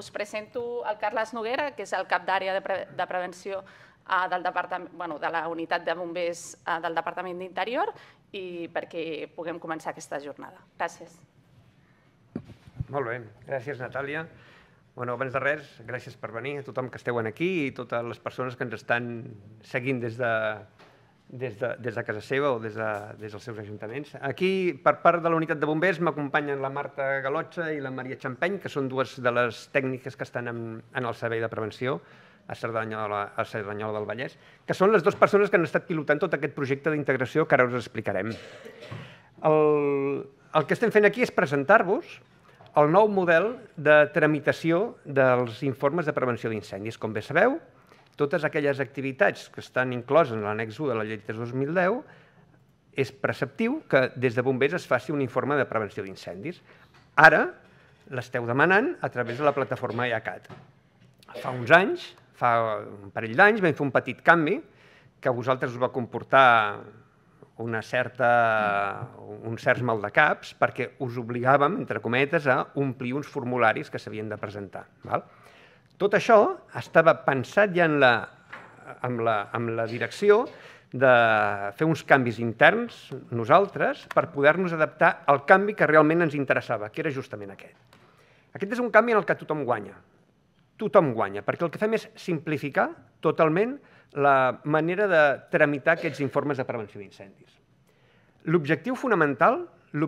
us presento el Carles Noguera, que és el cap d'àrea de prevenció de la unitat de bombers del Departament d'Interior i perquè puguem començar aquesta jornada. Gràcies. Molt bé, gràcies Natàlia. Abans de res, gràcies per venir a tothom que esteu aquí i totes les persones que ens estan seguint des de casa seva o des dels seus ajuntaments. Aquí, per part de la unitat de bombers, m'acompanyen la Marta Galotxa i la Maria Xampeny, que són dues de les tècniques que estan en el servei de prevenció a Cerdanyola del Vallès, que són les dues persones que han estat pilotant tot aquest projecte d'integració que ara us explicarem. El que estem fent aquí és presentar-vos el nou model de tramitació dels informes de prevenció d'incendis. Com bé sabeu, totes aquelles activitats que estan incloses en l'annex 1 de la llei 3/2010 és preceptiu que des de bombers es faci un informe de prevenció d'incendis. Ara l'esteu demanant a través de la plataforma EACAT. Fa uns anys, fa un parell d'anys, vam fer un petit canvi que a vosaltres us va comportar uns certs maldecaps perquè us obligàvem, entre cometes, a omplir uns formularis que s'havien de presentar. Tot això estava pensat ja amb la direcció de fer uns canvis interns nosaltres per poder-nos adaptar al canvi que realment ens interessava, que era justament aquest. Aquest és un canvi en el que tothom guanya. Tothom guanya, perquè el que fem és simplificar totalment la manera de tramitar aquests informes de prevenció d'incendis. L'objectiu fonamental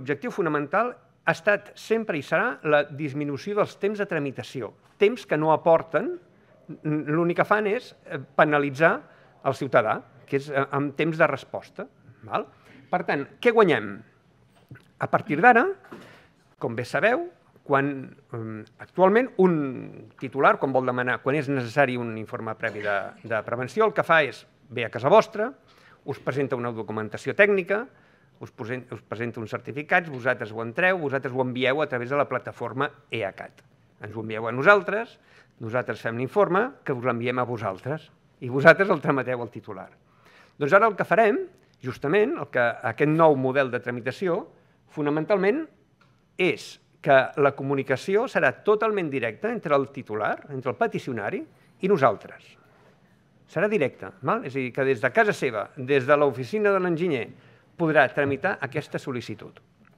ha estat sempre i serà la disminució dels temps de tramitació. Temps que no aporten, l'únic que fan és penalitzar el ciutadà, que és amb temps de resposta. Per tant, què guanyem? A partir d'ara, com bé sabeu, actualment un titular, quan vol demanar, quan és necessari un informe previ de prevenció, el que fa és ve a casa vostra, us presenta una documentació tècnica, us presenta uns certificats, vosaltres ho entreu, vosaltres ho envieu a través de la plataforma EACAT. Ens ho envieu a nosaltres, nosaltres fem l'informe que us l'enviem a vosaltres i vosaltres el trameteu al titular. Doncs ara el que farem, justament, aquest nou model de tramitació, fonamentalment és que la comunicació serà totalment directa entre el titular, entre el peticionari i nosaltres. Serà directa, és a dir, que des de casa seva, des de l'oficina de l'enginyer, podrà tramitar aquesta sol·licitud.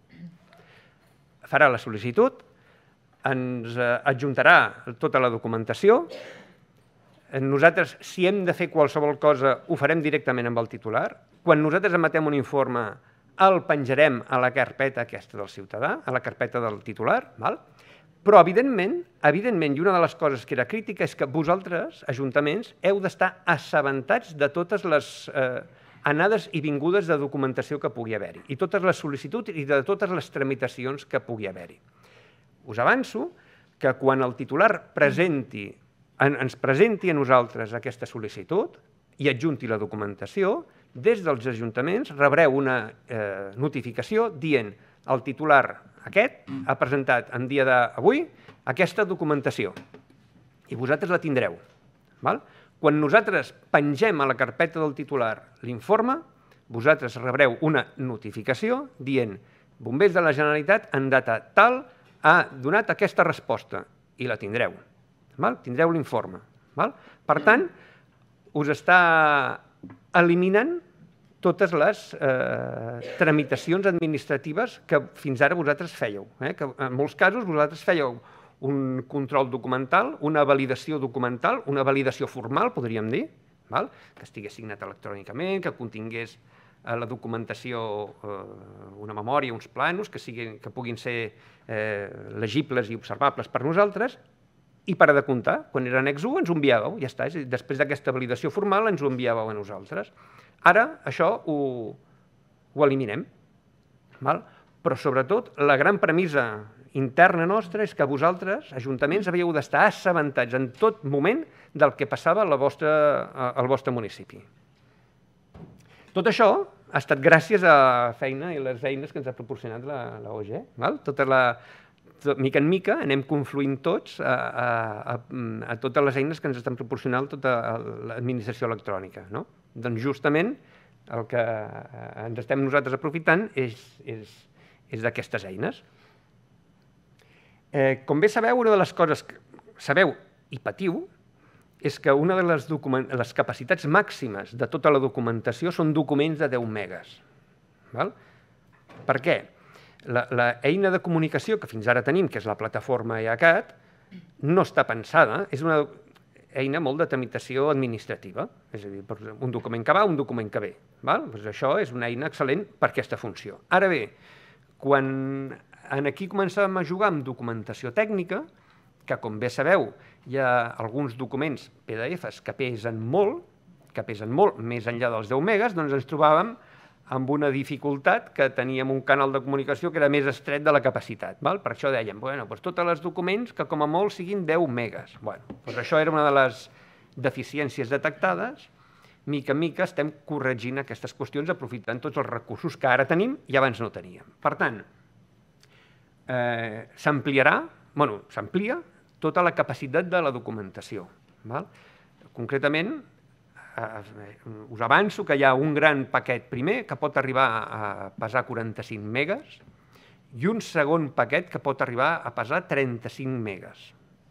Farà la sol·licitud, ens adjuntarà tota la documentació. Nosaltres, si hem de fer qualsevol cosa, ho farem directament amb el titular. Quan nosaltres emetem un informe, el penjarem a la carpeta aquesta del ciutadà, a la carpeta del titular, però, evidentment, i una de les coses que era crítica és que vosaltres, ajuntaments, heu d'estar assabentats de totes les anades i vingudes de documentació que pugui haver-hi, i totes les sol·licituds i de totes les tramitacions que pugui haver-hi. Us avanço que quan el titular ens presenti a nosaltres aquesta sol·licitud i adjunti la documentació, des dels ajuntaments rebreu una notificació dient el titular aquest ha presentat en dia d'avui aquesta documentació i vosaltres la tindreu. Quan nosaltres pengem a la carpeta del titular l'informe, vosaltres rebreu una notificació dient Bombers de la Generalitat en data tal ha donat aquesta resposta i la tindreu. Tindreu l'informe. Per tant, us està eliminant totes les tramitacions administratives que fins ara vosaltres fèieu. En molts casos vosaltres fèieu un control documental, una validació documental, una validació formal, podríem dir, que estigués signat electrònicament, que contingués la documentació, una memòria, uns planos, que puguin ser legibles i observables per nosaltres, i per a de comptar, quan era annex 1 ens ho enviàveu, ja està, després d'aquesta validació formal ens ho enviàveu a nosaltres. Ara això ho eliminem, però sobretot la gran premissa interna nostra és que vosaltres, ajuntaments, havíeu d'estar assabentats en tot moment del que passava al vostre municipi. Tot això ha estat gràcies a la feina i les eines que ens ha proporcionat l'OG. Mica en mica anem confluint tots a totes les eines que ens estan proporcionant tota l'administració electrònica. Doncs justament el que ens estem nosaltres aprofitant és d'aquestes eines. Com bé sabeu, una de les coses sabeu i patiu és que una de les capacitats màximes de tota la documentació són documents de 10 megas. Per què? L'eina de comunicació que fins ara tenim, que és la plataforma EACAT, no està pensada, és una eina molt de tramitació administrativa, és a dir, un document que va, un document que ve. Això és una eina excel·lent per aquesta funció. Ara bé, quan aquí començàvem a jugar amb documentació tècnica, que com bé sabeu hi ha alguns documents PDFs que pesen molt, més enllà dels 10 megas, doncs ens trobàvem amb una dificultat que teníem un canal de comunicació que era més estret de la capacitat. Per això dèiem, tots els documents que com a molt siguin 10 megas. Això era una de les deficiències detectades. Mica en mica estem corregint aquestes qüestions aprofitant tots els recursos que ara tenim i abans no teníem. Per tant, s'amplia tota la capacitat de la documentació. Concretament, us avanço que hi ha un gran paquet primer que pot arribar a pesar 45 megas i un segon paquet que pot arribar a pesar 35 megas.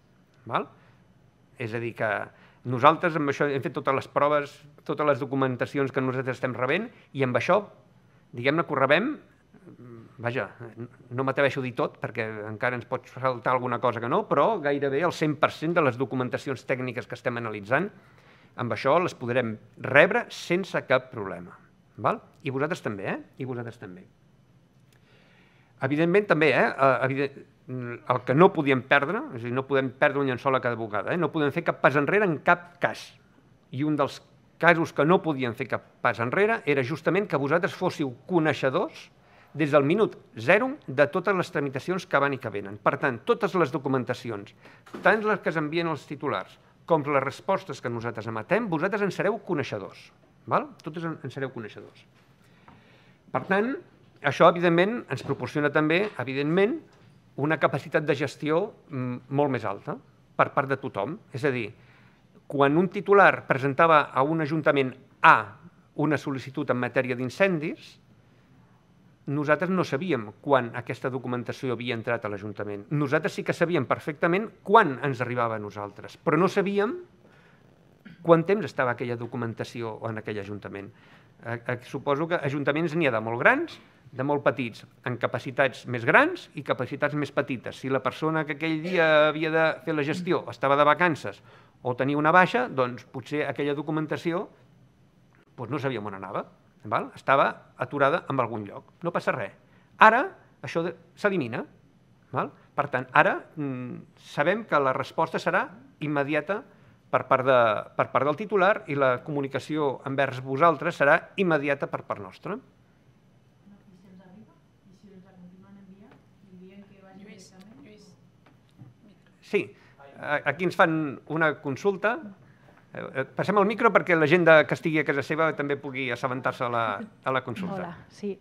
És a dir, que nosaltres amb això hem fet totes les proves, totes les documentacions que nosaltres estem rebent i amb això, diguem-ne que ho rebem, vaja, no m'atreveixo a dir tot perquè encara ens pot faltar alguna cosa que no, però gairebé el 100% de les documentacions tècniques que estem analitzant amb això les podrem rebre sense cap problema. I vosaltres també, I vosaltres també. Evidentment, també, el que no podíem perdre, és a dir, no podem perdre un llençol a cada bugada, no podem fer cap pas enrere en cap cas. I un dels casos que no podíem fer cap pas enrere era justament que vosaltres fóssiu coneixedors des del minut 0 de totes les tramitacions que van i que venen. Per tant, totes les documentacions, tant les que es envien als titulars com les respostes que nosaltres emetem, vosaltres en sereu coneixedors. Totes en sereu coneixedors. Per tant, això, evidentment, ens proporciona també, evidentment, una capacitat de gestió molt més alta per part de tothom. És a dir, quan un titular presentava a un ajuntament A una sol·licitud en matèria d'incendis, nosaltres no sabíem quan aquesta documentació havia entrat a l'Ajuntament. Nosaltres sí que sabíem perfectament quan ens arribava a nosaltres, però no sabíem quant temps estava aquella documentació en aquell Ajuntament. Suposo que ajuntaments n'hi ha de molt grans, de molt petits, en capacitats més grans i capacitats més petites. Si la persona que aquell dia havia de fer la gestió estava de vacances o tenia una baixa, doncs potser aquella documentació no sabíem on anava. Estava aturada en algun lloc, no passa res. Ara això s'elimina. Per tant, ara sabem que la resposta serà immediata per part del titular i la comunicació envers vosaltres serà immediata per part nostra. I si ens arriba? I si ens la continuen enviant? I dient que vagi directament? Lluís. Sí, aquí ens fan una consulta. Passem el micro perquè la gent que estigui a casa seva també pugui assabentar-se a la consulta. Hola, sí.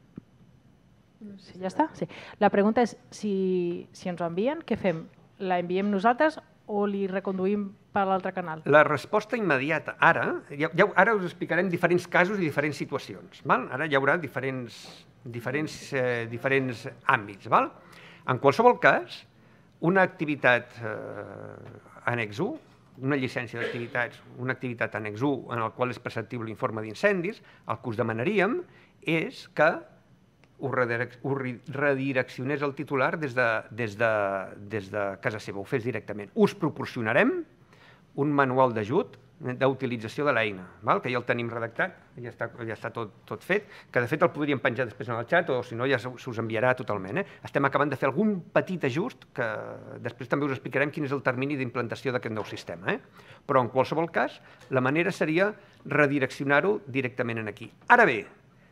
Ja està? Sí. La pregunta és, si ens ho envien, què fem? La enviem nosaltres o li reconduïm per l'altre canal? La resposta immediata, ara us explicarem diferents casos i diferents situacions. Ara hi haurà diferents àmbits. En qualsevol cas, una activitat annex 1, una llicència d'activitats, una activitat annex 1 en el qual és preceptiu l'informe d'incendis, el que us demanaríem és que ho redireccionés el titular des de casa seva, ho fes directament. Us proporcionarem un manual d'ajut d'utilització de l'eina, que ja el tenim redactat, ja està tot fet, que de fet el podríem penjar després en el xat o si no ja s'us enviarà totalment. Estem acabant de fer algun petit ajust que després també us explicarem quin és el termini d'implantació d'aquest nou sistema. Però en qualsevol cas, la manera seria redireccionar-ho directament aquí. Ara bé,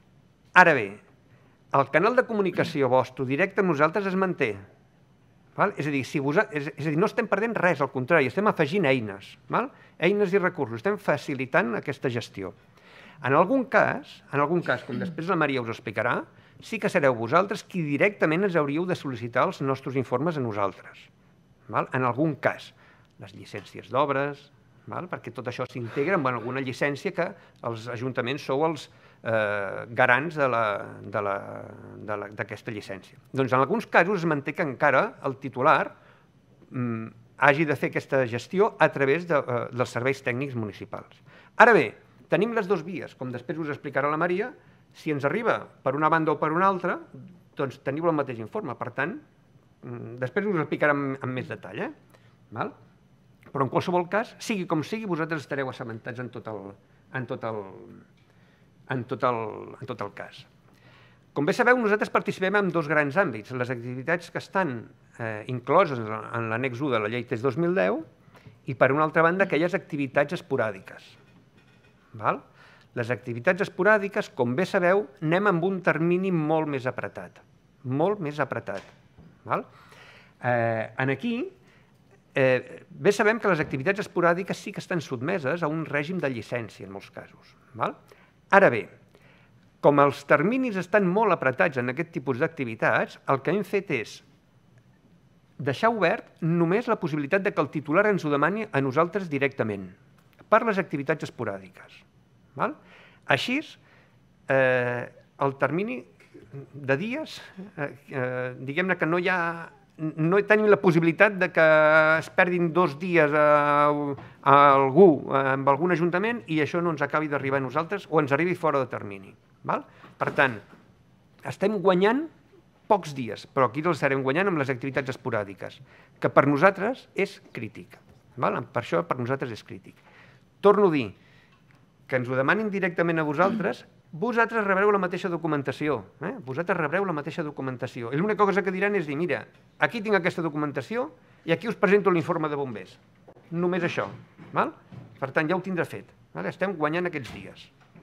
el canal de comunicació vostre directe amb nosaltres es manté. És a dir, no estem perdent res, al contrari, estem afegint eines, eines i recursos, estem facilitant aquesta gestió. En algun cas, com després la Maria us explicarà, sí que sereu vosaltres qui directament ens hauríeu de sol·licitar els nostres informes a nosaltres. En algun cas, les llicències d'obres, perquè tot això s'integra en alguna llicència que els ajuntaments sou els garants d'aquesta llicència. Doncs en alguns casos es manté que encara el titular hagi de fer aquesta gestió a través dels serveis tècnics municipals. Ara bé, tenim les dues vies, com després us explicarà la Maria. Si ens arriba per una banda o per una altra, doncs teniu el mateix informe. Per tant, després us ho explicarà amb més detall. Però en qualsevol cas, sigui com sigui, vosaltres estareu assabentats en tot el cas. Com bé sabeu, nosaltres participem en dos grans àmbits. Les activitats que estan incloses en l'annex 1 de la llei TES 2010 i, per una altra banda, aquelles activitats esporàdiques. Les activitats esporàdiques, com bé sabeu, anem amb un termini molt més apretat. Molt més apretat. Aquí, bé sabem que les activitats esporàdiques sí que estan sotmeses a un règim de llicència, en molts casos. Ara bé, com els terminis estan molt apretats en aquest tipus d'activitats, el que hem fet és deixar obert només la possibilitat que el titular ens ho demani a nosaltres directament, per les activitats esporàdiques. Així, el termini de dies, diguem-ne que no tenim la possibilitat que es perdin 2 dies a algú amb algun ajuntament i això no ens acabi d'arribar a nosaltres o ens arribi fora de termini. Per tant, estem guanyant pocs dies, però aquí els estarem guanyant amb les activitats esporàdiques, que per nosaltres és crític. Per això per nosaltres és crític. Torno a dir que ens ho demanin directament a vosaltres, vosaltres rebreu la mateixa documentació. Vosaltres rebreu la mateixa documentació. I l'única cosa que diran és dir, mira, aquí tinc aquesta documentació i aquí us presento l'informe de bombers. Només això. Per tant, ja ho tindrà fet. Estem guanyant aquests dies.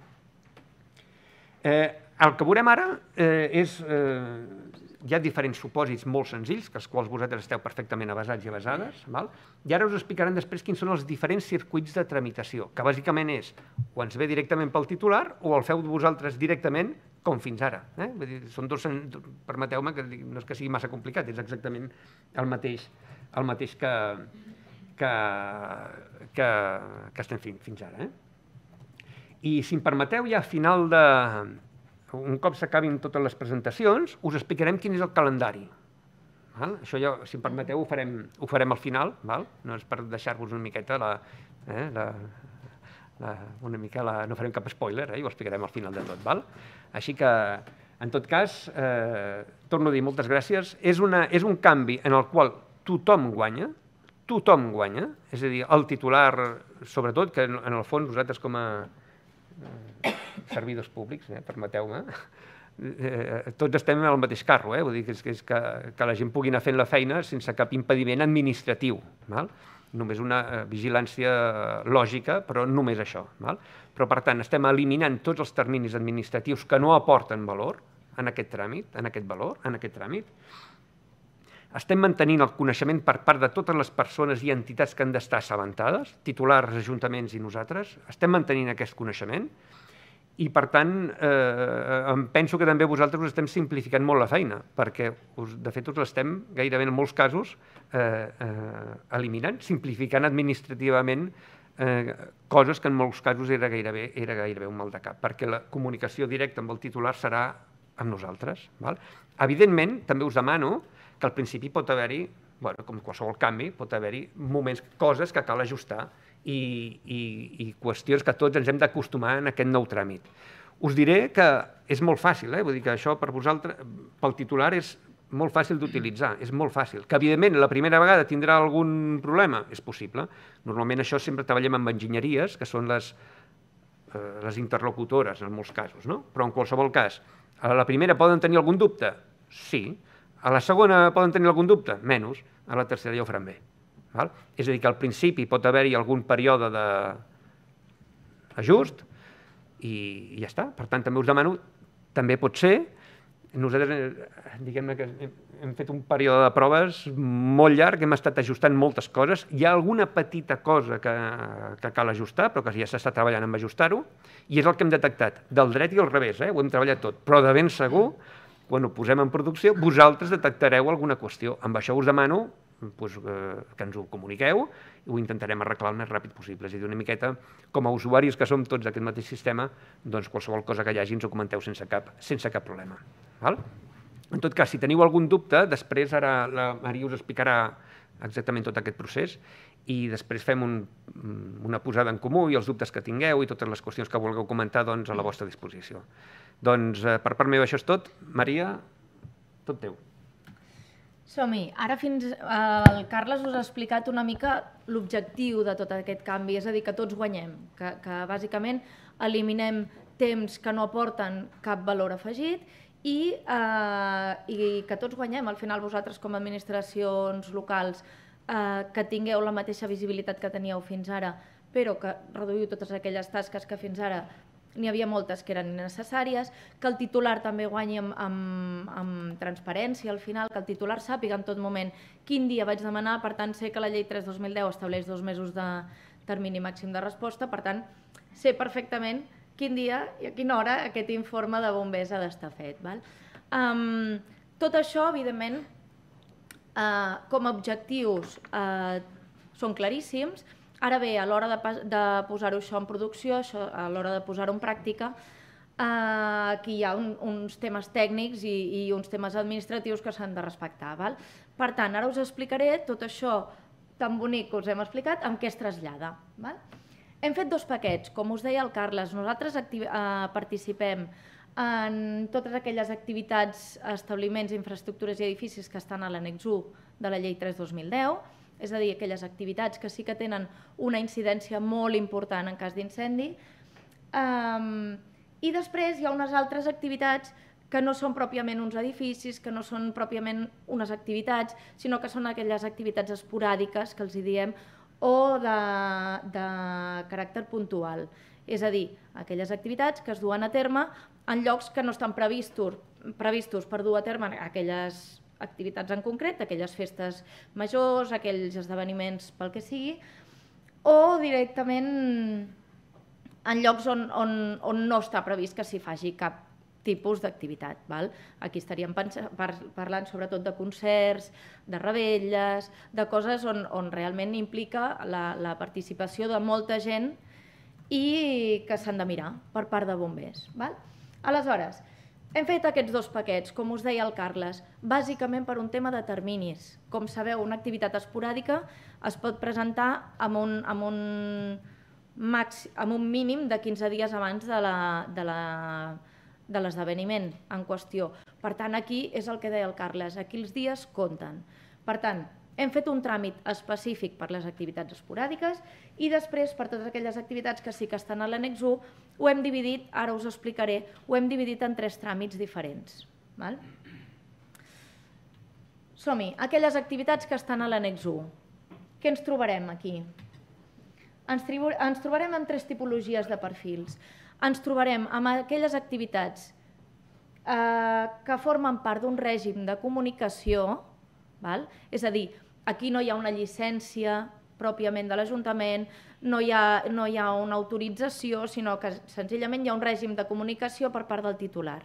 El que veurem ara és... Hi ha diferents supòsits molt senzills, que els quals vosaltres esteu perfectament avasats i avasades, i ara us explicaran després quins són els diferents circuits de tramitació, que bàsicament és o ens ve directament pel titular o el feu vosaltres directament, com fins ara. Són dos, permeteu-me, que no és que sigui massa complicat, és exactament el mateix que estem fent fins ara. I si em permeteu, ja a final de... Un cop s'acabin totes les presentacions, us explicarem quin és el calendari. Això ja, si em permeteu, ho farem al final, no és per deixar-vos una miqueta no farem cap spoiler, i ho explicarem al final de tot. Així que, en tot cas, torno a dir moltes gràcies. És un canvi en el qual tothom guanya, és a dir, el titular, sobretot, que en el fons nosaltres com a servidors públics, permeteu-me, tots estem en el mateix carro, vull dir que la gent pugui anar fent la feina sense cap impediment administratiu. Només una vigilància lògica, però només això. Però, per tant, estem eliminant tots els terminis administratius que no aporten valor en aquest tràmit, en aquest valor, en aquest tràmit. Estem mantenint el coneixement per part de totes les persones i entitats que han d'estar assabentades, titulars, ajuntaments i nosaltres. Estem mantenint aquest coneixement i, per tant, em penso que també vosaltres us estem simplificant molt la feina, perquè, de fet, us l'estem gairebé en molts casos eliminant, simplificant administrativament coses que en molts casos era gairebé un mal de cap, perquè la comunicació directa amb el titular serà amb nosaltres. Evidentment, també us demano que al principi pot haver-hi, com qualsevol canvi, pot haver-hi moments, coses que cal ajustar i qüestions que tots ens hem d'acostumar en aquest nou tràmit. Us diré que és molt fàcil, vull dir que això per vosaltres, pel titular, és molt fàcil d'utilitzar, és molt fàcil. Que, evidentment, la primera vegada tindrà algun problema? És possible. Normalment això sempre treballem amb enginyeries, que són les interlocutores en molts casos, però en qualsevol cas, a la primera poden tenir algun dubte? Sí. A la segona poden tenir algun dubte? Menys. A la tercera ja ho faran bé. És a dir, que al principi pot haver-hi algun període d'ajust i ja està. Per tant, també us demano, també pot ser, nosaltres, diguem-ne que hem fet un període de proves molt llarg, hem estat ajustant moltes coses, hi ha alguna petita cosa que cal ajustar, però que ja s'està treballant en ajustar-ho, i és el que hem detectat, del dret i al revés, ho hem treballat tot, però de ben segur, quan ho posem en producció, vosaltres detectareu alguna qüestió. Amb això us demano que ens ho comuniqueu i ho intentarem arreglar el més ràpid possible. És a dir, una miqueta, com a usuaris que som tots d'aquest mateix sistema, doncs qualsevol cosa que hi hagi ens ho comenteu sense cap problema. En tot cas, si teniu algun dubte, després ara la Maria us explicarà exactament tot aquest procés i després fem una posada en comú i els dubtes que tingueu i totes les qüestions que vulgueu comentar doncs, a la vostra disposició. Doncs per part meva això és tot. Maria, tot teu. Som-hi. Ara el Carles us ha explicat una mica l'objectiu de tot aquest canvi, és a dir, que tots guanyem, que bàsicament eliminem temps que no aporten cap valor afegit i que tots guanyem. Al final vosaltres com a administracions locals que tingueu la mateixa visibilitat que teníeu fins ara, però que reduïu totes aquelles tasques que fins ara n'hi havia moltes que eren innecessàries, que el titular també guanyi amb transparència al final, que el titular sàpiga en tot moment quin dia vaig demanar, per tant sé que la llei 3/2010 estableix 2 mesos de termini màxim de resposta, per tant sé perfectament quin dia i a quina hora aquest informe de bombers ha d'estar fet. Tot això, evidentment, com a objectius són claríssims. Ara bé, a l'hora de posar-ho això en producció, a l'hora de posar-ho en pràctica, aquí hi ha uns temes tècnics i uns temes administratius que s'han de respectar. Per tant, ara us explicaré tot això tan bonic que us hem explicat, amb què es trasllada. Hem fet 2 paquets, com us deia el Carles, nosaltres participem en totes aquelles activitats, establiments, infraestructures i edificis que estan a l'annex 1 de la llei 3/2010, és a dir, aquelles activitats que sí que tenen una incidència molt important en cas d'incendi. I després hi ha unes altres activitats que no són pròpiament uns edificis, que no són pròpiament unes activitats, sinó que són aquelles activitats esporàdiques, que els hi diem, o de caràcter puntual. És a dir, aquelles activitats que es duen a terme en llocs que no estan previstos per dur a terme aquelles activitats en concret, aquelles festes majors, aquells esdeveniments pel que sigui, o directament en llocs on no està previst que s'hi faci cap tipus d'activitat. Aquí estaríem parlant sobretot de concerts, de revetlles, de coses on realment implica la participació de molta gent i que s'han de mirar per part de bombers. Aleshores, hem fet aquests 2 paquets, com us deia el Carles, bàsicament per un tema de terminis. Com sabeu, una activitat esporàdica es pot presentar amb un mínim de 15 dies abans de l'esdeveniment en qüestió. Per tant, aquí és el que deia el Carles, aquí els dies compten. Per tant, hem fet un tràmit específic per les activitats esporàdiques i després, per totes aquelles activitats que sí que estan a l'annex 1, ho hem dividit, ara us explicaré, ho hem dividit en 3 tràmits diferents. Som-hi, aquelles activitats que estan a l'annex 1. Què ens trobarem aquí? Ens trobarem amb 3 tipologies de perfils. Ens trobarem amb aquelles activitats que formen part d'un règim de comunicació, és a dir, aquí no hi ha una llicència pròpiament de l'Ajuntament, no hi ha una autorització, sinó que senzillament hi ha un règim de comunicació per part del titular.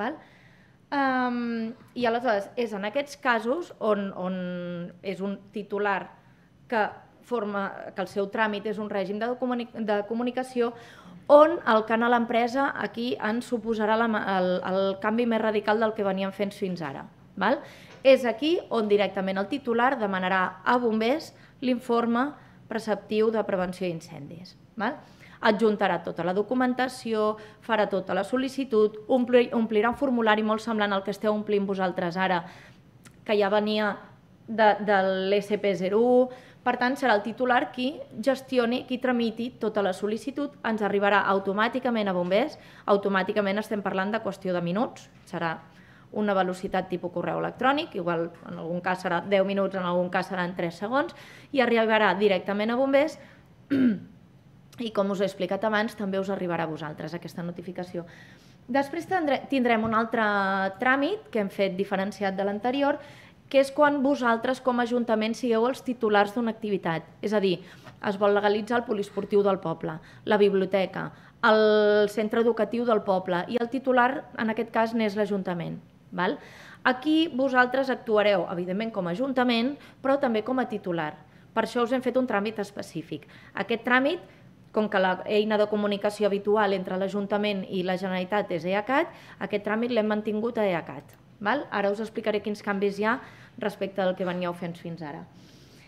I aleshores és en aquests casos on és un titular que el seu tràmit és un règim de comunicació, on el canal empresa aquí ens suposarà el canvi més radical del que veníem fent fins ara. És aquí on directament el titular demanarà a bombers l'informe preceptiu de prevenció d'incendis. Adjuntarà tota la documentació, farà tota la sol·licitud, omplirà un formulari molt semblant al que esteu omplint vosaltres ara, que ja venia de l'SP01. Per tant, serà el titular qui gestioni, qui tramiti tota la sol·licitud, ens arribarà automàticament a bombers, automàticament estem parlant de qüestió de minuts, serà una velocitat tipus correu electrònic, igual en algun cas serà 10 minuts, en algun cas seran 3 segons, i arribarà directament a bombers i, com us he explicat abans, també us arribarà a vosaltres aquesta notificació. Després tindrem un altre tràmit que hem fet diferenciat de l'anterior, que és quan vosaltres com a Ajuntament sigueu els titulars d'una activitat. És a dir, es vol legalitzar el poliesportiu del poble, la biblioteca, el centre educatiu del poble i el titular, en aquest cas, n'és l'Ajuntament. Aquí vosaltres actuareu, evidentment, com a Ajuntament, però també com a titular. Per això us hem fet un tràmit específic. Aquest tràmit, com que l'eina de comunicació habitual entre l'Ajuntament i la Generalitat és EACAT, aquest tràmit l'hem mantingut a EACAT. Ara us explicaré quins canvis hi ha respecte al que veníeu fent fins ara.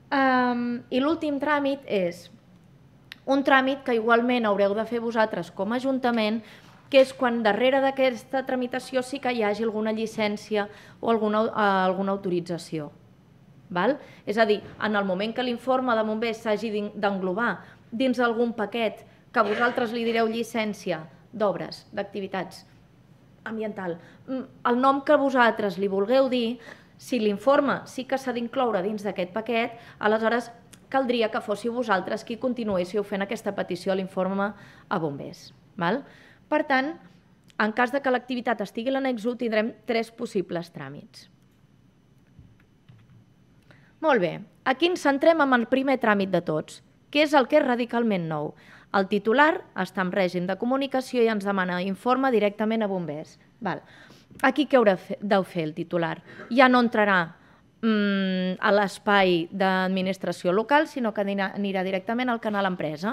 I l'últim tràmit és un tràmit que igualment haureu de fer vosaltres com a Ajuntament, que és quan darrere d'aquesta tramitació sí que hi hagi alguna llicència o alguna autorització. És a dir, en el moment que l'informe de bombers s'hagi d'englobar dins d'algun paquet que vosaltres li direu llicència d'obres, d'activitats ambiental, el nom que vosaltres li vulgueu dir, si l'informe sí que s'ha d'incloure dins d'aquest paquet, aleshores caldria que fóssiu vosaltres qui continuéssiu fent aquesta petició a l'informe a bombers. Per tant, en cas que l'activitat estigui a l'annex 1, tindrem 3 possibles tràmits. Molt bé, aquí ens centrem en el primer tràmit de tots, que és el que és radicalment nou. El titular està en règim de comunicació i ens demana informe directament a bombers. Aquí què haurà de fer el titular? Ja no entrarà a l'espai d'administració local, sinó que anirà directament al canal empresa.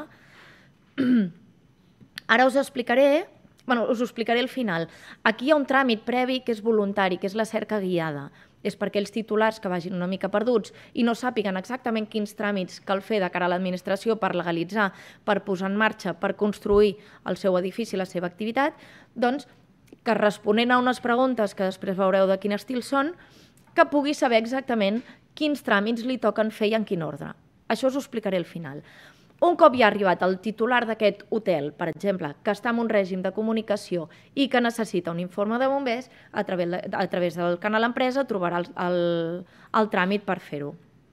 Ara us ho explicaré al final. Aquí hi ha un tràmit previ que és voluntari, que és la cerca guiada. És per aquells titulars que vagin una mica perduts i no sàpiguen exactament quins tràmits cal fer de cara a l'administració per legalitzar, per posar en marxa, per construir el seu edifici, la seva activitat, doncs que responent a unes preguntes que després veureu de quin estil són, que pugui saber exactament quins tràmits li toquen fer i en quin ordre. Això us ho explicaré al final. Un cop ja ha arribat el titular d'aquest hotel, per exemple, que està en un règim de comunicació i que necessita un informe de bombers, a través del canal empresa trobarà el tràmit per fer-ho.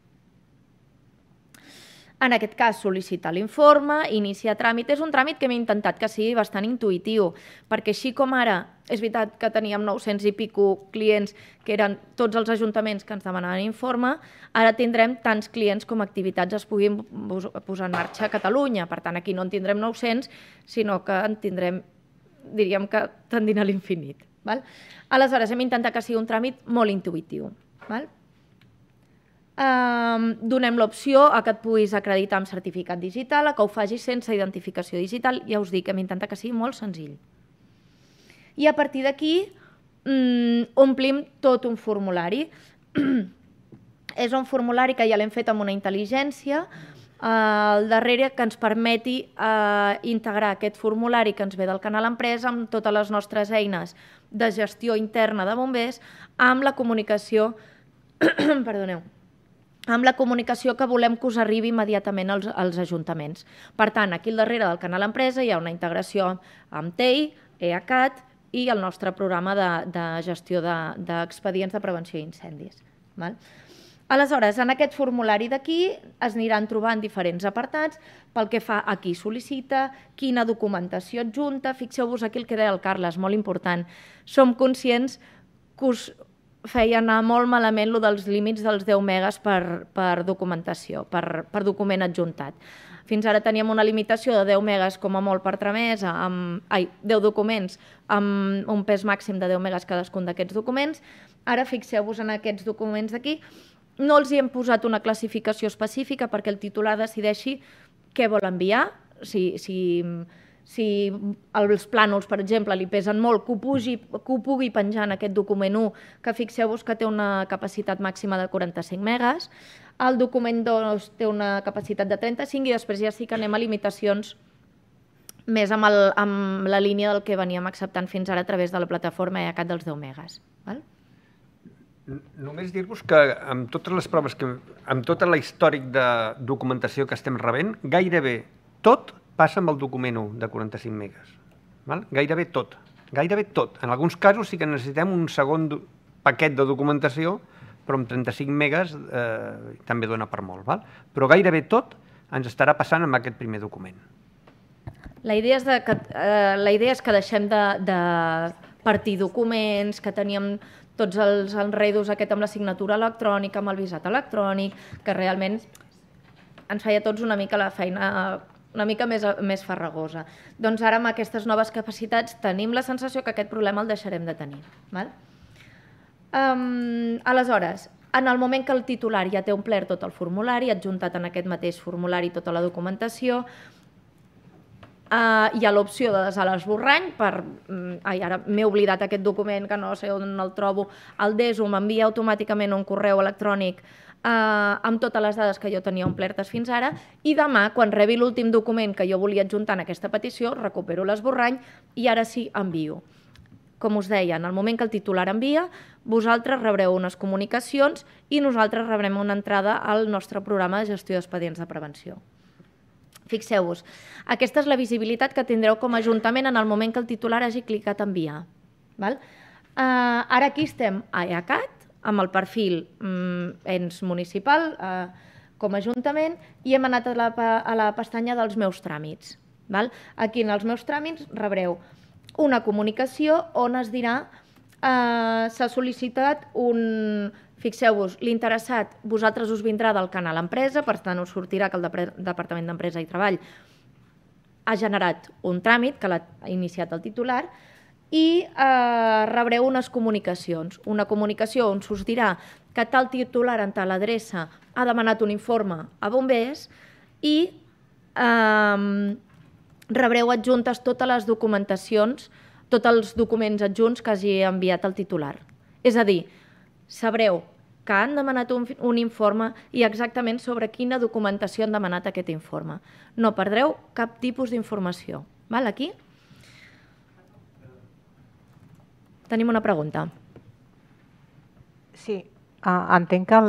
En aquest cas, sol·licitar l'informe, iniciar tràmit. És un tràmit que hem intentat que sigui bastant intuïtiu, perquè així com ara, és veritat que teníem 900 i pico clients, que eren tots els ajuntaments que ens demanaven informe, ara tindrem tants clients com activitats es puguin posar en marxa a Catalunya. Per tant, aquí no en tindrem 900, sinó que en tindrem, diríem que tendint a l'infinit. Aleshores, hem intentat que sigui un tràmit molt intuïtiu. Donem l'opció a que et puguis acreditar amb certificat digital, a que ho facis sense identificació digital. Ja us dic que hem intentat que sigui molt senzill. I a partir d'aquí omplim tot un formulari. És un formulari que ja l'hem fet amb una intel·ligència al darrere que ens permeti integrar aquest formulari que ens ve del canal empresa amb totes les nostres eines de gestió interna de bombers amb la comunicació que volem que us arribi immediatament als ajuntaments. Per tant, aquí al darrere del canal empresa hi ha una integració amb TEI, EACAT i el nostre programa de gestió d'expedients de prevenció d'incendis. Aleshores, en aquest formulari d'aquí es aniran trobant diferents apartats pel que fa a qui sol·licita, quina documentació adjunta. Fixeu-vos aquí el que deia el Carles, molt important. Som conscients que us feia anar molt malament el dels límits dels 10 megas per documentació, per document adjuntat. Fins ara teníem una limitació de 10 megas com a molt per tramesa, 10 documents amb un pes màxim de 10 megas cadascun d'aquests documents. Ara fixeu-vos en aquests documents d'aquí. No els hi hem posat una classificació específica perquè el titular decideixi què vol enviar. Si els plànols, per exemple, li pesen molt, que ho pugui penjar en aquest document 1, que fixeu-vos que té una capacitat màxima de 45 megas. El document 2 té una capacitat de 35 i després ja sí que anem a limitacions més amb la línia del que veníem acceptant fins ara a través de la plataforma EACAT dels 10 megas. Només dir-vos que amb totes les proves, amb tota la històric de documentació que estem rebent, gairebé tot passa amb el document 1 de 45 megas. Gairebé tot. En alguns casos sí que necessitem un segon paquet de documentació, però amb 35 megas també dona per molt. Però gairebé tot ens estarà passant amb aquest primer document. La idea és que deixem de partir documents, que teníem tots els enredos amb la signatura electrònica, amb el visat electrònic, que realment ens feia tots una mica la feina una mica més farragosa. Doncs ara amb aquestes noves capacitats tenim la sensació que aquest problema el deixarem de tenir. Aleshores, en el moment que el titular ja té omplert tot el formulari, adjuntat en aquest mateix formulari tota la documentació, hi ha l'opció de desar l'esborrany per... Ara m'he oblidat aquest document que no sé on el trobo. El deso m'envia automàticament un correu electrònic amb totes les dades que jo tenia omplertes fins ara, i demà, quan rebi l'últim document que jo volia adjuntar en aquesta petició, recupero l'esborrany i ara sí envio. Com us deia, en el moment que el titular envia, vosaltres rebreu unes comunicacions i nosaltres rebrem una entrada al nostre programa de gestió d'expedients de prevenció. Fixeu-vos, aquesta és la visibilitat que tindreu com a Ajuntament en el moment que el titular hagi clicat enviar. Ara aquí estem a EACAT, amb el perfil ens municipal com a Ajuntament, i hem anat a la pestanya dels meus tràmits. Aquí en els meus tràmits rebreu una comunicació on es dirà s'ha sol·licitat un... Fixeu-vos, l'interessat, vosaltres us vindrà del canal Empresa, per tant us sortirà que el Departament d'Empresa i Treball ha generat un tràmit que l'ha iniciat el titular, i rebreu unes comunicacions. Una comunicació on us dirà que tal titular en tal adreça ha demanat un informe a bombers i rebreu adjuntes totes les documentacions, tots els documents adjunts que hagi enviat el titular. És a dir, sabreu que han demanat un informe i exactament sobre quina documentació han demanat aquest informe. No perdreu cap tipus d'informació. Aquí tenim una pregunta. Sí, entenc que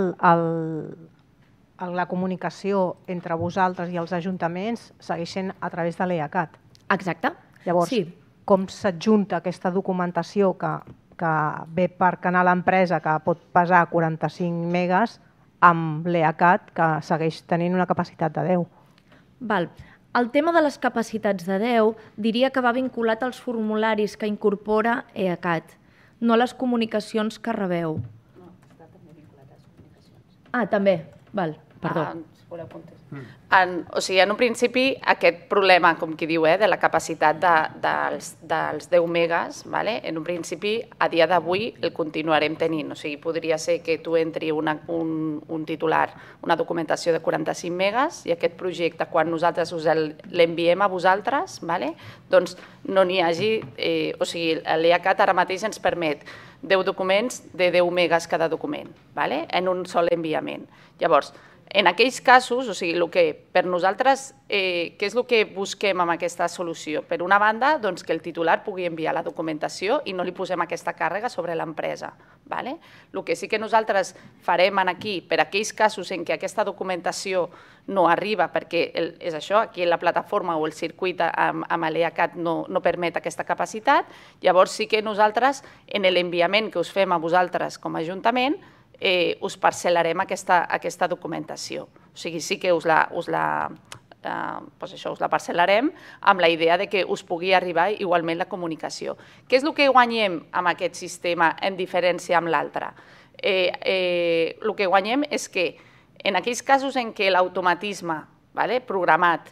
la comunicació entre vosaltres i els ajuntaments segueix sent a través de l'EACAT. Exacte. Llavors, com s'adjunta aquesta documentació que ve per canal Empresa, que pot pesar 45 megas, amb l'EACAT, que segueix tenint una capacitat de 10? El tema de les capacitats de 10 diria que va vinculat als formularis que incorpora EACAT, no a les comunicacions que rebeu. No, està també vinculat a les comunicacions. També, perdó. Si voleu apuntes. O sigui, en un principi, aquest problema, com qui diu, de la capacitat dels 10 megas, en un principi, a dia d'avui, el continuarem tenint. O sigui, podria ser que tu entri un titular, una documentació de 45 megas, i aquest projecte, quan nosaltres us l'enviem a vosaltres, doncs no n'hi hagi... O sigui, l'EACAT ara mateix ens permet 10 documents de 10 megas cada document, en un sol enviament. Llavors, en aquells casos, o sigui, per nosaltres, què és el que busquem amb aquesta solució? Per una banda, que el titular pugui enviar la documentació i no li posem aquesta càrrega sobre l'empresa. El que sí que nosaltres farem aquí, per aquells casos en què aquesta documentació no arriba, perquè és això, aquí la plataforma o el circuit amb l'EACAT no permet aquesta capacitat, llavors sí que nosaltres, en l'enviament que us fem a vosaltres com a Ajuntament, us parcel·larem aquesta documentació. O sigui, sí que us la parcel·larem amb la idea que us pugui arribar igualment la comunicació. Què és el que guanyem amb aquest sistema en diferència amb l'altre? El que guanyem és que en aquells casos en què l'automatisme programat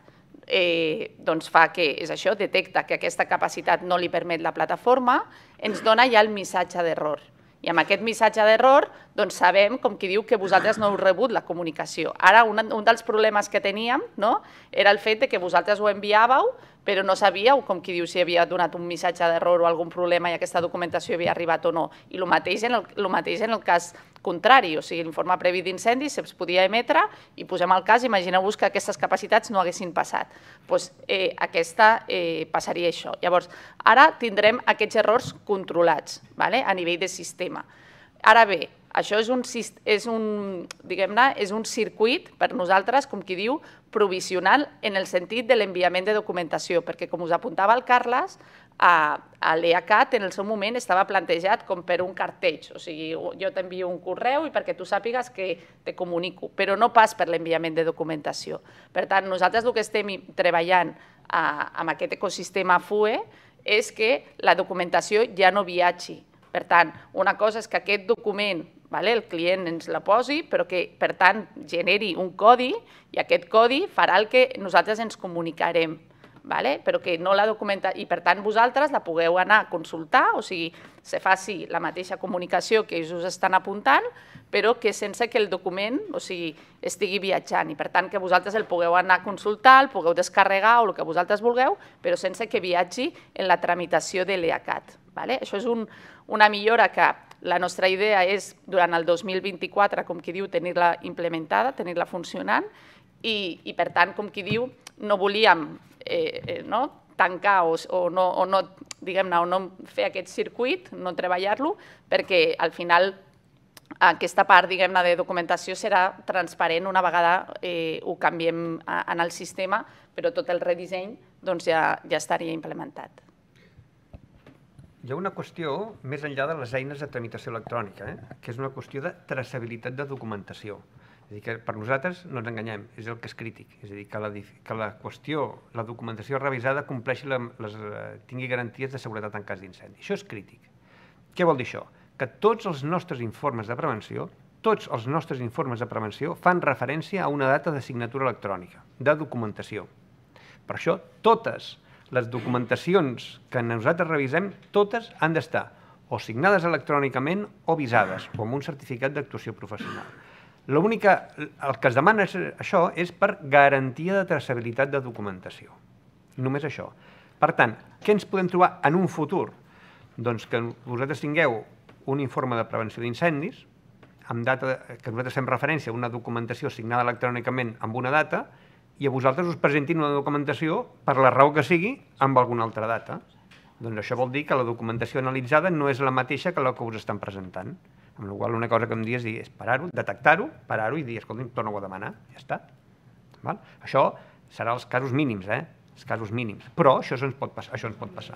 fa que, és això, detecta que aquesta capacitat no li permet la plataforma, ens dona ja el missatge d'error. I amb aquest missatge d'error sabem, com qui diu, que vosaltres no heu rebut la comunicació. Ara, un dels problemes que teníem era el fet que vosaltres ho enviàveu, però no sabíeu, com qui diu, si havia donat un missatge d'error o algun problema i aquesta documentació havia arribat o no. I el mateix en el cas contrari, o sigui, l'informe previ d'incendi se'ls podia emetre i posem el cas, imagineu-vos que aquestes capacitats no haguessin passat. Doncs aquesta passaria això. Llavors, ara tindrem aquests errors controlats a nivell de sistema. Ara bé, això és un circuit per nosaltres, com qui diu, provisional en el sentit de l'enviament de documentació, perquè com us apuntava el Carles, l'EACAT en el seu moment estava plantejat com per un carteig, o sigui, jo t'envio un correu i perquè tu sàpigues que te comunico, però no pas per l'enviament de documentació. Per tant, nosaltres el que estem treballant amb aquest ecosistema FUE és que la documentació ja no viatgi. Per tant, una cosa és que aquest document el client ens la posi, però que, per tant, generi un codi i aquest codi farà el que nosaltres ens comunicarem, però que no la documenta... I, per tant, vosaltres la pugueu anar a consultar, o sigui, se faci la mateixa comunicació que ells us estan apuntant, però que sense que el document estigui viatjant i, per tant, que vosaltres el pugueu anar a consultar, el pugueu descarregar o el que vosaltres vulgueu, però sense que viatgi en la tramitació de l'EACAT. Això és una millora que La nostra idea és, durant el 2024, com qui diu, tenir-la implementada, tenir-la funcionant, i per tant, com qui diu, no volíem tancar o no fer aquest circuit, no treballar-lo, perquè al final aquesta part de documentació serà transparent una vegada ho canviem en el sistema, però tot el redisseny ja estaria implementat. Hi ha una qüestió més enllà de les eines de tramitació electrònica, que és una qüestió de traçabilitat de documentació. És a dir, que per nosaltres no ens enganyem, és el que és crític. És a dir, que la qüestió, la documentació revisada tingui garanties de seguretat en cas d'incendi. Això és crític. Què vol dir això? Que tots els nostres informes de prevenció fan referència a una data de signatura electrònica, de documentació. Per això, totes les documentacions que nosaltres revisem, totes han d'estar o signades electrònicament o visades, o amb un certificat d'actuació professional. El que es demana això és per garantia de traçabilitat de documentació. Només això. Per tant, què ens podem trobar en un futur? Doncs que vosaltres tingueu un informe de prevenció d'incendis, amb data que nosaltres fem referència a una documentació signada electrònicament amb una data, i a vosaltres us presentin una documentació, per la raó que sigui, amb alguna altra data. Doncs això vol dir que la documentació analitzada no és la mateixa que la que us estan presentant. Amb la qual cosa una cosa que em dius és parar-ho, detectar-ho, parar-ho i dir, escolta, torna-ho a demanar, ja està. Això serà els casos mínims, els casos mínims. Però això ens pot passar.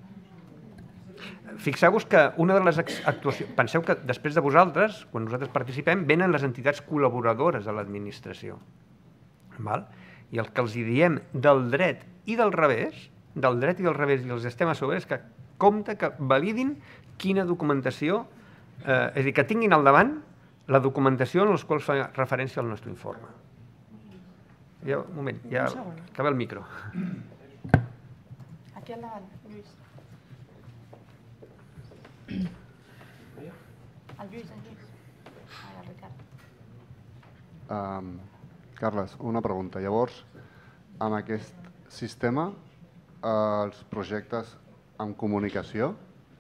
Fixeu-vos que una de les actuacions... Penseu que després de vosaltres, quan nosaltres participem, venen les entitats col·laboradores de l'administració. I el que els diem del dret i del revés, i els estem a sobre, és que compte que validin quina documentació, és a dir, que tinguin al davant la documentació en la qual fa referència al nostre informe. Un moment, ja acaba el micro. Aquí al davant, Lluís. El Lluís. El Ricard. Carles, una pregunta. Llavors, amb aquest sistema, els projectes amb comunicació,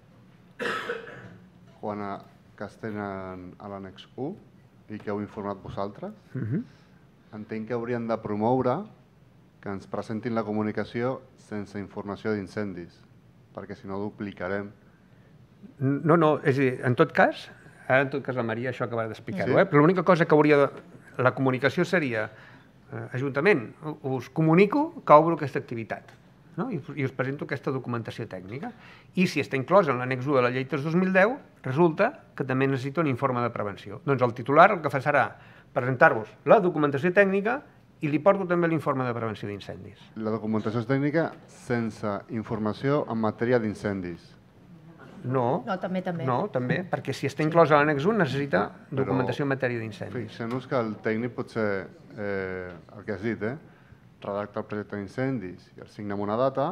quan que es tenen a l'annex 1 i que heu informat vosaltres, entenc que haurien de promoure que ens presentin la comunicació sense informació d'incendis, perquè si no duplicarem. No, és a dir, en tot cas, ara en tot cas la Maria això acaba d'explicar-ho, però l'única cosa que hauria de... La comunicació seria, Ajuntament, us comunico que obro aquesta activitat i us presento aquesta documentació tècnica. I si està inclosa en l'annex 1 de la llei 3/2010, resulta que també necessita un informe de prevenció. Doncs el titular el que fa serà presentar-vos la documentació tècnica i li porto també l'informe de prevenció d'incendis. La documentació tècnica sense informació en matèria d'incendis. No, també, perquè si està inclosa a l'annex 1 necessita documentació en matèria d'incendis. Fixem-nos que el tècnic potser, el que has dit, redacta el projecte d'incendis i el signa amb una data,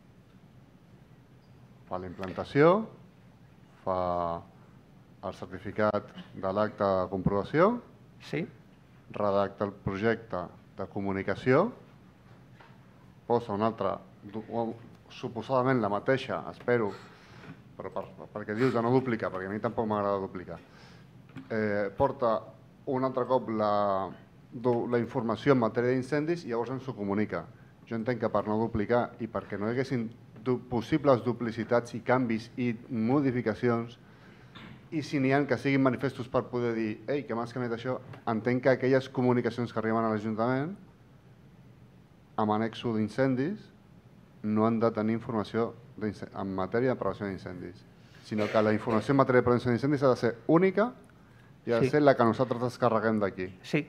fa la implantació, fa el certificat de l'acte de comprovació, redacta el projecte de comunicació, posa una altra, suposadament la mateixa, espero, però perquè dius de no duplicar, perquè a mi tampoc m'agrada duplicar, porta un altre cop la informació en matèria d'incendis i llavors ens ho comunica. Jo entenc que per no duplicar i perquè no hi haguessin possibles duplicitats i canvis i modificacions, i si n'hi ha que siguin manifestos per poder dir ei, que m'has canviat això, entenc que aquelles comunicacions que arriben a l'Ajuntament amb annexo d'incendis no han de tenir informació en matèria de prevenció d'incendis, sinó que la informació en matèria de prevenció d'incendis ha de ser única i ha de ser la que nosaltres descarreguem d'aquí. Sí,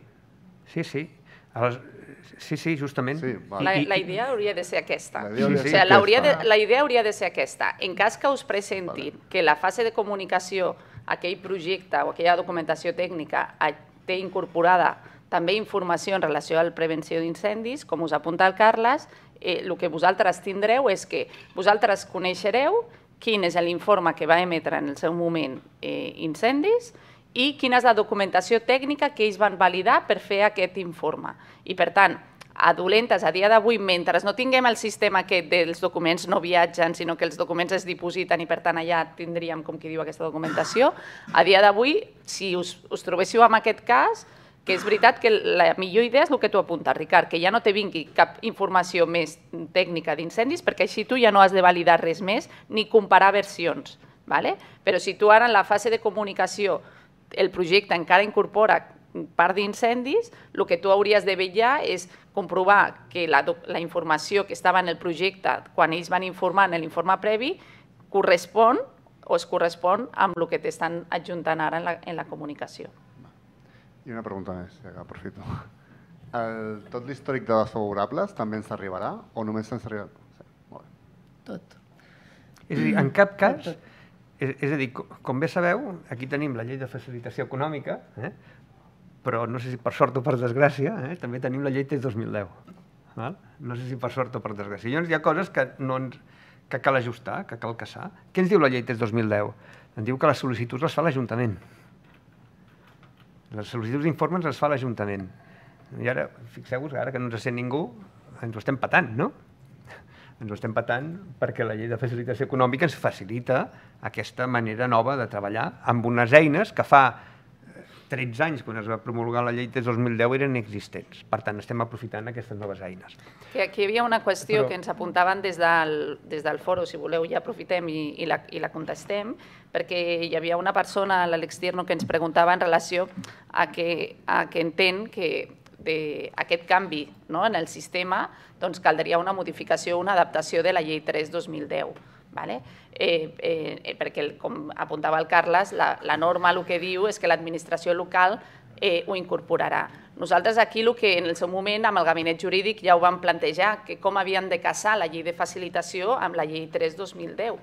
justament. La idea hauria de ser aquesta. La idea hauria de ser aquesta. En cas que us presentin que la fase de comunicació, aquell projecte o aquella documentació tècnica té incorporada també informació en relació a la prevenció d'incendis, com us apunta el Carles, el que vosaltres tindreu és que vosaltres coneixereu quin és l'informe que va emetre en el seu moment incendis i quina és la documentació tècnica que ells van validar per fer aquest informe. I, per tant, dolentes a dia d'avui, mentre no tinguem el sistema aquest dels documents no viatgen, sinó que els documents es dipositen i per tant allà tindríem, com qui diu, aquesta documentació, a dia d'avui, si us trobéssiu en aquest cas, que és veritat que la millor idea és el que tu apuntes, Ricard, que ja no te vingui cap informació més tècnica d'incendis, perquè així tu ja no has de validar res més ni comparar versions. Però si tu ara en la fase de comunicació el projecte encara incorpora part d'incendis, el que tu hauries de vetllar és comprovar que la informació que estava en el projecte quan ells van informar en l'informe previ correspon o es correspon amb el que t'estan adjuntant ara en la comunicació. I una pregunta més, ja que aprofito. Tot l'històric de desfavorables també ens arribarà o només ens arribarà? Tot. És a dir, en cap cas, és a dir, com bé sabeu, aquí tenim la llei de facilitació econòmica, però no sé si per sort o per desgràcia, també tenim la llei TES 2010. No sé si per sort o per desgràcia. Llavors hi ha coses que cal ajustar, que cal caçar. Què ens diu la llei TES 2010? Ens diu que les sol·licituds les fa l'Ajuntament. Les sol·licituds d'informes les fa l'Ajuntament. I ara, fixeu-vos, ara que no ens sent ningú, ens ho estem patant, no? Ens ho estem patant perquè la llei de facilitació econòmica ens facilita aquesta manera nova de treballar amb unes eines que fa 13 anys, quan es va promulgar la llei TES 2010, eren inexistents. Per tant, estem aprofitant aquestes noves eines. Aquí hi havia una qüestió que ens apuntaven des del foro, si voleu ja aprofitem i la contestem, perquè hi havia una persona, l'Àlex Tierno, que ens preguntava en relació a que entén que aquest canvi en el sistema caldria una modificació, una adaptació de la llei 3 2010. Perquè, com apuntava el Carles, la norma el que diu és que l'administració local ho incorporarà. Nosaltres aquí el que en el seu moment amb el gabinet jurídic ja ho vam plantejar, que com havien de casar la llei de facilitació amb la llei 3 2010.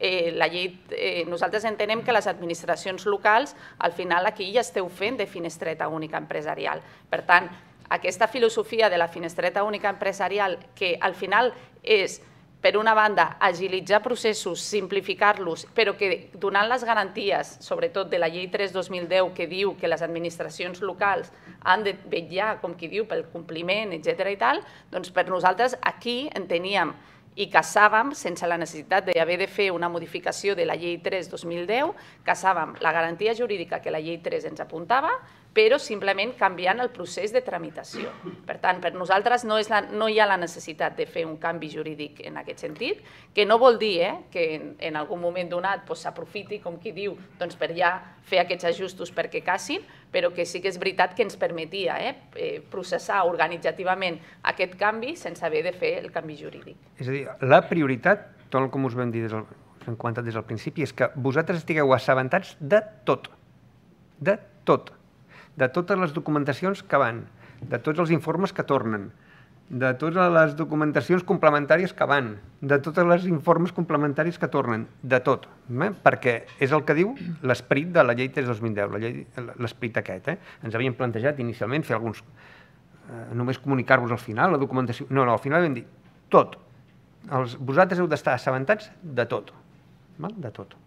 Nosaltres entenem que les administracions locals al final aquí ja esteu fent de finestreta única empresarial. Per tant, aquesta filosofia de la finestreta única empresarial, que al final és, per una banda, agilitzar processos, simplificar-los, però que donant les garanties, sobretot de la llei 3 2010, que diu que les administracions locals han de vetllar, com qui diu, pel compliment, etc. i tal, doncs per nosaltres aquí enteníem i caçàvem, sense la necessitat d'haver de fer una modificació de la llei 3 2010, caçàvem la garantia jurídica que la llei 3 ens apuntava, però simplement canviant el procés de tramitació. Per tant, per nosaltres no hi ha la necessitat de fer un canvi jurídic en aquest sentit, que no vol dir que en algun moment donat s'aprofiti, com qui diu, per ja fer aquests ajustos perquè cassin, però que sí que és veritat que ens permetia processar organitzativament aquest canvi sense haver de fer el canvi jurídic. És a dir, la prioritat, tot com us vam dir, hem comentat des del principi, és que vosaltres estigueu assabentats de tot, de tot, de totes les documentacions que van, de tots els informes que tornen, de totes les documentacions complementàries que van, de tots els informes complementaris que tornen, de tot, perquè és el que diu l'esperit de la llei TES 2010, l'esperit aquest. Ens havíem plantejat inicialment fer alguns, només comunicar-vos al final, la documentació... No, al final vam dir tot. Vosaltres heu d'estar assabentats de tot, de tot.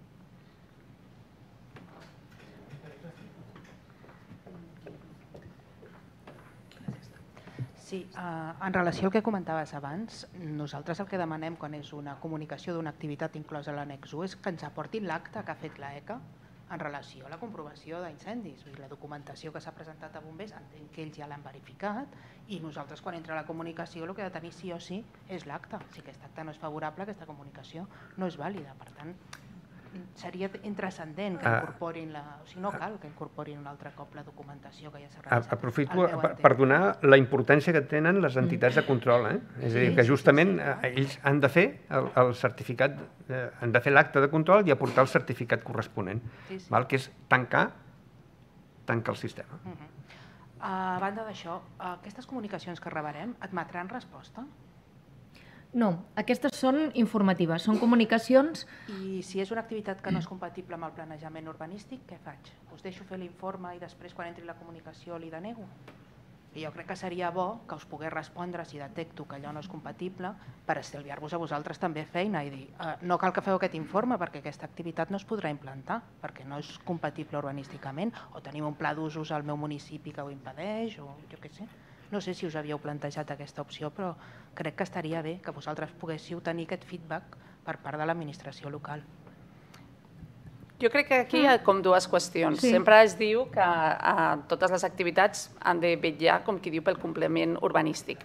Sí, en relació al que comentaves abans, nosaltres el que demanem quan és una comunicació d'una activitat inclosa a l'annex 1 és que ens aportin l'acte que ha fet l'ECA en relació a la comprovació d'incendis. La documentació que s'ha presentat a bombers, entenc que ells ja l'han verificat i nosaltres quan entra la comunicació el que ha de tenir sí o sí és l'acte. Si aquest acte no és favorable, aquesta comunicació no és vàlida. Per tant, seria intrascendent que incorporin o sigui, no cal que incorporin un altre cop la documentació que ja s'ha realitzat. Aprofito per donar la importància que tenen les entitats de control. És a dir, que justament ells han de fer el certificat, han de fer l'acte de control i aportar el certificat corresponent, que és tancar el sistema. A banda d'això, aquestes comunicacions que rebrem admetran resposta? No, aquestes són informatives, són comunicacions... I si és una activitat que no és compatible amb el planejament urbanístic, què faig? Us deixo fer l'informe i després quan entri la comunicació li denego? I jo crec que seria bo que us pogués respondre si detecto que allò no és compatible per estalviar-vos a vosaltres també feina i dir no cal que feu aquest informe perquè aquesta activitat no es podrà implantar perquè no és compatible urbanísticament o tenim un pla d'usos al meu municipi que ho impedeix o jo què sé. No sé si us havíeu plantejat aquesta opció, però crec que estaria bé que vosaltres poguéssiu tenir aquest feedback per part de l'administració local. Jo crec que aquí hi ha com dues qüestions. Sempre es diu que totes les activitats han de vetllar, com qui diu, pel complement urbanístic.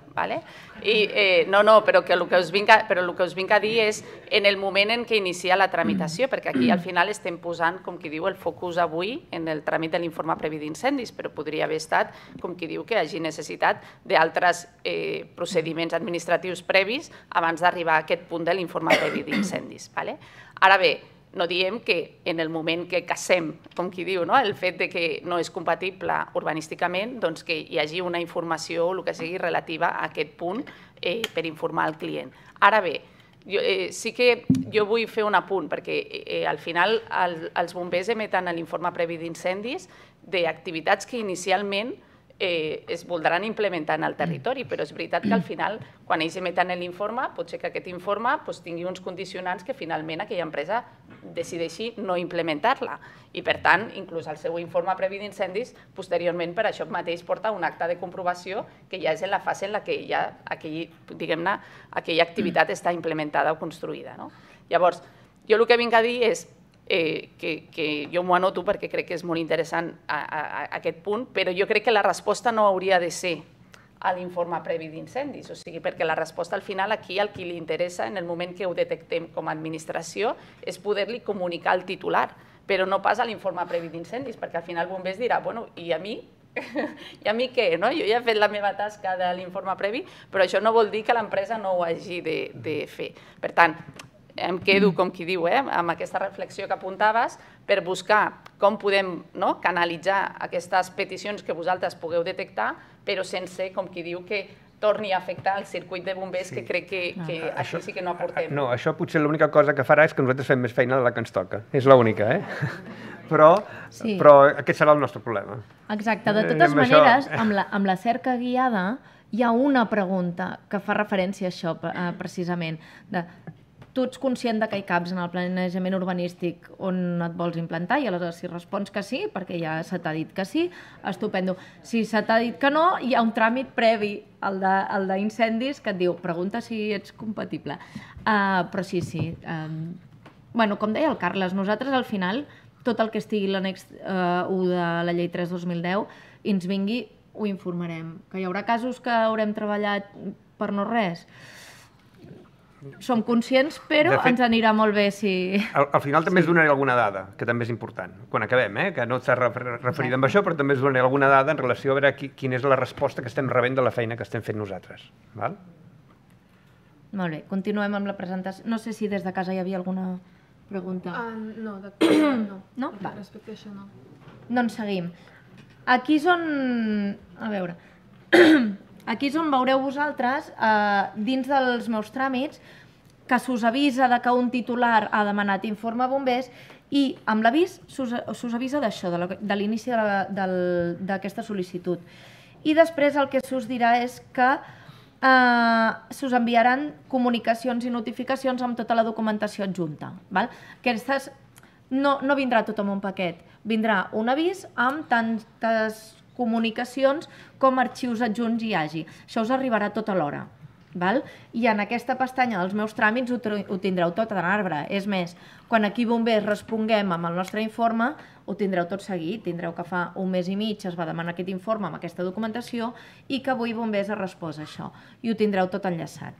Però el que us vinc a dir és en el moment en què inicia la tramitació, perquè aquí al final estem posant, com qui diu, el focus avui en el tràmit de l'informe previ d'incendis, però podria haver estat, com qui diu, que hagi necessitat d'altres procediments administratius previs abans d'arribar a aquest punt de l'informe previ d'incendis. Ara bé, no diem que en el moment que casem, com qui diu, el fet que no és compatible urbanísticament, doncs que hi hagi una informació o el que sigui relativa a aquest punt per informar el client. Ara bé, sí que jo vull fer un apunt, perquè al final els bombers emeten l'informe previ d'incendis d'activitats que inicialment es voldran implementar en el territori, però és veritat que al final, quan ells emeten l'informe, pot ser que aquest informe tingui uns condicionants que finalment aquella empresa decideixi no implementar-la. I per tant, inclús el seu informe previ d'incendis, posteriorment per això mateix porta un acte de comprovació que ja és en la fase en la que ja aquella activitat està implementada o construïda. Llavors, jo el que vinc a dir és que jo m'ho anoto perquè crec que és molt interessant aquest punt, però jo crec que la resposta no hauria de ser a l'informe previ d'incendis, o sigui, perquè la resposta al final aquí al qui li interessa en el moment que ho detectem com a administració és poder-li comunicar al titular, però no pas a l'informe previ d'incendis, perquè al final bombers dirà, bueno, i a mi? I a mi què? Jo ja he fet la meva tasca de l'informe previ, però això no vol dir que l'empresa no ho hagi de fer. Per tant, em quedo, com qui diu, amb aquesta reflexió que apuntaves per buscar com podem canalitzar aquestes peticions que vosaltres pugueu detectar, però sense, com qui diu, que torni a afectar el circuit de bombers, que crec que això sí que no aportem. No, això potser l'única cosa que farà és que nosaltres fem més feina de la que ens toca. És l'única, Però aquest serà el nostre problema. Exacte. De totes maneres, amb la cerca guiada hi ha una pregunta que fa referència a això, precisament. Tu ets conscient que hi caps en el planejament urbanístic on et vols implantar i aleshores si respons que sí, perquè ja se t'ha dit que sí, estupendo. Si se t'ha dit que no, hi ha un tràmit previ, el d'incendis, que et diu, pregunta si ets compatible. Però sí. Com deia el Carles, nosaltres al final, tot el que estigui a l'annex 1 de la llei 3/2010 i ens vingui, ho informarem. Que hi haurà casos que haurem treballat per no res. Som conscients, però ens anirà molt bé si... Al final també es donaré alguna dada, que també és important, quan acabem, que no s'ha referit amb això, però també es donaré alguna dada en relació a veure quina és la resposta que estem rebent de la feina que estem fent nosaltres. Molt bé, continuem amb la presentació. No sé si des de casa hi havia alguna pregunta. No, de casa no. No? Respecte a això no. Doncs seguim. Aquí és on... A veure... Aquí és on veureu vosaltres, dins dels meus tràmits, que s'us avisa que un titular ha demanat informe a bombers i amb l'avís s'us avisa d'això, de l'inici d'aquesta sol·licitud. I després el que s'us dirà és que s'us enviaran comunicacions i notificacions amb tota la documentació adjunta. Aquestes no vindrà tot en un paquet, vindrà un avís amb tantes comunicacions com arxius adjunts hi hagi. Això us arribarà tot alhora. I en aquesta pestanya dels meus tràmits ho tindreu tot en arbre. És més, quan aquí bombers responguem amb el nostre informe, ho tindreu tot seguit. Tindreu que fa un mes i mig es va demanar aquest informe amb aquesta documentació i que avui bombers ha respost això. I ho tindreu tot enllaçat.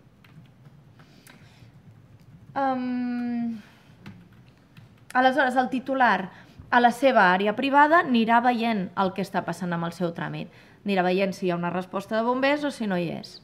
Aleshores, el titular a la seva àrea privada anirà veient el que està passant amb el seu tràmit. Anirà veient si hi ha una resposta de bombers o si no hi és.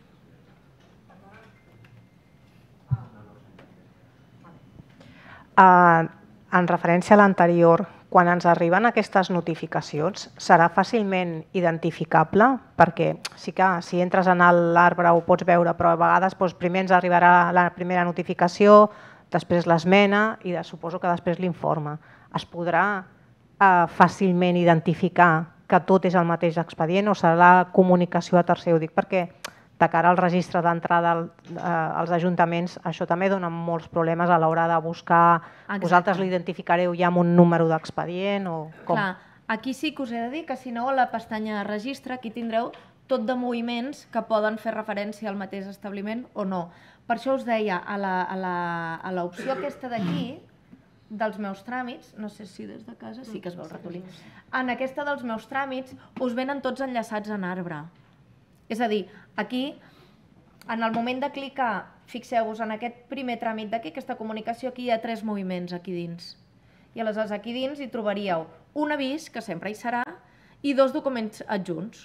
En referència a l'anterior, quan ens arriben aquestes notificacions, serà fàcilment identificable? Perquè sí que si entres en l'arbre ho pots veure, però a vegades primer ens arribarà la primera notificació, després l'esmena i suposo que després l'informe. Es podrà fàcilment identificar que tot és el mateix expedient o serà la comunicació a tercer? Ho dic perquè de cara al registre d'entrada als ajuntaments això també dona molts problemes a l'hora de buscar. Vosaltres l'identificareu ja amb un número d'expedient o com? Clar, aquí sí que us he de dir que si no a la pestanya registre aquí tindreu tot de moviments que poden fer referència al mateix establiment o no. Per això us deia, a l'opció aquesta d'aquí, dels meus tràmits, no sé si des de casa sí que es veu el ratolí, en aquesta dels meus tràmits us venen tots enllaçats en arbre. És a dir, aquí, en el moment de clicar, fixeu-vos en aquest primer tràmit d'aquí, aquesta comunicació, aquí hi ha 3 moviments aquí dins. I aleshores aquí dins hi trobaríeu un avís, que sempre hi serà, i 2 documents adjunts.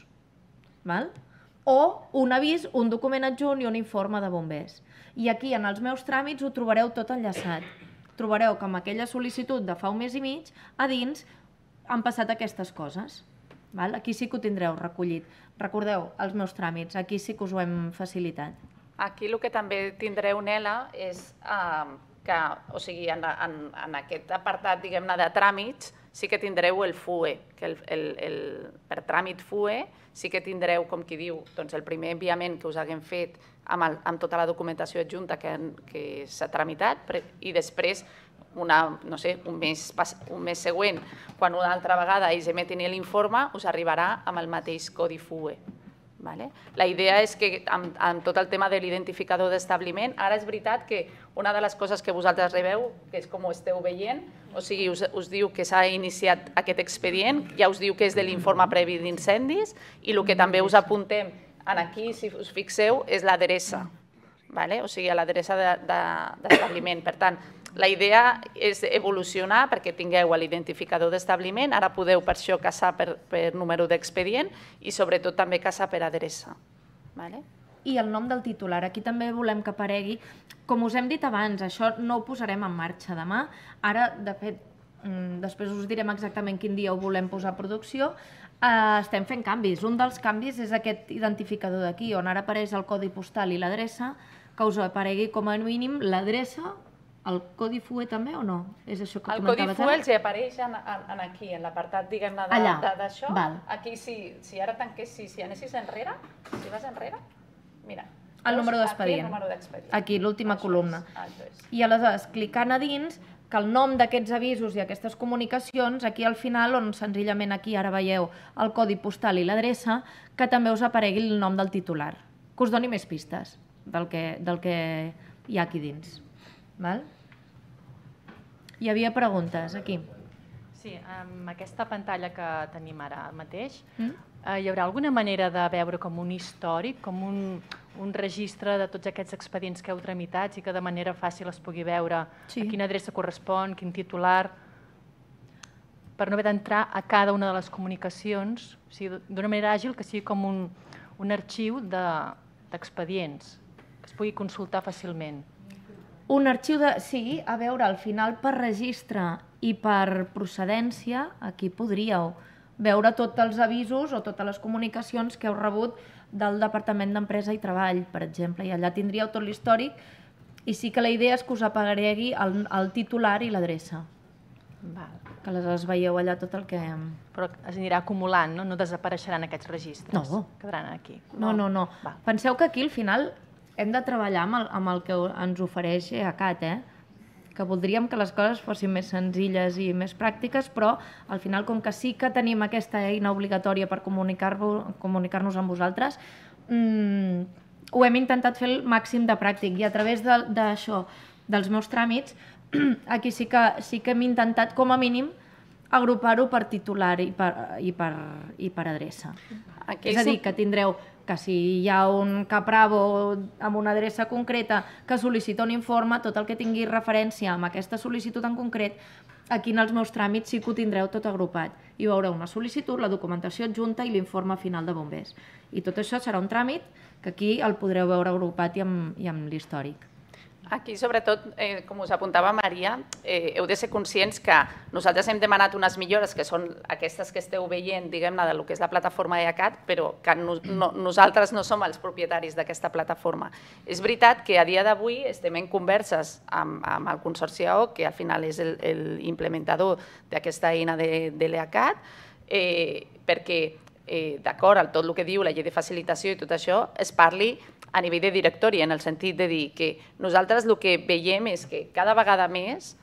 O un avís, un document adjunt i un informe de bombers. I aquí, en els meus tràmits, ho trobareu tot enllaçat. Trobareu que amb aquella sol·licitud de fa un mes i mig, a dins han passat aquestes coses. Aquí sí que ho tindreu recollit. Recordeu, els meus tràmits, aquí sí que us ho hem facilitat. Aquí el que també tindreu, Nela, és que, o sigui, en aquest apartat, diguem-ne, de tràmits, sí que tindreu el FUE, que per tràmit FUE sí que tindreu, com qui diu, el primer enviament que us haguem fet amb tota la documentació adjunta que s'ha tramitat i després, no sé, un mes següent, quan una altra vegada ells emetin l'informe, us arribarà amb el mateix codi FUE. La idea és que amb tot el tema de l'identificador d'establiment, ara és veritat que una de les coses que vosaltres rebeu, que és com ho esteu veient, o sigui, us diu que s'ha iniciat aquest expedient, ja us diu que és de l'informe previ d'incendis i el que també us apuntem aquí, si us fixeu, és l'adreça, o sigui, l'adreça d'establiment. Per tant, la idea és evolucionar perquè tingueu l'identificador d'establiment, ara podeu per això caçar per número d'expedient i sobretot també caçar per adreça. I el nom del titular, aquí també volem que aparegui. Com us hem dit abans, això no ho posarem en marxa demà. Ara, de fet, després us direm exactament quin dia ho volem posar a producció. Estem fent canvis. Un dels canvis és aquest identificador d'aquí, on ara apareix el codi postal i l'adreça, que us aparegui com a mínim l'adreça. El codi FUE també o no? És això que comentaves ara? El codi FUE els apareix aquí, en l'apartat, diguem-ne, d'això. Aquí, si ara tanquessis, si anessis enrere, si vas enrere, mira. El número d'expedient. Aquí, l'última columna. I aleshores, clicant a dins, que el nom d'aquests avisos i aquestes comunicacions, aquí al final, on senzillament aquí ara veieu el codi postal i l'adreça, que també us aparegui el nom del titular, que us doni més pistes del que hi ha aquí dins. Hi havia preguntes, aquí. Sí, amb aquesta pantalla que tenim ara mateix, hi haurà alguna manera de veure com un històric, com un registre de tots aquests expedients que heu tramitat i que de manera fàcil es pugui veure a quina adreça correspon, quin titular, per no haver d'entrar a cada una de les comunicacions, d'una manera àgil, que sigui com un arxiu d'expedients, que es pugui consultar fàcilment. Un arxiu de... Sí, a veure, al final per registre i per procedència, aquí podríeu veure tots els avisos o totes les comunicacions que heu rebut del Departament d'Empresa i Treball, per exemple, i allà tindríeu tot l'històric i sí que la idea és que us aparegui el titular i l'adreça. Que aleshores veieu allà tot el que... Però es anirà acumulant, no? No desapareixeran aquests registres? No. Quedaran aquí? No. Penseu que aquí al final hem de treballar amb el que ens ofereix EACAT, que voldríem que les coses fossin més senzilles i més pràctiques, però al final, com que sí que tenim aquesta eina obligatòria per comunicar-nos amb vosaltres, ho hem intentat fer el màxim de pràctic i a través d'això, dels meus tràmits, aquí sí que hem intentat, com a mínim, agrupar-ho per titular i per adreça. És a dir, que tindreu que si hi ha un Capravo amb una adreça concreta que sol·licita un informe, tot el que tingui referència amb aquesta sol·licitud en concret, aquí en els meus tràmits sí que ho tindreu tot agrupat. Hi veureu una sol·licitud, la documentació adjunta i l'informe final de bombers. I tot això serà un tràmit que aquí el podreu veure agrupat i amb l'històric. Aquí, sobretot, com us apuntava Maria, heu de ser conscients que nosaltres hem demanat unes millores que són aquestes que esteu veient, diguem-ne, del que és la plataforma EACAT, però que nosaltres no som els propietaris d'aquesta plataforma. És veritat que a dia d'avui estem en converses amb el Consorci AOC, que al final és l'implementador d'aquesta eina de l'EACAT, perquè, d'acord amb tot el que diu la llei de facilitació i tot això, es parli a nivell de directori, en el sentit de dir que nosaltres el que veiem és que cada vegada més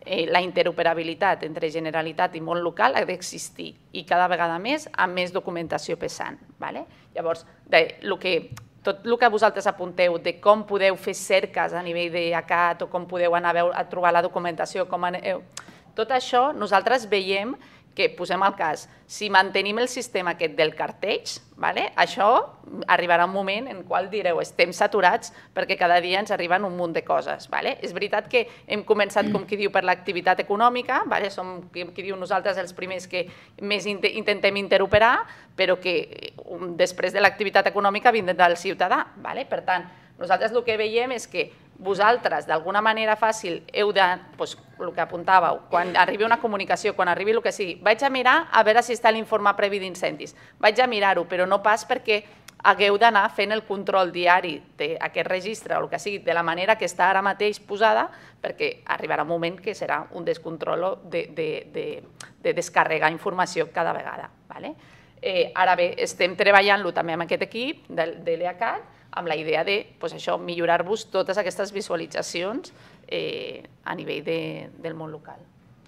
la interoperabilitat entre Generalitat i món local ha d'existir i cada vegada més amb més documentació pesant. Llavors, tot el que vosaltres apunteu de com podeu fer cerques a nivell d'ECAT o com podeu anar a trobar la documentació, tot això nosaltres veiem que, posem el cas, si mantenim el sistema aquest del carteig, això arribarà un moment en el qual direu estem saturats perquè cada dia ens arriben un munt de coses. És veritat que hem començat, com qui diu, per l'activitat econòmica, som, com qui diu, nosaltres els primers que més intentem interoperar, però que després de l'activitat econòmica vindrà del ciutadà. Per tant, nosaltres el que veiem és que vosaltres, d'alguna manera fàcil, heu de, el que apuntàveu, quan arribi una comunicació, quan arribi el que sigui, vaig a mirar a veure si està l'informe previ d'incendis. Vaig a mirar-ho, però no pas perquè hagueu d'anar fent el control diari d'aquest registre o el que sigui, de la manera que està ara mateix posada, perquè arribarà un moment que serà un descontrol de descarregar informació cada vegada. Ara bé, estem treballant-lo també amb aquest equip de l'EACAT, amb la idea de millorar-vos totes aquestes visualitzacions a nivell del món local.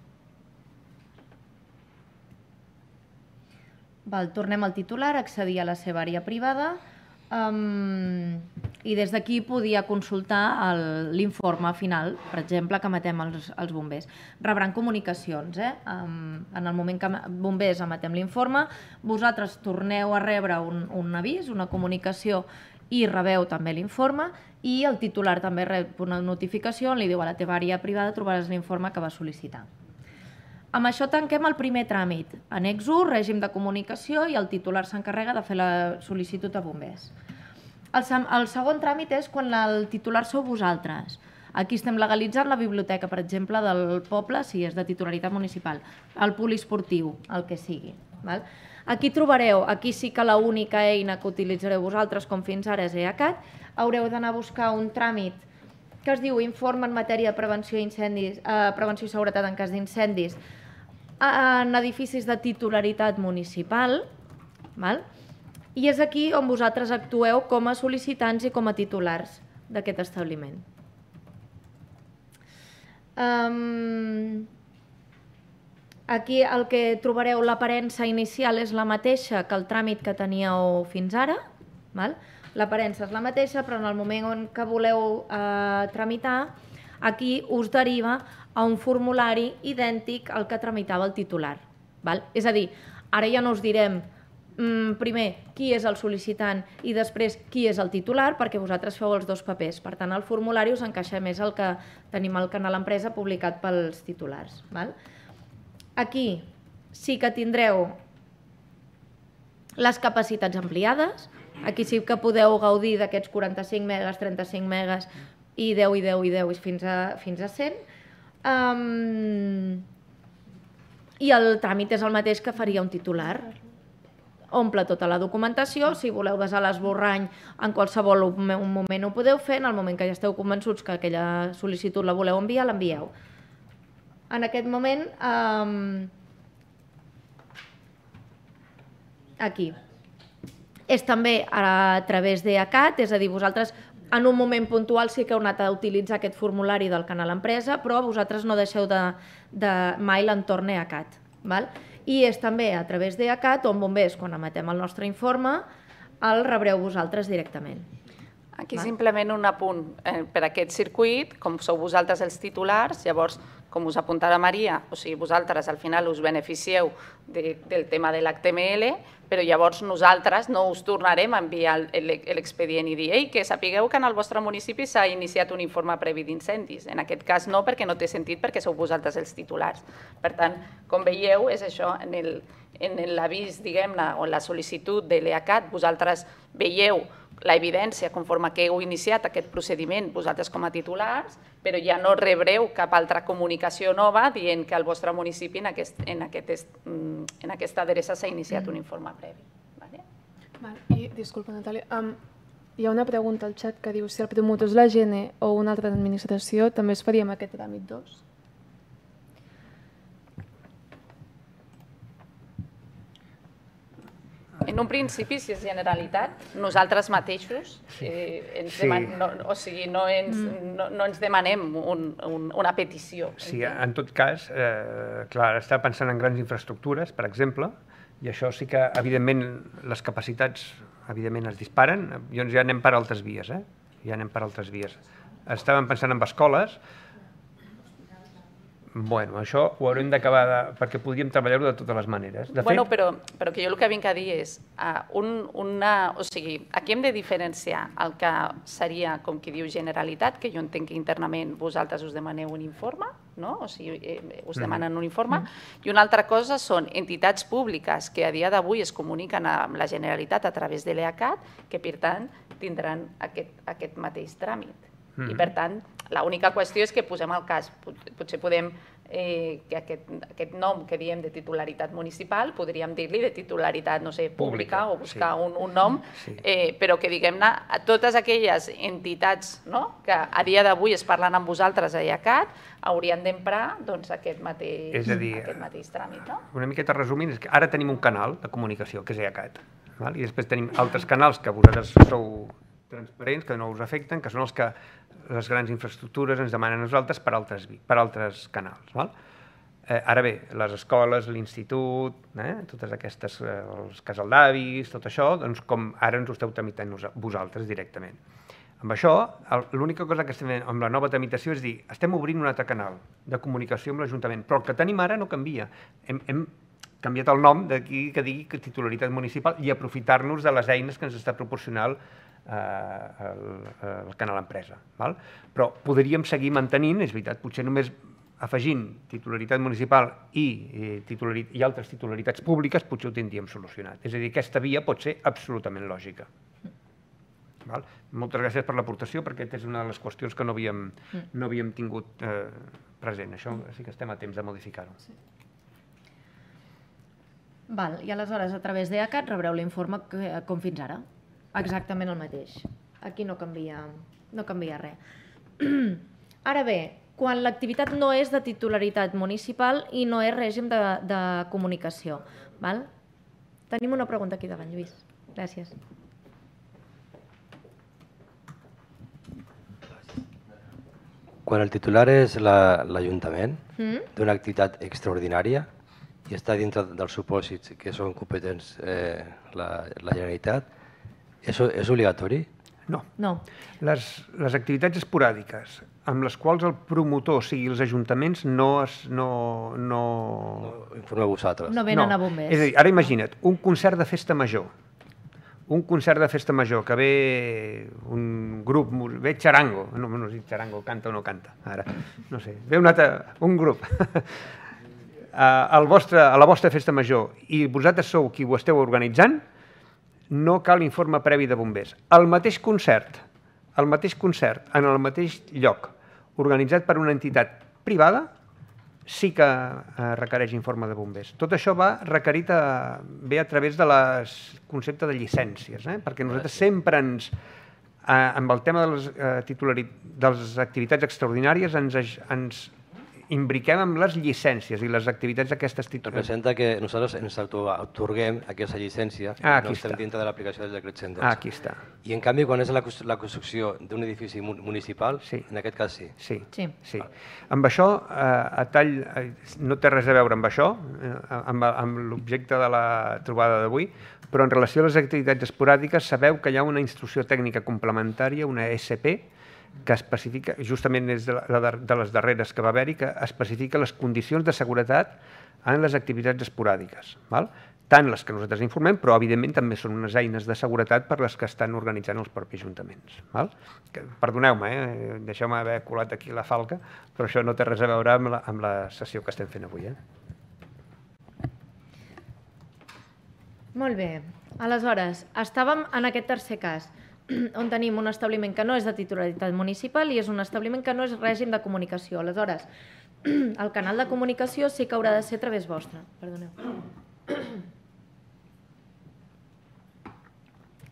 Tornem al titular, accedir a la seva àrea privada i des d'aquí podia consultar l'informe final, per exemple, que emetem els bombers. Rebran comunicacions. En el moment que bombers emetem l'informe, vosaltres torneu a rebre un avís, una comunicació, i rebeu també l'informe i el titular també rep una notificació on li diu a la teva àrea privada trobaràs l'informe que va sol·licitar. Amb això tanquem el primer tràmit. Annex 1, règim de comunicació i el titular s'encarrega de fer la sol·licitud a bombers. El segon tràmit és quan el titular sou vosaltres. Aquí estem legalitzant la biblioteca, per exemple, del poble, si és de titularitat municipal, el poliesportiu, el que sigui. Aquí trobareu, aquí sí que l'única eina que utilitzareu vosaltres, com fins ara és EACAT, haureu d'anar a buscar un tràmit que es diu Informe en matèria de prevenció i seguretat en cas d'incendis en edificis de titularitat municipal, i és aquí on vosaltres actueu com a sol·licitants i com a titulars d'aquest establiment. Aquí el que trobareu, l'aparença inicial és la mateixa que el tràmit que teníeu fins ara. L'aparença és la mateixa, però en el moment en què voleu tramitar, aquí us deriva a un formulari idèntic al que tramitava el titular. És a dir, ara ja no us direm primer qui és el sol·licitant i després qui és el titular, perquè vosaltres feu els dos papers. Per tant, el formulari us encaixa més el que tenim al canal Empresa publicat pels titulars. Aquí sí que tindreu les capacitats ampliades, aquí sí que podeu gaudir d'aquests 45 megas, 35 megas i 10 i 10 i 10 fins a 100. I el tràmit és el mateix que faria un titular. Omple tota la documentació, si voleu desar l'esborrany en qualsevol moment ho podeu fer, en el moment que ja esteu convençuts que aquella sol·licitud la voleu enviar, l'envieu. En aquest moment, aquí, és també a través d'EACAT, és a dir, vosaltres en un moment puntual sí que heu anat a utilitzar aquest formulari del canal Empresa, però vosaltres no deixeu de mai l'entorn EACAT. I és també a través d'EACAT on bombers, quan emetem el nostre informe, el rebreu vosaltres directament. Aquí simplement un apunt per aquest circuit, com sou vosaltres els titulars, llavors, com us apuntava Maria, o sigui, vosaltres al final us beneficieu del tema de l'HTML, però llavors nosaltres no us tornarem a enviar l'expedient i dir que sapigueu que en el vostre municipi s'ha iniciat un informe previ d'incendis. En aquest cas no, perquè no té sentit, perquè sou vosaltres els titulars. Per tant, com veieu, és això, en l'avís, diguem-ne, o en la sol·licitud de l'EACAT, vosaltres veieu la evidència conforme que heu iniciat aquest procediment vosaltres com a titulars, però ja no rebreu cap altra comunicació nova dient que al vostre municipi en aquesta adreça s'ha iniciat un informe previ. I, disculpa, Natàlia, hi ha una pregunta al xat que diu si el promotor és la GN o una altra administració, també es faria amb aquest tràmit 2? en un principi, si és Generalitat, nosaltres mateixos no ens demanem una petició. Sí, en tot cas, clar, estava pensant en grans infraestructures, per exemple, i això sí que, evidentment, les capacitats es disparen. Llavors ja anem per altres vies, Estàvem pensant en escoles. Bueno, això ho haurem d'acabar, perquè podríem treballar-ho de totes les maneres. Bueno, però que jo el que vinc a dir és, o sigui, aquí hem de diferenciar el que seria, com qui diu, Generalitat, que jo entenc que internament vosaltres us demaneu un informe, no? O sigui, us demanen un informe, i una altra cosa són entitats públiques que a dia d'avui es comuniquen amb la Generalitat a través de l'EACAT, que per tant tindran aquest mateix tràmit. I per tant, l'única qüestió és que posem el cas. Potser podem, que aquest nom que diem de titularitat municipal, podríem dir-li de titularitat, no sé, pública, o buscar un nom, però que, diguem-ne, a totes aquelles entitats que a dia d'avui es parlen amb vosaltres a IACAT, haurien d'emprar aquest mateix tràmit. Una miqueta resumint, és que ara tenim un canal de comunicació, que és IACAT, i després tenim altres canals que vosaltres sou transparents, que no us afecten, que són els que les grans infraestructures ens demanen a nosaltres per altres canals. Ara bé, les escoles, l'institut, totes aquestes, els casals d'avis, tot això, doncs com ara ens ho esteu tramitant vosaltres directament. Amb això, l'única cosa que estem fent amb la nova tramitació és dir, estem obrint un altre canal de comunicació amb l'Ajuntament, però el que tenim ara no canvia. Hem canviat el nom d'aquí que digui titularitat municipal i aprofitar-nos de les eines que ens està proporcionant el canal empresa. Però podríem seguir mantenint, és veritat, potser només afegint titularitat municipal i altres titularitats públiques potser ho tindríem solucionat. És a dir, aquesta via pot ser absolutament lògica. Moltes gràcies per l'aportació, perquè aquesta és una de les qüestions que no havíem tingut present. Això sí que estem a temps de modificar-ho. I aleshores, a través d'EACAT, rebreu l'informe com fins ara. Exactament el mateix. Aquí no canvia res. Ara bé, quan l'activitat no és de titularitat municipal i no és règim de comunicació. Tenim una pregunta aquí davant, Lluís. Gràcies. Quan el titular és l'Ajuntament d'una activitat extraordinària i està dintre dels supòsits que són competents la Generalitat, és obligatori? No. Les activitats esporàdiques amb les quals el promotor, o sigui, els ajuntaments, no informeu vosaltres. No venen a bombers. És a dir, ara imagina't, un concert de festa major. Que ve un grup, ve Charango, no sé si Charango canta o no canta, ara, no sé, ve un grup a la vostra festa major i vosaltres sou qui ho esteu organitzant, no cal informe previ de bombers. El mateix concert, en el mateix lloc, organitzat per una entitat privada, sí que requereix informe de bombers. Tot això ve a través del concepte de llicències, perquè nosaltres sempre amb el tema de les activitats extraordinàries ens imbriquem amb les llicències i les activitats d'aquestes titularitats. Representa que nosaltres ens atorguem aquesta llicència i no estem dintre de l'aplicació del decret 112. Aquí està. I en canvi, quan és la construcció d'un edifici municipal, en aquest cas sí. Sí. Amb això, no té res a veure amb això, amb l'objecte de la trobada d'avui, però en relació a les activitats esporàdiques sabeu que hi ha una instrucció tècnica complementària, una SP, que especifica, justament és de les darreres que va haver-hi, que especifica les condicions de seguretat en les activitats esporàdiques. Tant les que nosaltres informem, però evidentment també són unes eines de seguretat per les que estan organitzant els propis ajuntaments. Perdoneu-me, deixeu-me haver colat aquí la falca, però això no té res a veure amb la sessió que estem fent avui. Molt bé. Aleshores, estàvem en aquest tercer cas, on tenim un establiment que no és de titularitat municipal i és un establiment que no és règim de comunicació. Aleshores, el canal de comunicació sí que haurà de ser a través vostre. Perdoneu.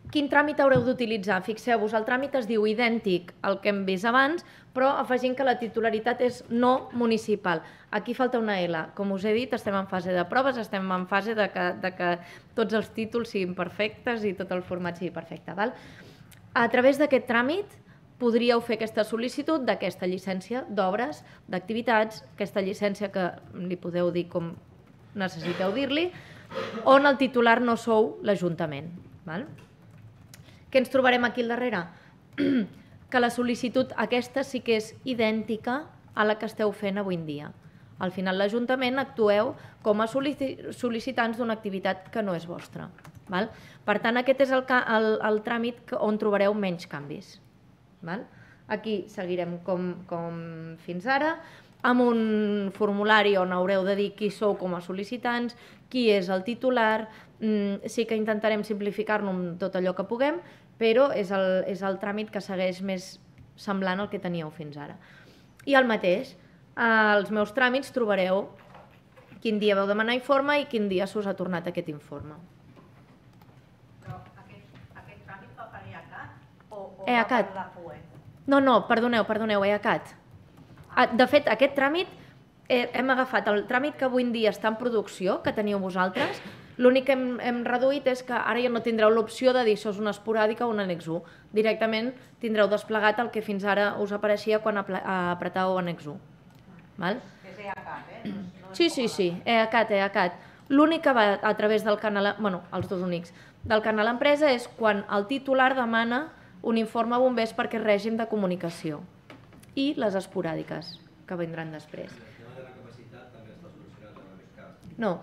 Quin tràmit haureu d'utilitzar? Fixeu-vos, el tràmit es diu idèntic al que hem vist abans, però afegint que la titularitat és no municipal. Aquí falta una L. Com us he dit, estem en fase de proves, estem en fase de que tots els títols siguin perfectes i tot el format sigui perfecte. A través d'aquest tràmit podríeu fer aquesta sol·licitud d'aquesta llicència d'obres, d'activitats, aquesta llicència que li podeu dir com necessiteu dir-li, on el titular no sou l'Ajuntament. Què ens trobarem aquí al darrere? Que la sol·licitud aquesta sí que és idèntica a la que esteu fent avui en dia. Al final l'Ajuntament actueu com a sol·licitants d'una activitat que no és vostra. Per tant, aquest és el tràmit on trobareu menys canvis. Aquí seguirem com fins ara, amb un formulari on haureu de dir qui sou com a sol·licitants, qui és el titular. Sí que intentarem simplificar-lo amb tot allò que puguem, però és el tràmit que segueix més semblant al que teníeu fins ara. I el mateix, als meus tràmits trobareu quin dia vau demanar informe i quin dia s'us ha tornat aquest informe. Però aquest tràmit va per EACAT o va per la FUE? No, perdoneu, EACAT. De fet, aquest tràmit, hem agafat el tràmit que avui en dia està en producció, que teniu vosaltres. L'únic que hem reduït és que ara ja no tindreu l'opció de dir això és una esporàdica o un annex 1. Directament tindreu desplegat el que fins ara us apareixia quan apretàveu annex 1. És EACAT, Sí, EACAT. L'únic que va a través del canal, els dos únics, del canal empresa és quan el titular demana un informe a bombers perquè és règim de comunicació i les esporàdiques que vindran després. El tema de la capacitat també està solucionat en aquest cas? No.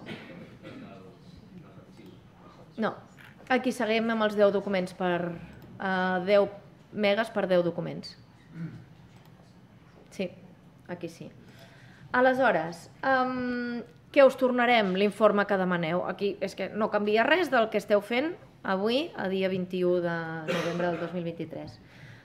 No. Aquí seguim amb els 10 documents per 10 megas per 10 documents. Sí, aquí sí. Aleshores, què us tornarem? L'informe que demaneu. Aquí és que no canvia res del que esteu fent avui, a dia 21 de novembre del 2023.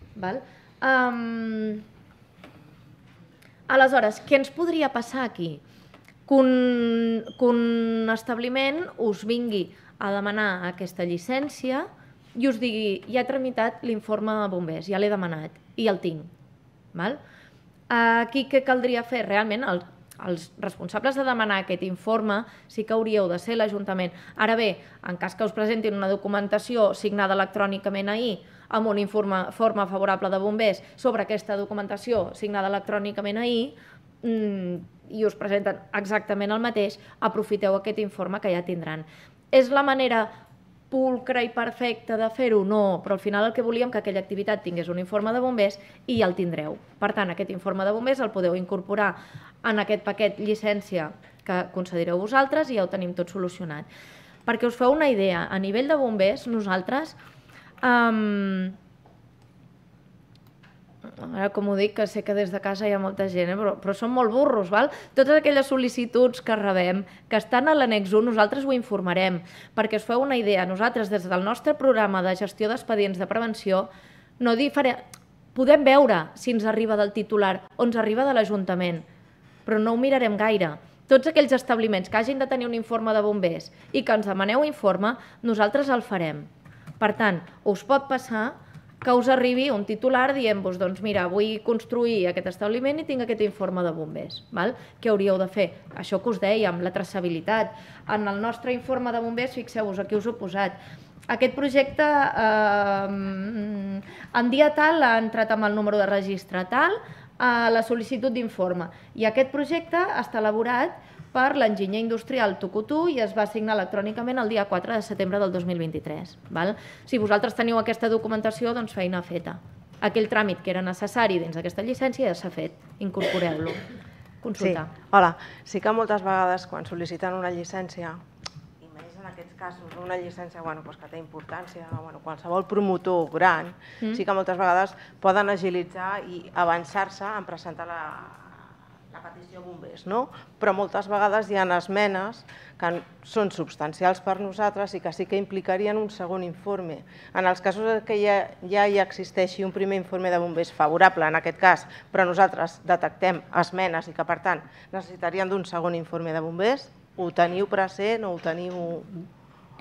Aleshores, què ens podria passar aquí? Que un establiment us vingui a demanar aquesta llicència i us digui, ja he tramitat l'informe de bombers, ja l'he demanat i el tinc. Aquí què caldria fer? Realment, els responsables de demanar aquest informe sí que hauríeu de ser l'Ajuntament. Ara bé, en cas que us presentin una documentació signada electrònicament ahir amb un informe favorable de bombers sobre aquesta documentació signada electrònicament ahir i us presenten exactament el mateix, aprofiteu aquest informe que ja tindran. És la manera pulcra i perfecta de fer-ho? No, però al final el que volíem que aquella activitat tingués un informe de bombers i ja el tindreu. Per tant, aquest informe de bombers el podeu incorporar en aquest paquet llicència que concedireu vosaltres i ja ho tenim tot solucionat. Perquè us feu una idea, a nivell de bombers, nosaltres, ara com ho dic, que sé que des de casa hi ha molta gent, però són molt burros, totes aquelles sol·licituds que rebem, que estan a l'annex 1, nosaltres ho informarem, perquè us feu una idea, nosaltres des del nostre programa de gestió d'expedients de prevenció, podem veure si ens arriba del titular o ens arriba de l'Ajuntament, però no ho mirarem gaire. Tots aquells establiments que hagin de tenir un informe de bombers i que ens demaneu informe, nosaltres el farem. Per tant, us pot passar que us arribi un titular dient-vos, doncs mira, vull construir aquest establiment i tinc aquest informe de bombers. Què hauríeu de fer? Això que us dèiem, la traçabilitat. En el nostre informe de bombers, fixeu-vos, aquí us ho he posat. Aquest projecte en dia tal ha entrat amb el número de registre tal a la sol·licitud d'informe. I aquest projecte està elaborat per l'enginyer industrial Tucutú i es va assignar electrònicament el dia 4 de setembre del 2023. Si vosaltres teniu aquesta documentació, doncs feina feta. Aquell tràmit que era necessari dins d'aquesta llicència ja s'ha fet. Incorporeu-lo. Consulta. Hola. Sí que moltes vegades quan sol·liciten una llicència, i més en aquests casos una llicència que té importància, qualsevol promotor gran, sí que moltes vegades poden agilitzar i avançar-se en presentar la petició a bombers, però moltes vegades hi ha esmenes que són substancials per nosaltres i que sí que implicarien un segon informe. En els casos que ja hi existeixi un primer informe de bombers favorable, en aquest cas, però nosaltres detectem esmenes i que, per tant, necessitarien d'un segon informe de bombers, ho teniu present o ho teniu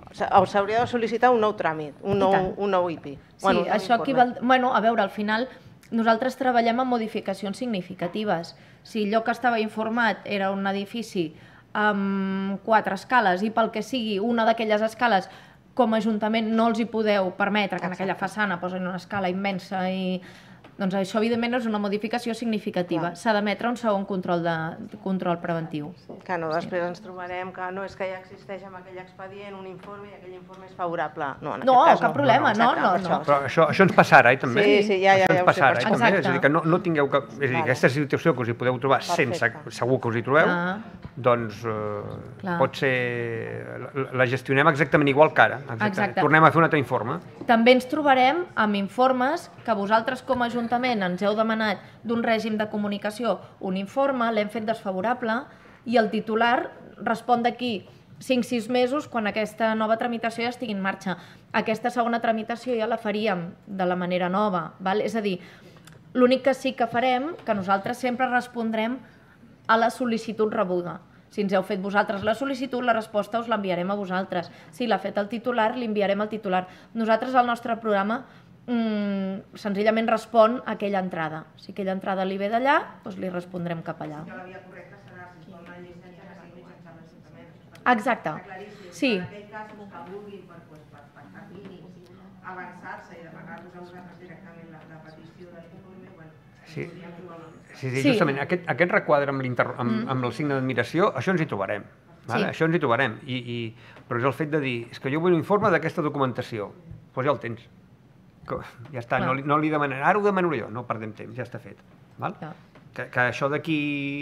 s'hauria de sol·licitar un nou tràmit, un nou IPI. Sí, això equival... Bueno, a veure, al final nosaltres treballem amb modificacions significatives. Si allò que estava informat era un edifici amb 4 escales i pel que sigui una d'aquelles escales com a Ajuntament no els hi podeu permetre que en aquella façana posin una escala immensa i... Doncs això, evidentment, és una modificació significativa. S'ha d'emetre un segon control preventiu. Que no, després ens trobarem que no és que ja existeix en aquell expedient un informe i aquell informe és favorable. No, cap problema, no. Però això ens passarà, també. Sí, ja ho sé. Exacte. És a dir, que no tingueu cap... És a dir, aquesta situació que us hi podeu trobar sense... Segur que us hi trobeu, doncs pot ser... La gestionem exactament igual que ara. Tornem a fer un altre informe. També ens trobarem amb informes que vosaltres com a Ajuntament ens heu demanat d'un règim de comunicació un informe, l'hem fet desfavorable i el titular respon d'aquí 5-6 mesos quan aquesta nova tramitació ja estigui en marxa. Aquesta segona tramitació ja la faríem de la manera nova. És a dir, l'únic que sí que farem, que nosaltres sempre respondrem a la sol·licitud rebuda. Si ens heu fet vosaltres la sol·licitud, la resposta us l'enviarem a vosaltres. Si l'ha fet el titular, l'enviarem al titular. Nosaltres, el nostre programa, senzillament respon a aquella entrada. Si aquella entrada li ve d'allà, doncs li respondrem cap allà. La via correcta serà si es dona llicència que sigui mitjançant l'Ajuntament. Exacte. Sí. En aquell cas, que vulguin per termini avançar-se i demanar-vos a vosaltres directament la petició de l'informe, podríem trobar una... Sí, justament, aquest requadre amb el signe d'admiració, això ens hi trobarem. Això ens hi trobarem. Però és el fet de dir, és que jo vull un informe d'aquesta documentació. Doncs ja el tens. Ja està, no li demanem, ara ho demano jo, no perdem temps, ja està fet. Que això d'aquí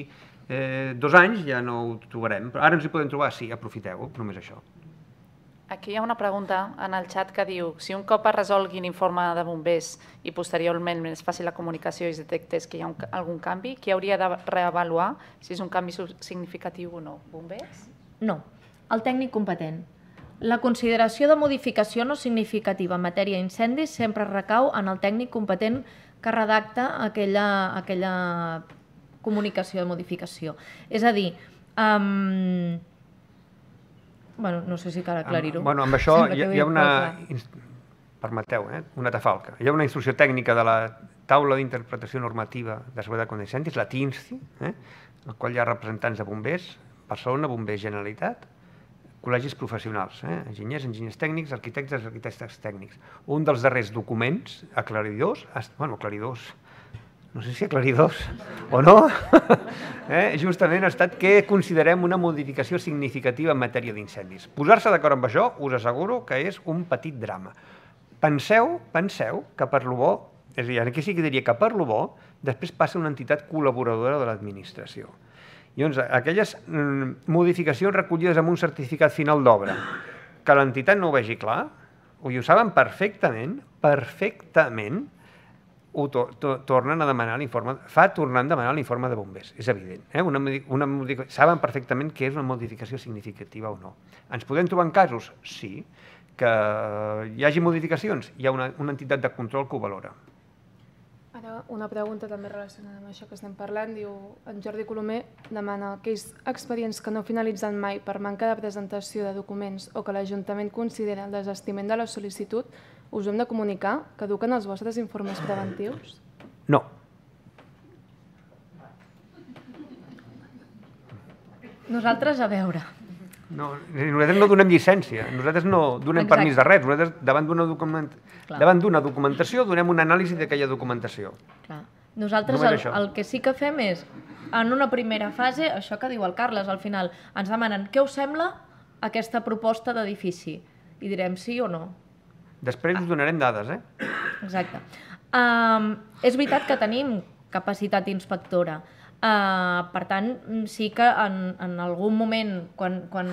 2 anys ja no ho trobarem, però ara ens hi podem trobar, sí, aprofiteu-ho, només això. Aquí hi ha una pregunta en el xat que diu si un cop es resolgui l'informe de bombers i posteriorment es faci la comunicació i es detectés que hi ha algun canvi, qui hauria de reavaluar si és un canvi significatiu o no? Bombers? No, el tècnic competent. La consideració de modificació no significativa en matèria d'incendis sempre recau en el tècnic competent que redacta aquella comunicació de modificació. És a dir, no sé si cal aclarir-ho. Amb això hi ha una... Permeteu, una tafalca. Hi ha una instrucció tècnica de la Taula d'Interpretació Normativa de Seguretat contra Incendis, la TINSI, en la qual hi ha representants de bombers, Barcelona, Bombers Generalitat, col·legis professionals, enginyers tècnics, arquitectes tècnics. Un dels darrers documents aclaridors, no sé si aclaridors o no, justament ha estat que considerem una modificació significativa en matèria d'incendis. Posar-se d'acord amb això us asseguro que és un petit drama. Penseu que per lo bo, és a dir, aquí sí que diria que per lo bo, després passa una entitat col·laboradora de l'administració. Llavors, aquelles modificacions recollides amb un certificat final d'obra, que l'entitat no ho vegi clar, i ho saben perfectament, tornen a demanar l'informe, tornant a demanar l'informe de bombers, és evident. Saben perfectament que és una modificació significativa o no. Ens podem trobar en casos? Sí. Que hi hagi modificacions? Hi ha una entitat de control que ho valora. Ara, una pregunta també relacionada amb això que estem parlant. Diu, en Jordi Colomer demana aquells expedients que no finalitzen mai per manca de presentació de documents o que l'Ajuntament considera el desestiment de la sol·licitud, us hem de comunicar? Caduquen els vostres informes preventius? No. Nosaltres, a veure... Nosaltres no donem llicència, nosaltres no donem permís de res, nosaltres davant d'una documentació donem una anàlisi d'aquella documentació. Nosaltres el que sí que fem és, en una primera fase, això que diu el Carles, al final ens demanen què us sembla aquesta proposta d'edifici i direm sí o no. Després us donarem dades, Exacte. És veritat que tenim capacitat inspectora. Per tant, sí que en algun moment, quan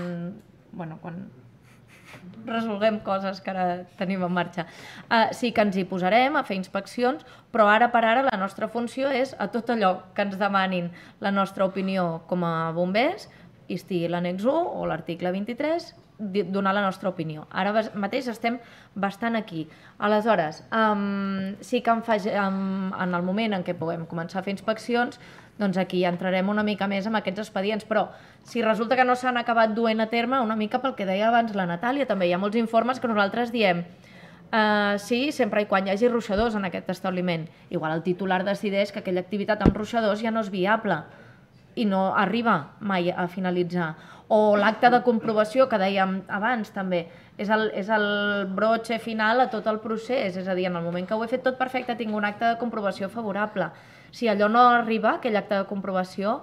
resolguem coses que ara tenim en marxa, sí que ens hi posarem a fer inspeccions, però ara per ara la nostra funció és a tot allò que ens demanin la nostra opinió com a bombers, i estigui l'annex 1 o l'article 23, donar la nostra opinió. Ara mateix estem bastant aquí. Aleshores, sí que en el moment en què puguem començar a fer inspeccions, Doncs aquí entrarem una mica més amb aquests expedients, però si resulta que no s'han acabat duent a terme, una mica pel que deia abans la Natàlia, també hi ha molts informes que nosaltres diem sí, sempre i quan hi hagi ruixadors en aquest establiment. Igual el titular decideix que aquella activitat amb ruixadors ja no és viable i no arriba mai a finalitzar. O l'acte de comprovació que dèiem abans també, és el broche final a tot el procés, és a dir, en el moment que ho he fet tot perfecte tinc un acte de comprovació favorable. Si allò no arriba, aquell acte de comprovació,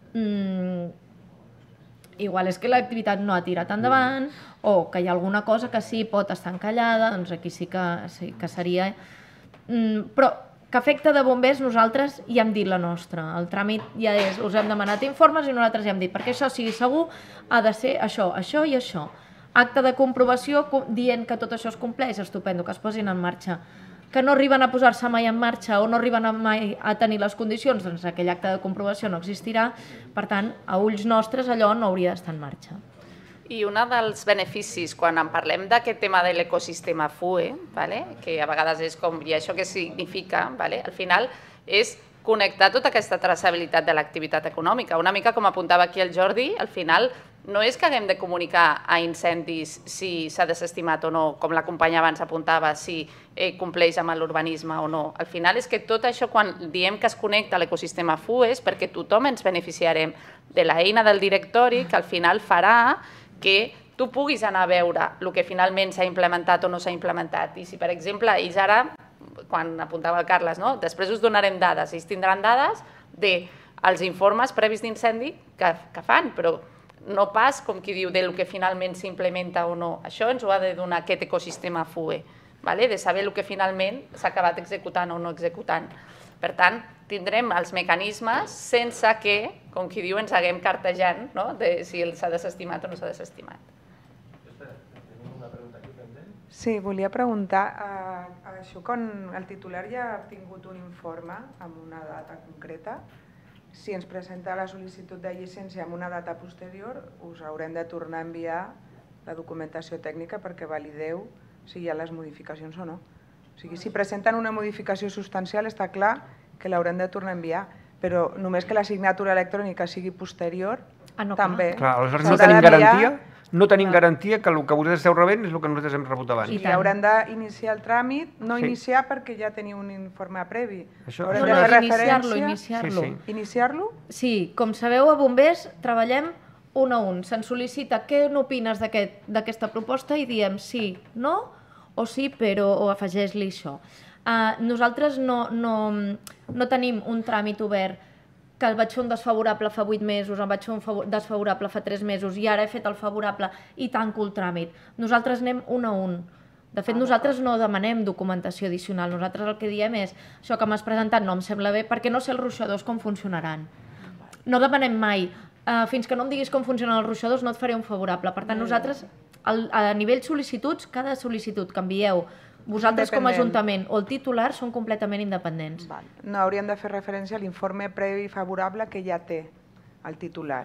igual és que l'activitat no ha tirat endavant o que hi ha alguna cosa que sí pot estar encallada, doncs aquí sí que seria... Però que afecta de bombers nosaltres ja hem dit la nostra. El tràmit ja és, us hem demanat informes i nosaltres ja hem dit perquè això sigui segur ha de ser això, això i això. Acte de comprovació dient que tot això es compleix, estupendo, que es posin en marxa. Que no arriben a posar-se mai en marxa o no arriben mai a tenir les condicions, doncs aquell acte de comprovació no existirà, per tant, a ulls nostres allò no hauria d'estar en marxa. I un dels beneficis, quan en parlem d'aquest tema de l'ecosistema FUE, que a vegades és com, i això què significa, al final és connectar tota aquesta traçabilitat de l'activitat econòmica. Una mica com apuntava aquí el Jordi, al final no és que haguem de comunicar a incendis si s'ha desestimat o no, com la companya abans apuntava, si compleix amb l'urbanisme o no. Al final és que tot això, quan diem que es connecta a l'ecosistema FUE, és perquè tothom ens beneficiarem de l'eina del directori, que al final farà que tu puguis anar a veure el que finalment s'ha implementat o no s'ha implementat. I si, per exemple, ells ara, quan apuntava el Carles, després us donarem dades, ells tindran dades dels informes previs d'incendi que fan, però no pas, com qui diu, del que finalment s'implementa o no. Això ens ho ha de donar aquest ecosistema FUE, de saber el que finalment s'ha acabat executant o no executant. Per tant, tindrem els mecanismes sense que, com qui diu, ens haguem cartejant de si s'ha desestimat o no s'ha desestimat. Sí, volia preguntar, això quan el titular ja ha tingut un informe amb una data concreta, si ens presenta la sol·licitud de llicència amb una data posterior, us haurem de tornar a enviar la documentació tècnica perquè valideu si hi ha les modificacions o no. O sigui, si presenten una modificació substancial, està clar que l'haurem de tornar a enviar, però només que la signatura electrònica sigui posterior, també. Clar, aleshores no tenim garantia que el que vosaltres esteu rebent és el que nosaltres hem rebut abans. I haurem d'iniciar el tràmit, no iniciar perquè ja teniu un informe previ. Haurem de fer referència. Iniciar-lo? Sí, com sabeu, a Bombers treballem un a un. Se'ns sol·licita què n'opines d'aquesta proposta i diem sí, no, o sí, però o afegeix-li això. Nosaltres no tenim un tràmit obert que el vaig fer un desfavorable fa 8 mesos, em vaig fer un desfavorable fa 3 mesos i ara he fet el favorable i tanco el tràmit. Nosaltres anem un a un. De fet, nosaltres no demanem documentació addicional. Nosaltres el que diem és això que m'has presentat no em sembla bé perquè no sé els ruixadors com funcionaran. No demanem mai. Fins que no em diguis com funcionen els ruixadors no et faré un favorable. Per tant, nosaltres, a nivell sol·licituds, cada sol·licitud que envieu vosaltres com a Ajuntament o el titular són completament independents. No hauríem de fer referència a l'informe previ favorable que ja té el titular.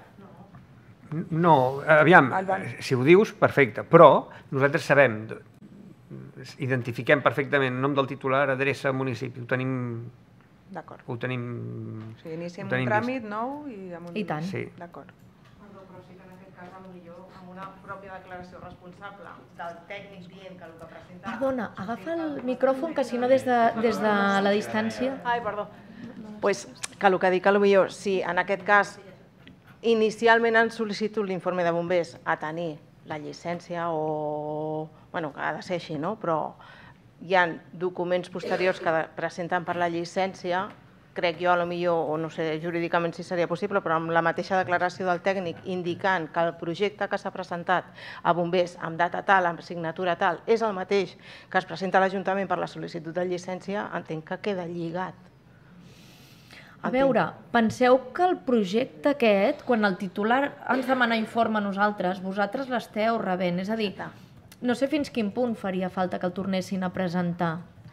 No, aviam, si ho dius, perfecte, però nosaltres sabem, identifiquem perfectament el nom del titular, adreça, municipi, ho tenim... D'acord. Ho tenim... O sigui, iniciem un tràmit nou i... I tant. D'acord. Però sí que en aquest cas, potser amb una pròpia declaració responsable del tècnic dient que el que presenta... Perdona, agafa el micròfon, que si no des de la distància... Ai, perdó. Pues que el que dic, potser, si en aquest cas inicialment han sol·licitat l'informe de bombers a tenir la llicència o... Bueno, que ha de ser així, no? Però hi ha documents posteriors que presenten per la llicència, crec jo, potser, o no sé jurídicament si seria possible, però amb la mateixa declaració del tècnic indicant que el projecte que s'ha presentat a bombers amb data tal, amb signatura tal, és el mateix que es presenta a l'Ajuntament per la sol·licitud de llicència, entenc que queda lligat. A veure, penseu que el projecte aquest, quan el titular ens demana informe a nosaltres, vosaltres l'esteu rebent, és a dir, no sé fins quin punt faria falta que el tornessin a presentar.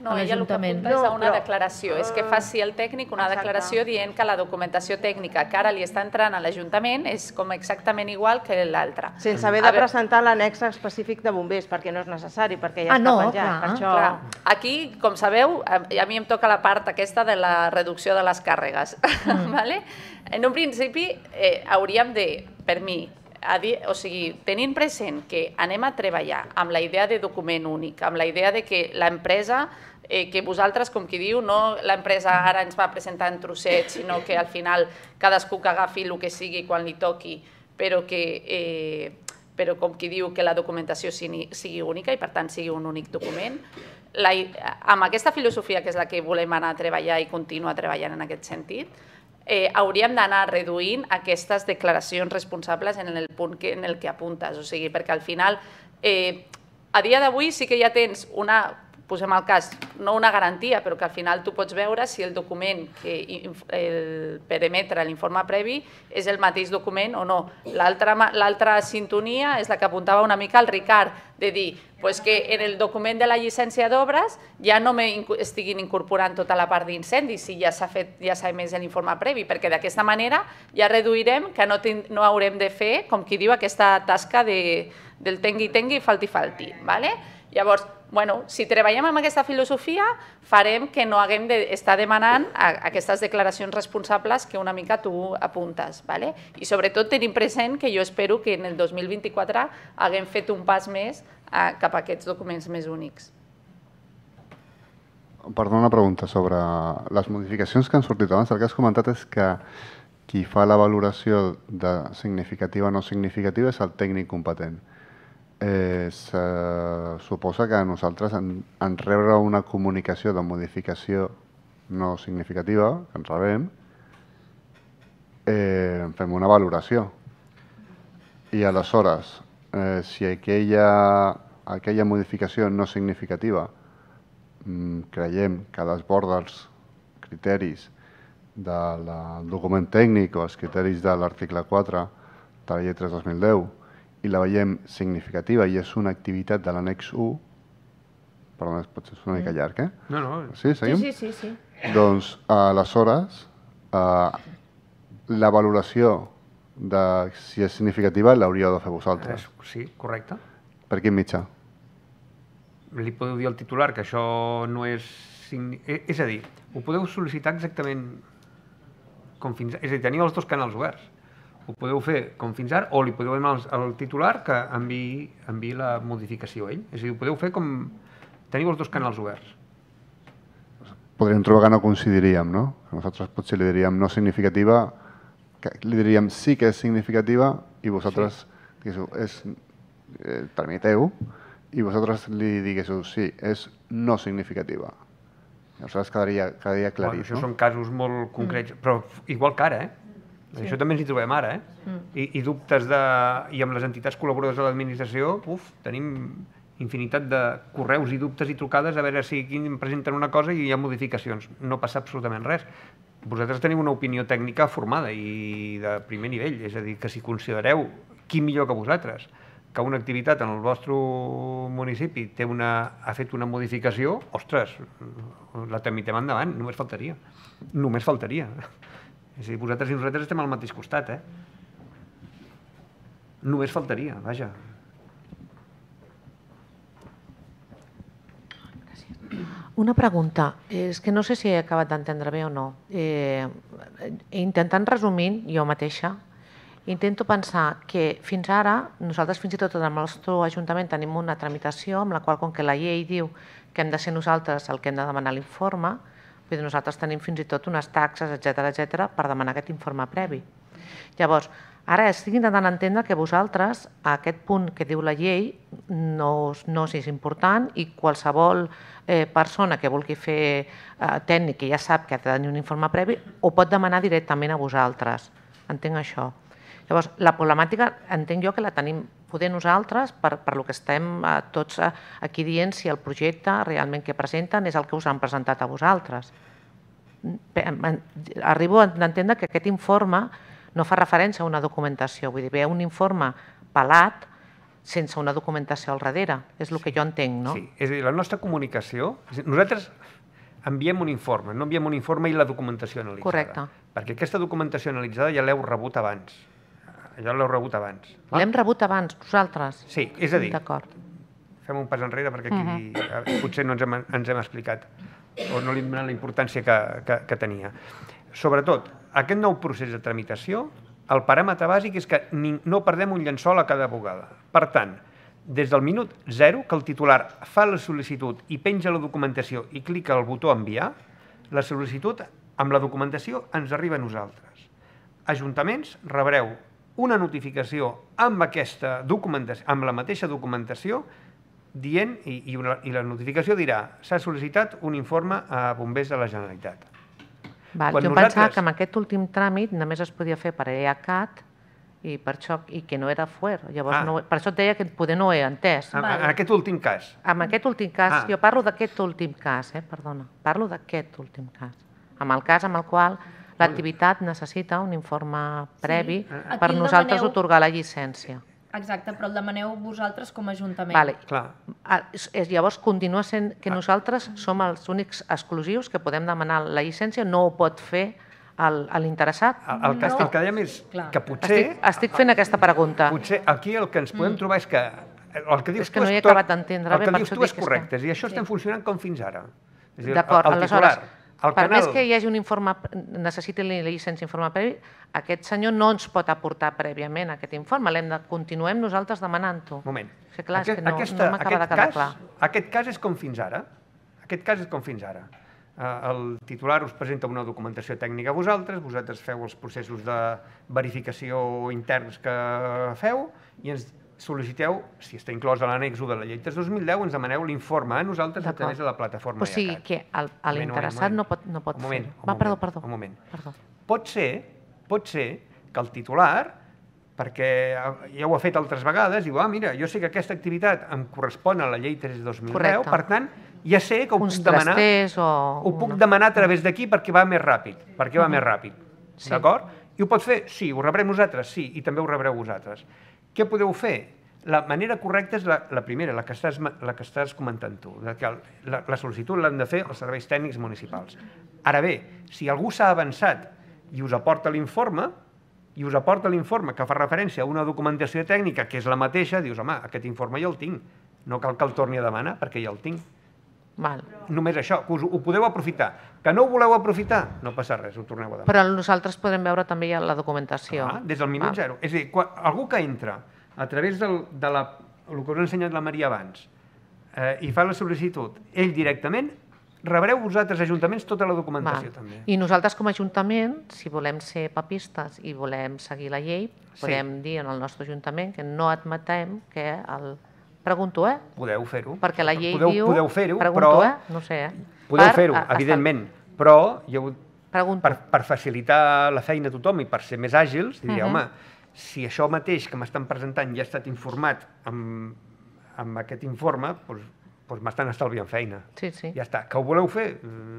no, ella el que apunta és a una declaració, és que faci el tècnic una declaració dient que la documentació tècnica que ara li està entrant a l'Ajuntament és com exactament igual que l'altra. Sense haver de presentar l'annex específic de bombers, perquè no és necessari, perquè ja està penjat. Aquí, com sabeu, a mi em toca la part aquesta de la reducció de les càrregues. En un principi, hauríem de, per mi, o sigui, tenint present que anem a treballar amb la idea de document únic, amb la idea de que l'empresa, que vosaltres, com qui diu, no l'empresa ara ens va presentar en trossets, sinó que al final cadascú que agafi el que sigui quan li toqui, però com qui diu que la documentació sigui única i per tant sigui un únic document. Amb aquesta filosofia, que és la que volem anar a treballar i continuar treballant en aquest sentit, hauríem d'anar reduint aquestes declaracions responsables en el punt en el que apuntes, o sigui, perquè al final, a dia d'avui sí que ja tens una, posem el cas, no una garantia, però que al final tu pots veure si el document per emetre l'informe previ és el mateix document o no. L'altra sintonia és la que apuntava una mica el Ricard, de dir que en el document de la llicència d'obres ja no m'estiguin incorporant tota la part d'incendi si ja s'ha emès l'informe previ, perquè d'aquesta manera ja reduirem que no haurem de fer, com qui diu, aquesta tasca del tengui-tengui i falti-falti. Llavors, si treballem amb aquesta filosofia, farem que no haguem d'estar demanant aquestes declaracions responsables que una mica tu apuntes. I sobretot tenim present que jo espero que en el 2024 haguem fet un pas més cap a aquests documents més únics. Perdona una pregunta sobre les modificacions que han sortit abans. El que has comentat és que qui fa la valoració de significativa o no significativa és el tècnic competent. Suposa que nosaltres, en rebre una comunicació de modificació no significativa, que ens rebem, fem una valoració. I aleshores, si aquella modificació no significativa creiem que desborda els criteris del document tècnic o els criteris de l'article 4 de la llei 3/2010 i la veiem significativa i és una activitat de l'annex 1, perdó, potser és una mica llarg, No. Sí, seguim? Sí. Doncs, aleshores, la valoració de si és significativa l'hauríeu de fer vosaltres. Sí, correcte. Per quin mitjà? Li podeu dir al titular que això no és... És a dir, ho podeu sol·licitar exactament com fins ara. És a dir, tenir els dos canals oberts. Ho podeu fer com fins ara o li podeu demanar al titular que enviï la modificació a ell. És a dir, ho podeu fer com... Teniu els dos canals oberts. Podríem trobar que no coincidiríem, no? Nosaltres potser li diríem no significativa, li diríem sí que és significativa i vosaltres tramiteu i vosaltres li diguéssiu sí, és no significativa. Aleshores quedaria clarit. Això són casos molt concrets, però igual que ara, Això també ens hi trobem ara, I dubtes i amb les entitats col·laboradores de l'administració, tenim infinitat de correus i dubtes i trucades a veure si aquí em presenten una cosa i hi ha modificacions. No passa absolutament res. Vosaltres teniu una opinió tècnica formada i de primer nivell, és a dir, que si considereu qui millor que vosaltres que una activitat en el vostre municipi ha fet una modificació, ostres, la tramitem endavant, només faltaria. Només faltaria. És a dir, vosaltres i nosaltres estem al mateix costat, Només faltaria, vaja. Una pregunta, és que no sé si he acabat d'entendre bé o no. Intentant resumint, jo mateixa, intento pensar que fins ara, nosaltres fins i tot en el nostre Ajuntament tenim una tramitació amb la qual, com que la llei diu que hem de ser nosaltres el que hem de demanar l'informe, nosaltres tenim fins i tot unes taxes, etcètera, per demanar aquest informe previ. Llavors, ara estic intentant entendre que vosaltres, a aquest punt que diu la llei, no és important i qualsevol persona que vulgui fer tècnic que ja sap que ha de tenir un informe previ ho pot demanar directament a vosaltres. Entenc això. Llavors, la problemàtica entenc jo que la tenim poder nosaltres per lo que estem tots aquí dient si el projecte realment que presenten és el que us han presentat a vosaltres. Arribo a entendre que aquest informe no fa referència a una documentació, vull dir, ve un informe pelat sense una documentació al darrere. És el que jo entenc, no? Sí, és a dir, la nostra comunicació... Nosaltres enviem un informe, no enviem un informe i la documentació analitzada. Correcte. Perquè aquesta documentació analitzada ja l'heu rebut abans. L'hem rebut abans, nosaltres? Sí, és a dir, d'acord. Fem un pas enrere perquè aquí potser no ens hem explicat o no li hem donat la importància que tenia. Sobretot, aquest nou procés de tramitació, el paràmetre bàsic és que no perdem un llençol a cada bugada. Per tant, des del minut 0, que el titular fa la sol·licitud i penja la documentació i clica el botó enviar, la sol·licitud amb la documentació ens arriba a nosaltres. Ajuntaments, rebreu una notificació amb aquesta documentació, amb la mateixa documentació, dient, i la notificació dirà, s'ha sol·licitat un informe a Bombers de la Generalitat. Jo pensava que amb aquest últim tràmit només es podia fer per EACAT i que no era FUER. Per això et deia que poder no ho he entès. En aquest últim cas? En aquest últim cas. Jo parlo d'aquest últim cas, perdona. Parlo d'aquest últim cas. Amb el cas amb el qual l'activitat necessita un informe previ per nosaltres atorgar la llicència. Exacte, però el demaneu vosaltres com a Ajuntament. Llavors continua sent que nosaltres som els únics exclusius que podem demanar la llicència, no ho pot fer l'interessat? El que dèiem és que potser... Estic fent aquesta pregunta. Potser aquí el que ens podem trobar és que el que dius tu no he acabat d'entendre bé, el que dius tu és correcte, i això estem funcionant com fins ara. D'acord, aleshores, per més que hi hagi un informe, necessiti la llicència informe previ, aquest senyor no ens pot aportar prèviament aquest informe, continuem nosaltres demanant-ho. Un moment. Clar, és que no m'acaba de quedar clar. Aquest cas és com fins ara. Aquest cas és com fins ara. El titular us presenta una documentació tècnica a vosaltres feu els processos de verificació interns que feu i ens sol·liciteu, si està inclòs a l'annex 1 de la llei 3 2010, ens demaneu l'informe a nosaltres a través de la plataforma EACAT. O sigui que l'interessat no pot fer. Perdó. Un moment. Pot ser que el titular, perquè ja ho ha fet altres vegades, diu, mira, jo sé que aquesta activitat em correspon a la llei 3 2010, per tant, ja sé que ho puc demanar a través d'aquí perquè va més ràpid. D'acord? I ho pot fer? Sí. Ho rebrem nosaltres? Sí. I també ho rebreu vosaltres. Què podeu fer? La manera correcta és la primera, la que estàs comentant tu, que la sol·licitud l'han de fer els serveis tècnics municipals. Ara bé, si algú s'ha avançat i us aporta l'informe, que fa referència a una documentació tècnica que és la mateixa, dius, home, aquest informe ja el tinc, no cal que el torni a demanar perquè ja el tinc. Només això, ho podeu aprofitar. Que no ho voleu aprofitar, no passa res, ho torneu a demanar. Però nosaltres podem veure també ja la documentació. Des del minut 0. És a dir, algú que entra a través del que us ha ensenyat la Maria abans i fa la sol·licitud, ell directament, rebreu vosaltres, ajuntaments, tota la documentació també. I nosaltres com a Ajuntament, si volem ser papistes i volem seguir la llei, podem dir en el nostre Ajuntament que no admetem que el... Pregunto, Podeu fer-ho. Perquè la llei diu... Podeu fer-ho, però... No sé, Podeu fer-ho, evidentment, però per facilitar la feina a tothom i per ser més àgils, diria, home, si això mateix que m'estan presentant ja ha estat informat amb aquest informe, doncs m'estan estalviant feina. Sí. Ja està. Que ho voleu fer?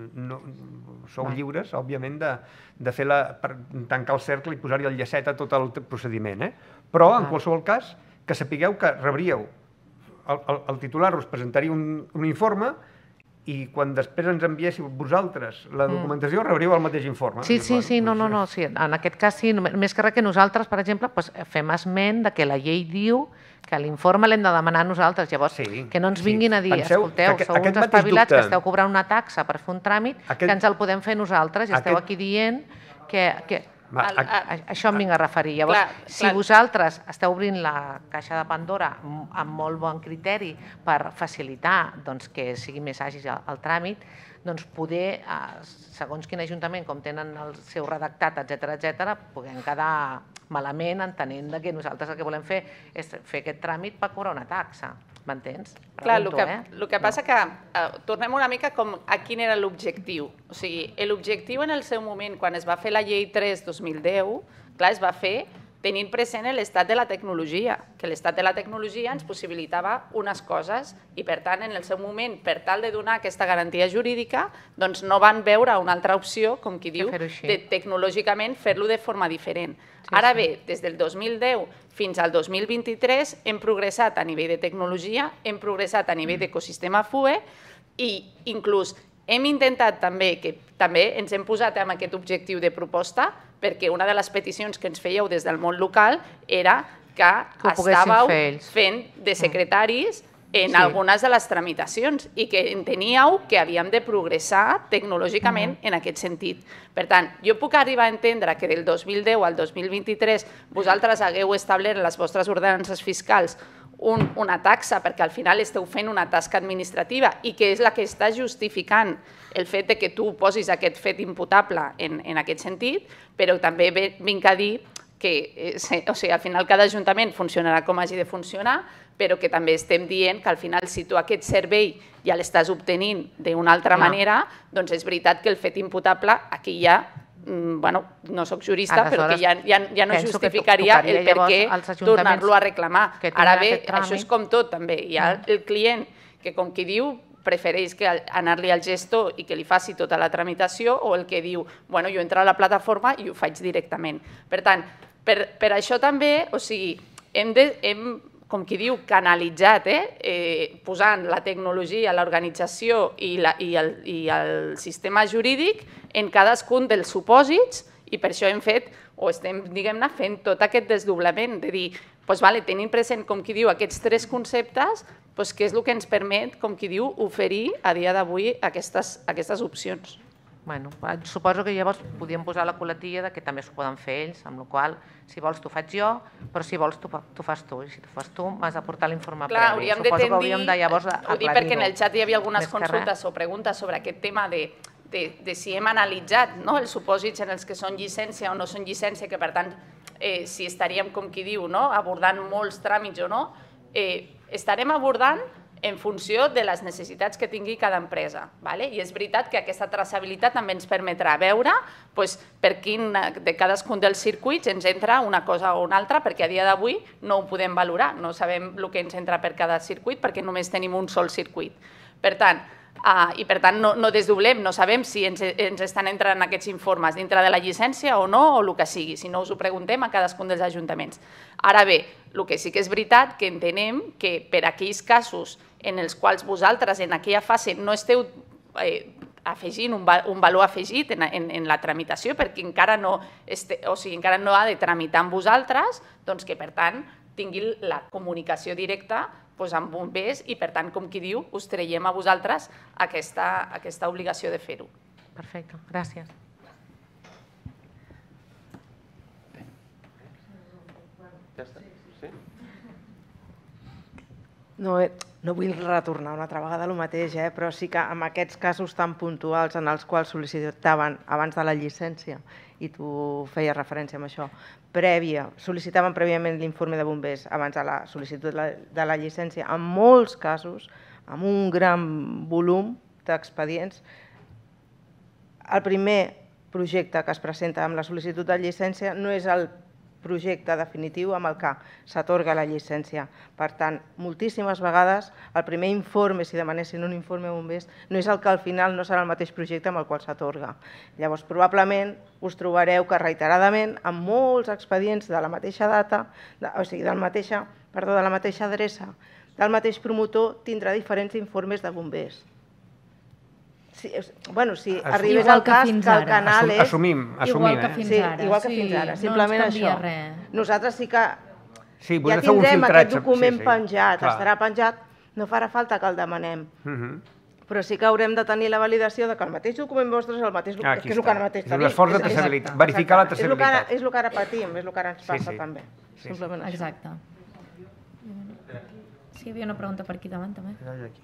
Sou lliures, òbviament, de tancar el cercle i posar-hi el llacet a tot el procediment. Però, en qualsevol cas, que sapigueu que rebríeu el titular us presentaria un informe i quan després ens enviéssiu vosaltres la documentació rebríeu el mateix informe. Sí, no, en aquest cas sí, més que res que nosaltres, per exemple, fem esment que la llei diu que l'informe l'hem de demanar nosaltres, llavors que no ens vinguin a dir, escolteu, sou uns espavilats que esteu cobrant una taxa per fer un tràmit, que ens el podem fer nosaltres i esteu aquí dient que... Això em vinc a referir. Llavors, si vosaltres esteu obrint la caixa de Pandora amb molt bon criteri per facilitar que sigui més àgil el tràmit, doncs poder, segons quin ajuntament, com tenen el seu redactat, etc., puguem quedar malament entenent que nosaltres el que volem fer és fer aquest tràmit per cobrar una taxa. M'entens? Clar, el que passa que tornem una mica com a quin era l'objectiu. O sigui, l'objectiu en el seu moment, quan es va fer la llei 3 2010, clar, es va fer tenint present l'estat de la tecnologia, que l'estat de la tecnologia ens possibilitava unes coses i, per tant, en el seu moment, per tal de donar aquesta garantia jurídica, doncs no van veure una altra opció, com qui diu, de tecnològicament fer-lo de forma diferent. Ara bé, des del 2010 fins al 2023 hem progressat a nivell de tecnologia, hem progressat a nivell d'ecosistema FUE i inclús hem intentat també, que també ens hem posat amb aquest objectiu de proposta, perquè una de les peticions que ens fèieu des del món local era que estàveu fent de secretaris en algunes de les tramitacions i que enteníeu que havíem de progressar tecnològicament en aquest sentit. Per tant, jo puc arribar a entendre que del 2010 al 2023 vosaltres hagueu establert en les vostres ordenances fiscals una taxa perquè al final esteu fent una tasca administrativa i que és la que està justificant el fet que tu posis aquest fet imputable en aquest sentit, però també vinc a dir que al final cada ajuntament funcionarà com hagi de funcionar, però que també estem dient que al final si tu aquest servei ja l'estàs obtenint d'una altra manera, doncs és veritat que el fet imputable aquí ja, no soc jurista, però que ja no justificaria el per què tornar-lo a reclamar. Ara bé, això és com tot també. Hi ha el client que, com qui diu, prefereix anar-li al gestor i que li faci tota la tramitació o el que diu, bueno, jo entro a la plataforma i ho faig directament. Per tant, per això també, o sigui, hem, com qui diu, canalitzat, posant la tecnologia, l'organització i el sistema jurídic en cadascun dels supòsits i per això hem fet, o estem, diguem-ne, fent tot aquest desdoblament de dir, tenint present, com qui diu, aquests tres conceptes, què és el que ens permet, com qui diu, oferir a dia d'avui aquestes opcions. Suposo que llavors podíem posar la coletilla que també s'ho poden fer ells, amb la qual si vols t'ho faig jo, però si vols t'ho fas tu, i si t'ho fas tu m'has d'aportar l'informe previ. Suposo que hauríem de llavors aclarir-ho. Ho dic perquè en el xat hi havia algunes consultes o preguntes sobre aquest tema de si hem analitzat els supòsits en els que són llicència o no són llicència, que per tant si estaríem, com qui diu, abordant molts tràmits o no, estarem abordant en funció de les necessitats que tingui cada empresa. I és veritat que aquesta traçabilitat també ens permetrà veure per quin de cadascun dels circuits ens entra una cosa o una altra, perquè a dia d'avui no ho podem valorar, no sabem el que ens entra per cada circuit perquè només tenim un sol circuit. Per tant, no desdoblem, no sabem si ens estan entrant aquests informes dintre de la llicència o no, o el que sigui, si no us ho preguntem a cadascun dels ajuntaments. Ara bé, el que sí que és veritat que entenem que per aquells casos en els quals vosaltres en aquella fase no esteu afegint un valor afegit en la tramitació perquè encara no ha de tramitar amb vosaltres, doncs que per tant tingui la comunicació directa amb bombers i per tant, com qui diu, us traiem a vosaltres aquesta obligació de fer-ho. Perfecte, gràcies. Ja està, sí? No vull retornar una altra vegada el mateix, però sí que en aquests casos tan puntuals en els quals sol·licitaven abans de la llicència, i tu feies referència a això, sol·licitaven prèviament l'informe de bombers abans de la sol·licitud de la llicència, en molts casos, amb un gran volum d'expedients, el primer projecte que es presenta amb la sol·licitud de llicència no és el projecte definitiu amb el que s'atorga la llicència. Per tant, moltíssimes vegades el primer informe, si demanessin un informe a bombers, no és el que al final no serà el mateix projecte amb el qual s'atorga. Llavors, probablement us trobareu que reiteradament amb molts expedients de la mateixa data, o sigui, de la mateixa adreça, del mateix promotor, tindrà diferents informes de bombers. Bueno, si arribés al cas que el canal és... Assumim. Igual que fins ara. Igual que fins ara, simplement això. Nosaltres sí que ja tindrem aquest document penjat, estarà penjat, no farà falta que el demanem. Però sí que haurem de tenir la validació que el mateix document vostre és el mateix, que és el que ara mateix tenim. És l'esforç de traçabilitat, verificar la traçabilitat. És el que ara patim, és el que ara ens passa també. Simplement això. Exacte. Sí, hi havia una pregunta per aquí davant també.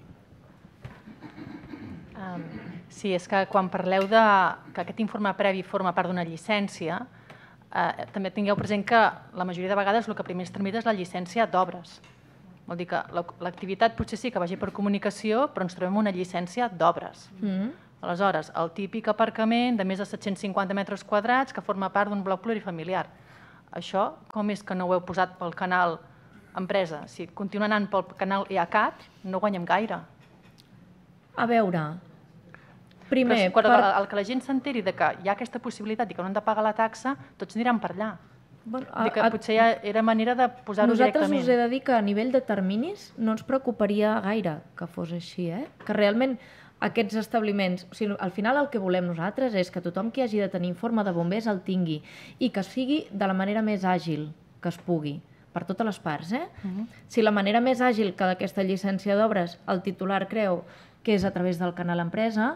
Sí, és que quan parleu que aquest informe previ forma part d'una llicència, també tingueu present que la majoria de vegades el que primer es tramita és la llicència d'obres. Vol dir que l'activitat potser sí que vagi per comunicació, però ens trobem una llicència d'obres. Aleshores, el típic aparcament de més de 750 metres quadrats que forma part d'un bloc plurifamiliar. Això, com és que no ho heu posat pel canal empresa? Si continua anant pel canal EACAT, no guanyem gaire. A veure, primer... El que la gent s'enteri que hi ha aquesta possibilitat i que no han de pagar la taxa, tots aniran per allà. Que potser era manera de posar-ho directament. Nosaltres us he de dir que a nivell de terminis no ens preocuparia gaire que fos així, que realment aquests establiments... Al final el que volem nosaltres és que tothom que hagi de tenir informe de bombers el tingui i que sigui de la manera més àgil que es pugui, per totes les parts. Si la manera més àgil que d'aquesta llicència d'obres el titular creu que és a través del canal empresa,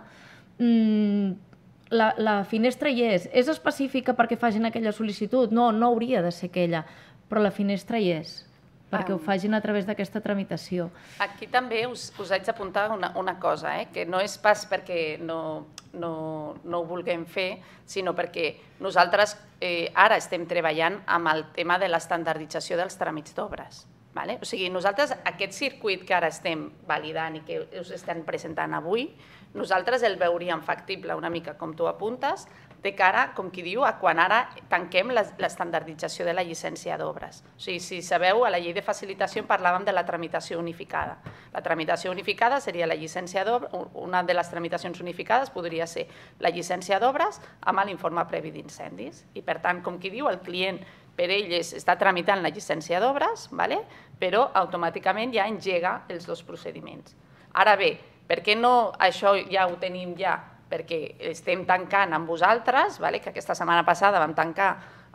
la finestra hi és. És específica perquè facin aquella sol·licitud? No, no hauria de ser aquella, però la finestra hi és, perquè ho facin a través d'aquesta tramitació. Aquí també us haig d'apuntar una cosa, que no és pas perquè no ho vulguem fer, sinó perquè nosaltres ara estem treballant amb el tema de l'estandardització dels tràmits d'obres. O sigui, nosaltres aquest circuit que ara estem validant i que us estem presentant avui, nosaltres el veuríem factible una mica, com tu apuntes, de cara, com qui diu, a quan ara tanquem l'estandardització de la llicència d'obres. O sigui, si sabeu, a la llei de facilitació parlàvem de la tramitació unificada. La tramitació unificada seria la llicència d'obres, una de les tramitacions unificades podria ser la llicència d'obres amb l'informe previ d'incendis. I per tant, com qui diu, el client per ell està tramitant la llicència d'obres, però automàticament ja engega els dos procediments. Ara bé, per què no això ja ho tenim ja? Perquè estem tancant amb vosaltres, que aquesta setmana passada vam tancar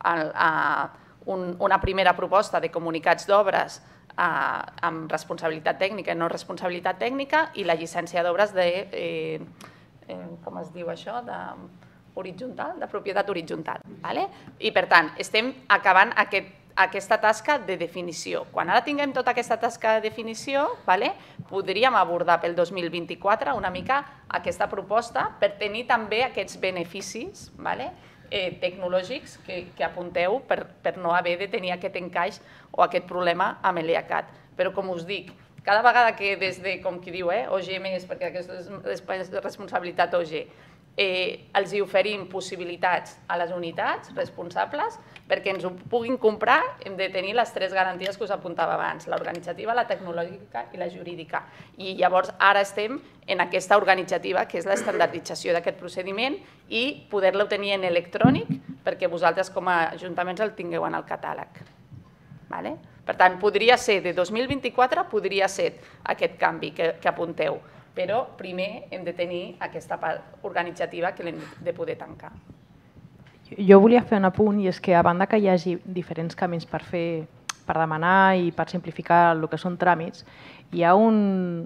una primera proposta de comunicats d'obres amb responsabilitat tècnica i no responsabilitat tècnica i la llicència d'obres de, com es diu això, de propietat horitzontal. I per tant, estem acabant aquesta tasca de definició. Quan ara tinguem tota aquesta tasca de definició, podríem abordar pel 2024 una mica aquesta proposta per tenir també aquests beneficis tecnològics que apunteu per no haver de tenir aquest encaix o aquest problema amb l'EACAT. Però com us dic, cada vegada que des de, com qui diu, OG+, perquè aquesta és responsabilitat OG, els hi oferim possibilitats a les unitats responsables perquè ens ho puguin comprar, hem de tenir les tres garanties que us apuntava abans, l'organitzativa, la tecnològica i la jurídica. I llavors ara estem en aquesta organitzativa, que és l'estandardització d'aquest procediment i poder-lo tenir en electrònic perquè vosaltres com a ajuntaments el tingueu en el catàleg. Per tant, podria ser de 2024, podria ser aquest canvi que apunteu, però primer hem de tenir aquesta part organitzativa que l'hem de poder tancar. Jo volia fer un apunt, i és que a banda que hi hagi diferents camins per demanar i per simplificar el que són tràmits, hi ha un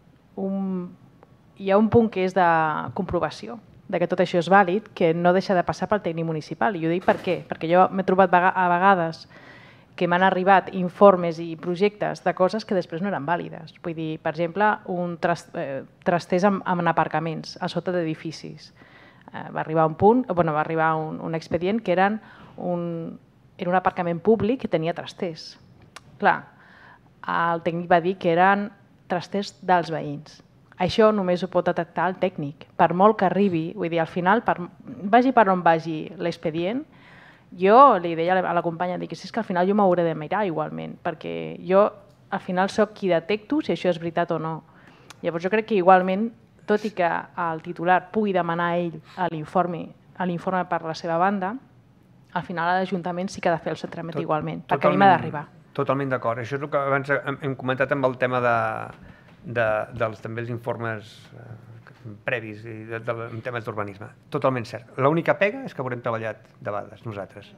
punt que és de comprovació, que tot això és vàlid, que no deixa de passar pel tècnic municipal. I ho dic per què? Perquè jo m'he trobat a vegades que m'han arribat informes i projectes de coses que després no eren vàlides. Vull dir, per exemple, trasters en aparcaments a sota d'edificis. Va arribar un expedient que era un aparcament públic que tenia trasters. Clar, el tècnic va dir que eren trasters dels veïns. Això només ho pot detectar el tècnic. Per molt que arribi, vull dir, al final, vagi per on vagi l'expedient, jo li deia a la companya que és que al final jo m'hauré de mirar igualment, perquè jo al final soc qui detecto si això és veritat o no. Llavors jo crec que igualment, tot i que el titular pugui demanar a ell l'informe per la seva banda, al final l'Ajuntament sí que ha de fer el seu tràmit igualment, perquè a mi m'ha d'arribar. Totalment d'acord. Això és el que abans hem comentat amb el tema dels també els informes previs i en temes d'urbanisme. Totalment cert. L'única pega és que haurem treballat de vegades nosaltres.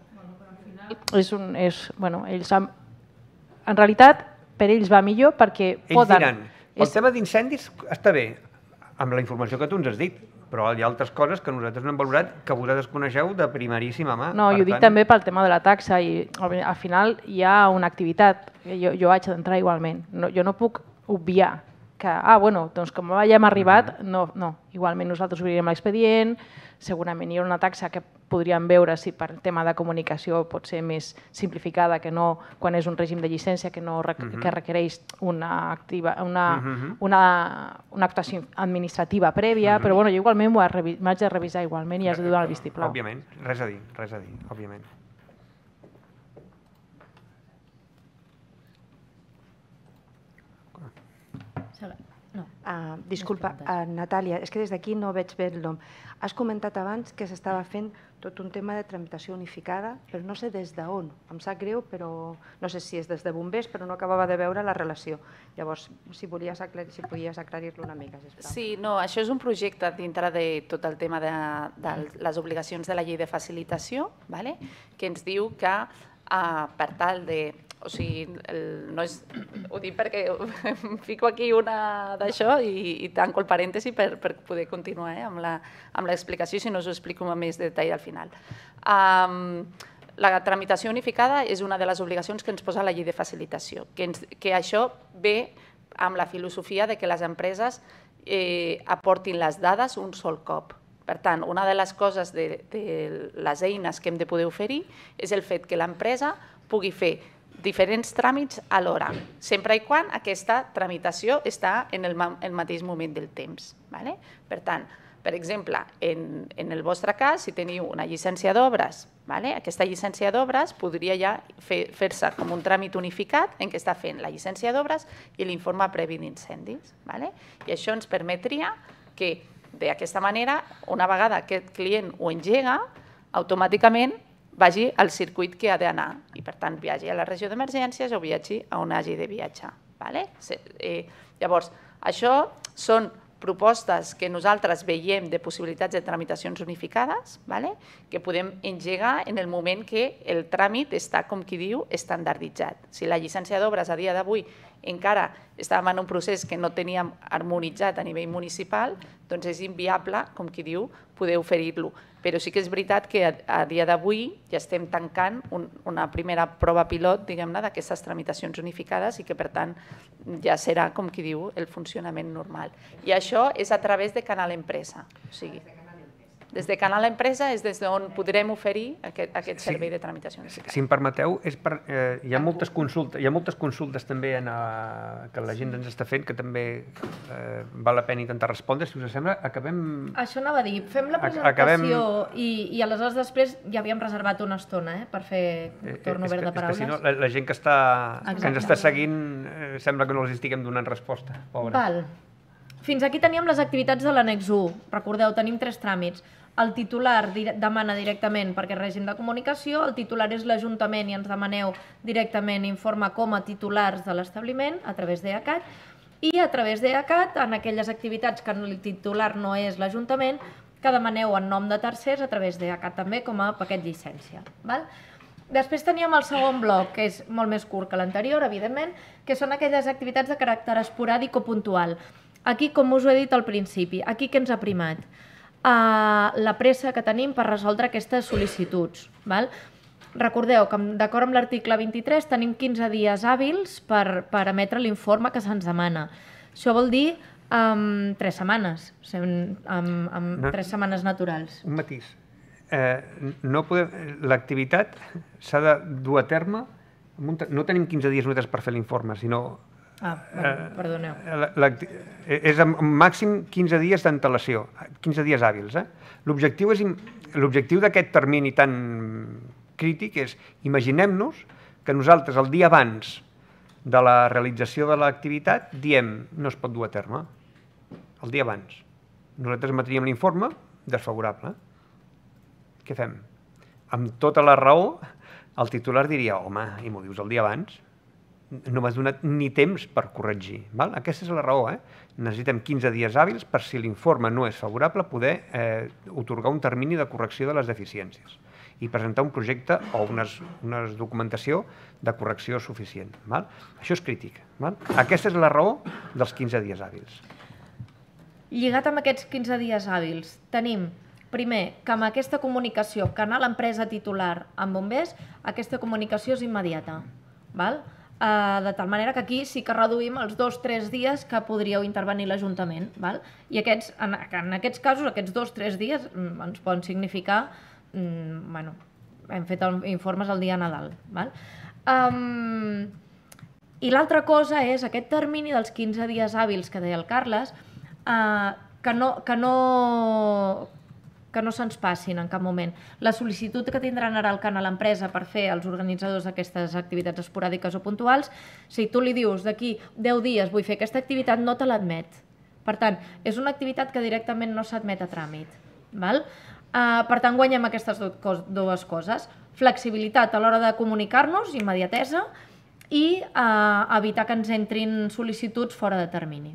En realitat, per ells va millor perquè poden... Ells diran, el tema d'incendis està bé, amb la informació que tu ens has dit, però hi ha altres coses que nosaltres no hem valorat que vosaltres coneixeu de primeríssima mà. No, i ho dic també pel tema de la taxa, i al final hi ha una activitat, jo haig d'entrar igualment, jo no puc obviar que, doncs com ja hem arribat, no, igualment nosaltres obrirem l'expedient, segurament hi ha una taxa que podríem veure si per tema de comunicació pot ser més simplificada que no quan és un règim de llicència que requereix una actuació administrativa prèvia, però jo igualment m'haig de revisar igualment i has de donar el vistiplau. Òbviament, res a dir, òbviament. Disculpa, Natàlia, és que des d'aquí no veig bé el nom. Has comentat abans que s'estava fent tot un tema de tramitació unificada, però no sé des d'on. Em sap greu, però no sé si és des de bombers, però no acabava de veure la relació. Llavors, si podies aclarir-lo una mica, sisplau. Sí, no, això és un projecte dintre de tot el tema de les obligacions de la llei de facilitació, que ens diu que per tal de... O sigui, ho dic perquè em fico aquí una d'això i tanco el parèntesi per poder continuar amb l'explicació, si no us ho explico amb més detall al final. La tramitació unificada és una de les obligacions que ens posa la llei de facilitació, que això ve amb la filosofia de que les empreses aportin les dades un sol cop. Per tant, una de les coses de les eines que hem de poder oferir és el fet que l'empresa pugui fer diferents tràmits alhora, sempre i quan aquesta tramitació està en el mateix moment del temps. Per tant, per exemple, en el vostre cas, si teniu una llicència d'obres, aquesta llicència d'obres podria ja fer-se com un tràmit unificat en què està fent la llicència d'obres i l'informe previ d'incendis. I això ens permetria que, d'aquesta manera, una vegada aquest client ho engega, automàticament vagi al circuit que ha d'anar i, per tant, viatgi a la regió d'emergències o viatgi a on hagi de viatjar. Llavors, això són propostes que nosaltres veiem de possibilitats de tramitacions unificades que podem engegar en el moment que el tràmit està, com qui diu, estandarditzat. Si la llicència d'obres a dia d'avui encara estàvem en un procés que no teníem harmonitzat a nivell municipal, doncs és inviable, com qui diu, poder oferir-lo. Però sí que és veritat que a dia d'avui ja estem tancant una primera prova pilot, diguem-ne, d'aquestes tramitacions unificades i que, per tant, ja serà, com qui diu, el funcionament normal. I això és a través de Canal Empresa. O sigui, des de Canal Empresa és des d'on podrem oferir aquest servei de tramitació unificada. Si em permeteu, hi ha moltes consultes també que la gent ens està fent, que també val la pena intentar respondre. Si us sembla, acabem... Això anava a dir, fem la presentació i aleshores després ja havíem reservat una estona per fer torn obert de paraules. És que si no, la gent que ens està seguint sembla que no els estiguem donant resposta, pobres. Val. Fins aquí teníem les activitats de l'annex 1. Recordeu, tenim 3 tràmits. El titular demana directament perquè és règim de comunicació, el titular és l'Ajuntament i ens demaneu directament informe com a titulars de l'establiment a través d'EACAT i a través d'EACAT, en aquelles activitats que el titular no és l'Ajuntament, que demaneu en nom de tercers a través d'EACAT també com a paquet llicència. Després teníem el segon bloc, que és molt més curt que l'anterior, evidentment, que són aquelles activitats de caràcter esporàdic o puntual. Aquí, com us ho he dit al principi, aquí què ens ha primat? La pressa que tenim per resoldre aquestes sol·licituds. Recordeu que, d'acord amb l'article 23, tenim 15 dies hàbils per emetre l'informe que se'ns demana. Això vol dir 3 setmanes, amb 3 setmanes naturals. Un matís. L'activitat s'ha de dur a terme, no tenim 15 dies nosaltres per fer l'informe, sinó... perdoneu. És màxim 15 dies d'antelació, 15 dies hàbils. L'objectiu d'aquest termini tan crític és, imaginem-nos que nosaltres el dia abans de la realització de l'activitat diem no es pot dur a terme, el dia abans. Nosaltres emetríem l'informe desfavorable. Què fem? Amb tota la raó, el titular diria, home, i m'ho dius el dia abans? No m'has donat ni temps per corregir. Aquesta és la raó. Necessitem 15 dies hàbils per, si l'informe no és favorable, poder atorgar un termini de correcció de les deficiències i presentar un projecte o una documentació de correcció suficient. Això és crític. Aquesta és la raó dels 15 dies hàbils. Lligat amb aquests 15 dies hàbils, tenim primer, que amb aquesta comunicació, canal empresa titular amb bombers, aquesta comunicació és immediata. De tal manera que aquí sí que reduïm els 2-3 dies que podríeu intervenir l'Ajuntament. I en aquests casos, aquests 2-3 dies ens poden significar... hem fet informes el dia de Nadal. I l'altra cosa és aquest termini dels 15 dies hàbils que deia el Carles, que que no se'ns passin en cap moment. La sol·licitud que tindran ara al canal empresa per fer els organitzadors d'aquestes activitats esporàdiques o puntuals, si tu li dius d'aquí 10 dies vull fer aquesta activitat, no te l'admet. Per tant, és una activitat que directament no s'admet a tràmit. Per tant, guanyem aquestes dues coses. Flexibilitat a l'hora de comunicar-nos, immediatesa, i evitar que ens entrin sol·licituds fora de termini.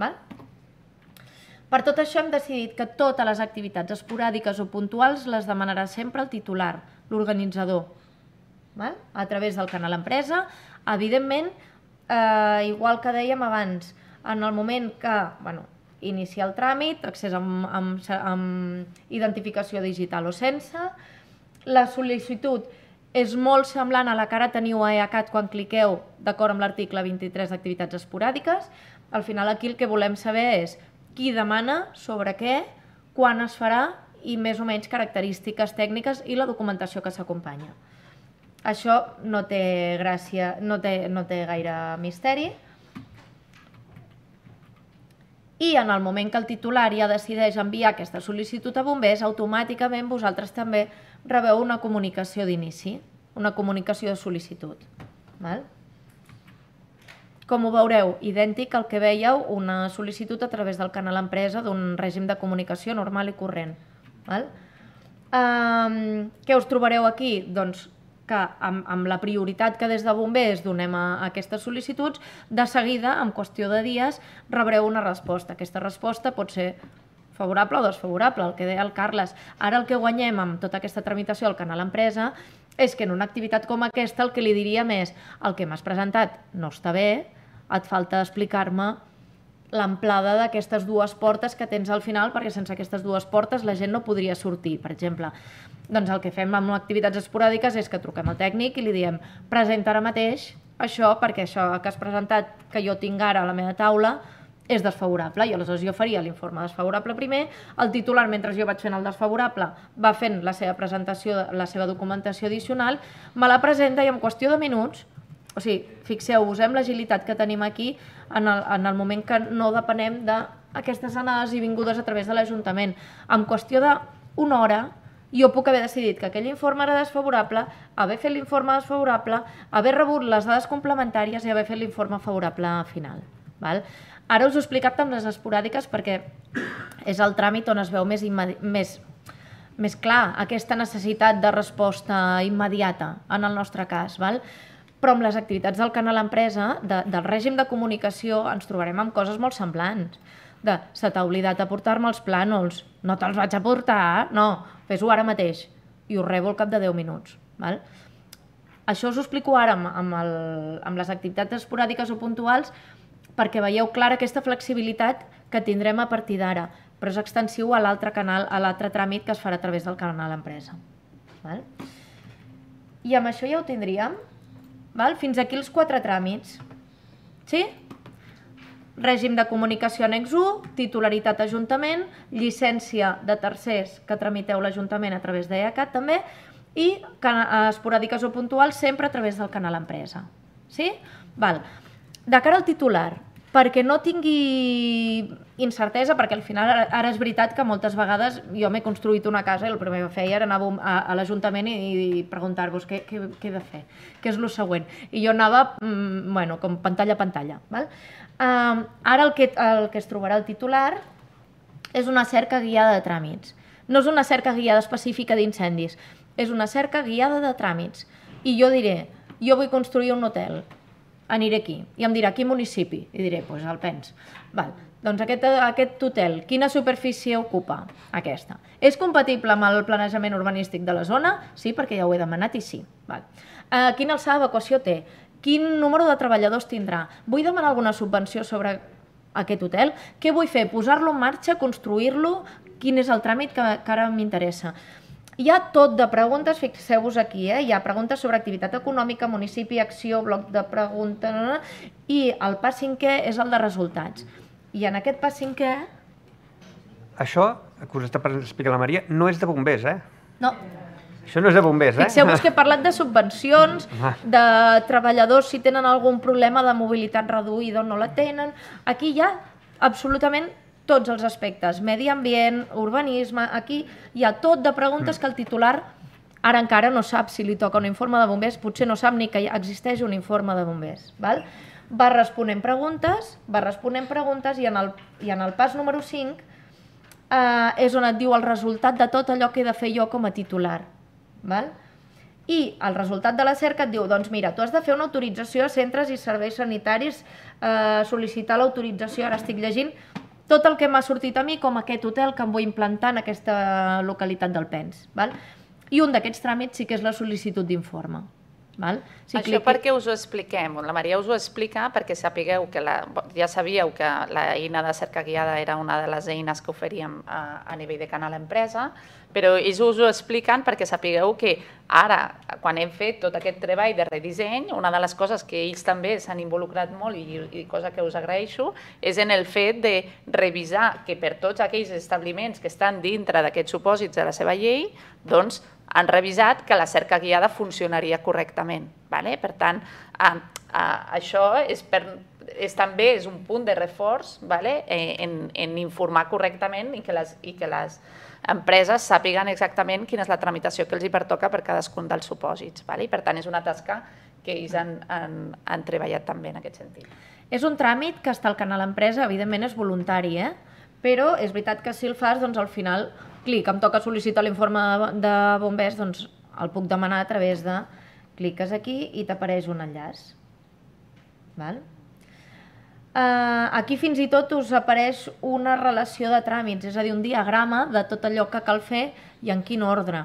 Per tot això hem decidit que totes les activitats esporàdiques o puntuals les demanarà sempre el titular, l'organitzador, a través del canal empresa. Evidentment, igual que dèiem abans, en el moment que iniciar el tràmit, accés amb identificació digital o sense, la sol·licitud és molt semblant a la que ara teniu a EACAT quan cliqueu d'acord amb l'article 23 d'activitats esporàdiques. Al final aquí el que volem saber és qui demana, sobre què, quan es farà i més o menys característiques tècniques i la documentació que s'acompanya. Això no té gràcia, no té gaire misteri. I en el moment que el titular ja decideix enviar aquesta sol·licitud a bombers, automàticament vosaltres també rebeu una comunicació d'inici, una comunicació de sol·licitud. Com ho veureu? Idèntic al que veieu, una sol·licitud a través del canal empresa d'un règim de comunicació normal i corrent. Què us trobareu aquí? Doncs que amb la prioritat que des de bombers donem a aquestes sol·licituds, de seguida, en qüestió de dies, rebreu una resposta. Aquesta resposta pot ser favorable o desfavorable, el que deia el Carles. Ara el que guanyem amb tota aquesta tramitació al canal empresa és que en una activitat com aquesta el que li diríem és el que m'has presentat no està bé, et falta explicar-me l'amplada d'aquestes dues portes que tens al final, perquè sense aquestes dues portes la gent no podria sortir, per exemple. Doncs el que fem amb activitats esporàdiques és que truquem al tècnic i li diem presenta ara mateix això, perquè això que has presentat, que jo tinc ara a la meva taula, és desfavorable. I aleshores jo faria l'informe desfavorable primer, el titular, mentre jo vaig fent el desfavorable, va fent la seva presentació, la seva documentació addicional, me la presenta i en qüestió de minuts, o sigui, fixeu-vos en l'agilitat que tenim aquí en el moment que no depenem d'aquestes anades i vingudes a través de l'Ajuntament. En qüestió d'una hora, jo puc haver decidit que aquell informe era desfavorable, haver fet l'informe desfavorable, haver rebut les dades complementàries i haver fet l'informe favorable final. Ara us ho he explicat amb les esporàdiques perquè és el tràmit on es veu més clar aquesta necessitat de resposta immediata en el nostre cas. Però amb les activitats del canal empresa, del règim de comunicació, ens trobarem amb coses molt semblants. Se t'ha oblidat aportar-me els plànols, no te'ls vaig aportar, no, fes-ho ara mateix, i ho rebo al cap de 10 minuts. Això us ho explico ara amb les activitats esporàdiques o puntuals perquè veieu clara aquesta flexibilitat que tindrem a partir d'ara, però és extensiu a l'altre canal, a l'altre tràmit que es farà a través del canal empresa. I amb això ja ho tindríem. Fins aquí els 4 tràmits. Sí? Règim de comunicació annex 1, titularitat Ajuntament, llicència de tercers que tramiteu l'Ajuntament a través d'EACAT també, i esporàdiques o puntuals sempre a través del canal empresa. Sí? De cara al titular, perquè no tingui incertesa, perquè al final ara és veritat que moltes vegades jo m'he construït una casa i el primer que feia era anar a l'Ajuntament i preguntar-vos què he de fer, què és el següent. I jo anava com pantalla a pantalla. Ara el que es trobarà al titular és una cerca guiada de tràmits. No és una cerca guiada específica d'incendis, és una cerca guiada de tràmits. I jo diré, jo vull construir un hotel, aniré aquí, i em dirà, quin municipi? I diré, doncs Alpens. Doncs aquest hotel, quina superfície ocupa? Aquesta. És compatible amb el planejament urbanístic de la zona? Sí, perquè ja ho he demanat i sí. Quina alçada d'evacuació té? Quin número de treballadors tindrà? Vull demanar alguna subvenció sobre aquest hotel? Què vull fer? Posar-lo en marxa? Construir-lo? Quin és el tràmit que ara m'interessa? Hi ha tot de preguntes, fixeu-vos aquí, hi ha preguntes sobre activitat econòmica, municipi, acció, bloc de preguntes, i el pas 5è és el de resultats. I en aquest pas 5è... Això, que us està explicant la Maria, no és de bombers, No. Això no és de bombers, Fixeu-vos que he parlat de subvencions, de treballadors si tenen algun problema de mobilitat reduïda o no la tenen. Aquí hi ha absolutament tots els aspectes, medi ambient, urbanisme, aquí hi ha tot de preguntes que el titular ara encara no sap si li toca un informe de bombers, potser no sap ni que existeix un informe de bombers. Va responent preguntes i en el pas número 5 és on et diu el resultat de tot allò que he de fer jo com a titular. I el resultat de la cerca et diu, doncs mira, tu has de fer una autorització a centres i serveis sanitaris, sol·licitar l'autorització, ara estic llegint, tot el que m'ha sortit a mi com aquest hotel que em vull implantar en aquesta localitat d'Alpens. I un d'aquests tràmits sí que és la sol·licitud d'informe. Això perquè us ho expliquem. La Maria us ho explica perquè sapigueu que ja sabíeu que l'eina de cerca guiada era una de les eines que oferíem a nivell de Canal Empresa, però ells us ho expliquen perquè sapigueu que ara, quan hem fet tot aquest treball de redisseny, una de les coses que ells també s'han involucrat molt i cosa que us agraeixo és en el fet de revisar que per tots aquells establiments que estan dintre d'aquests supòsits de la seva llei, doncs han revisat que la cerca guiada funcionaria correctament. Per tant, això també és un punt de reforç en informar correctament i que les empreses sàpiguen exactament quina és la tramitació que els hi pertoca per cadascun dels supòsits. Per tant, és una tasca que ells han treballat també en aquest sentit. És un tràmit que està al Canal Empresa, evidentment és voluntari, però és veritat que si el fas, doncs al final, clic, em toca sol·licitar l'informe de bombers, doncs el puc demanar a través de... Cliques aquí i t'apareix un enllaç. Aquí fins i tot us apareix una relació de tràmits, és a dir, un diagrama de tot allò que cal fer i en quin ordre.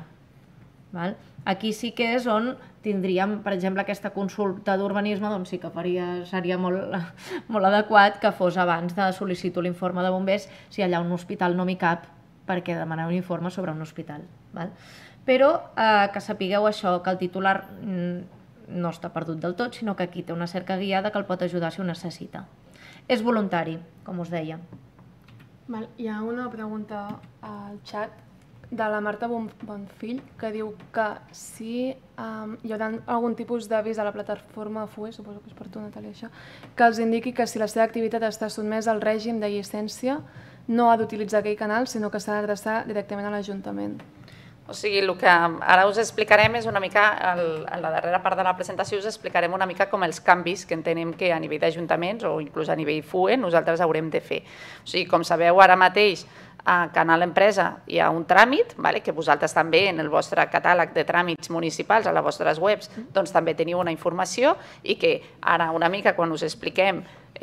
Aquí sí que és on tindríem, per exemple, aquesta consulta d'urbanisme, doncs sí que seria molt adequat que fos abans de sol·licitar l'informe de bombers si allà un hospital no m'hi cap perquè demanar un informe sobre un hospital. Però que sapigueu això, que el titular no està perdut del tot, sinó que aquí té una cerca guiada que el pot ajudar si ho necessita. És voluntari, com us deia. Hi ha una pregunta al xat de la Marta Bonfill que diu que si hi haurà algun tipus d'avís a la plataforma FUE, suposo que és per tu, Natàlia, això, que els indiqui que si la seva activitat està sotmesa al règim de llicència no ha d'utilitzar aquell canal, sinó que s'ha d'adreçar directament a l'Ajuntament. O sigui, el que ara us explicarem és una mica, en la darrera part de la presentació us explicarem una mica com els canvis que entenem que a nivell d'ajuntaments o inclús a nivell FUE nosaltres haurem de fer. O sigui, com sabeu ara mateix, a Canal Empresa hi ha un tràmit, que vosaltres també en el vostre catàleg de tràmits municipals, a les vostres webs, doncs també teniu una informació i que ara una mica quan us expliquem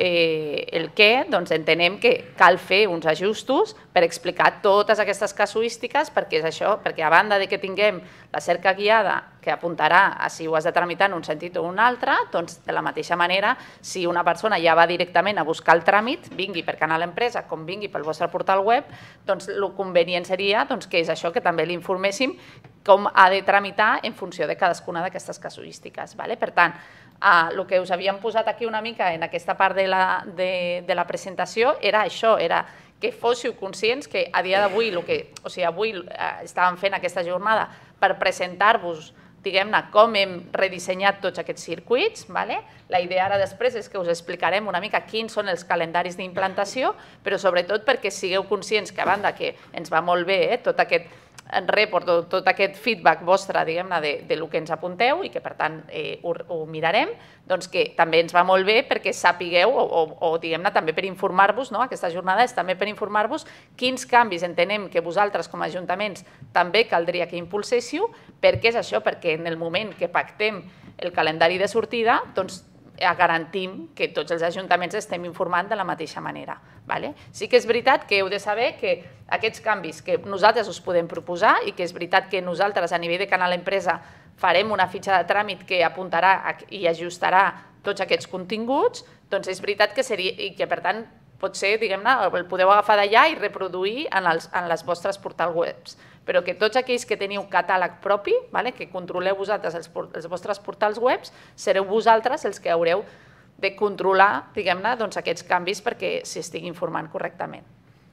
el què, doncs entenem que cal fer uns ajustos per explicar totes aquestes casuístiques perquè és això, perquè a banda de que tinguem la cerca guiada que apuntarà a si ho has de tramitar en un sentit o un altre, doncs de la mateixa manera, si una persona ja va directament a buscar el tràmit, vingui per Canal Empresa com vingui pel vostre portal web, doncs el convenient seria que és això, que també l'informéssim com ha de tramitar en funció de cadascuna d'aquestes casuístiques. Per tant, el que us havíem posat aquí una mica en aquesta part de la presentació era això, era que fóssiu conscients que a dia d'avui, o sigui, avui estàvem fent aquesta jornada per presentar-vos, diguem-ne, com hem redissenyat tots aquests circuits. La idea ara després és que us explicarem una mica quins són els calendaris d'implantació, però sobretot perquè sigueu conscients que a banda que ens va molt bé tot aquest report, tot aquest feedback vostre, diguem-ne, del que ens apunteu i que, per tant, ho mirarem, doncs que també ens va molt bé perquè sapigueu, o diguem-ne, també per informar-vos, aquesta jornada és també per informar-vos quins canvis entenem que vosaltres com a ajuntaments també caldria que impulséssiu, perquè és això, perquè en el moment que pactem el calendari de sortida, doncs garantim que tots els ajuntaments estem informant de la mateixa manera. Sí que és veritat que heu de saber que aquests canvis que nosaltres us podem proposar i que és veritat que nosaltres a nivell de Canal Empresa farem una fitxa de tràmit que apuntarà i ajustarà tots aquests continguts, doncs és veritat que per tant potser, diguem-ne, el podeu agafar d'allà i reproduir en les vostres portals webs. Però que tots aquells que teniu catàleg propi, que controleu vosaltres els vostres portals webs, sereu vosaltres els que haureu de controlar, diguem-ne, aquests canvis perquè s'hi estigui informant correctament.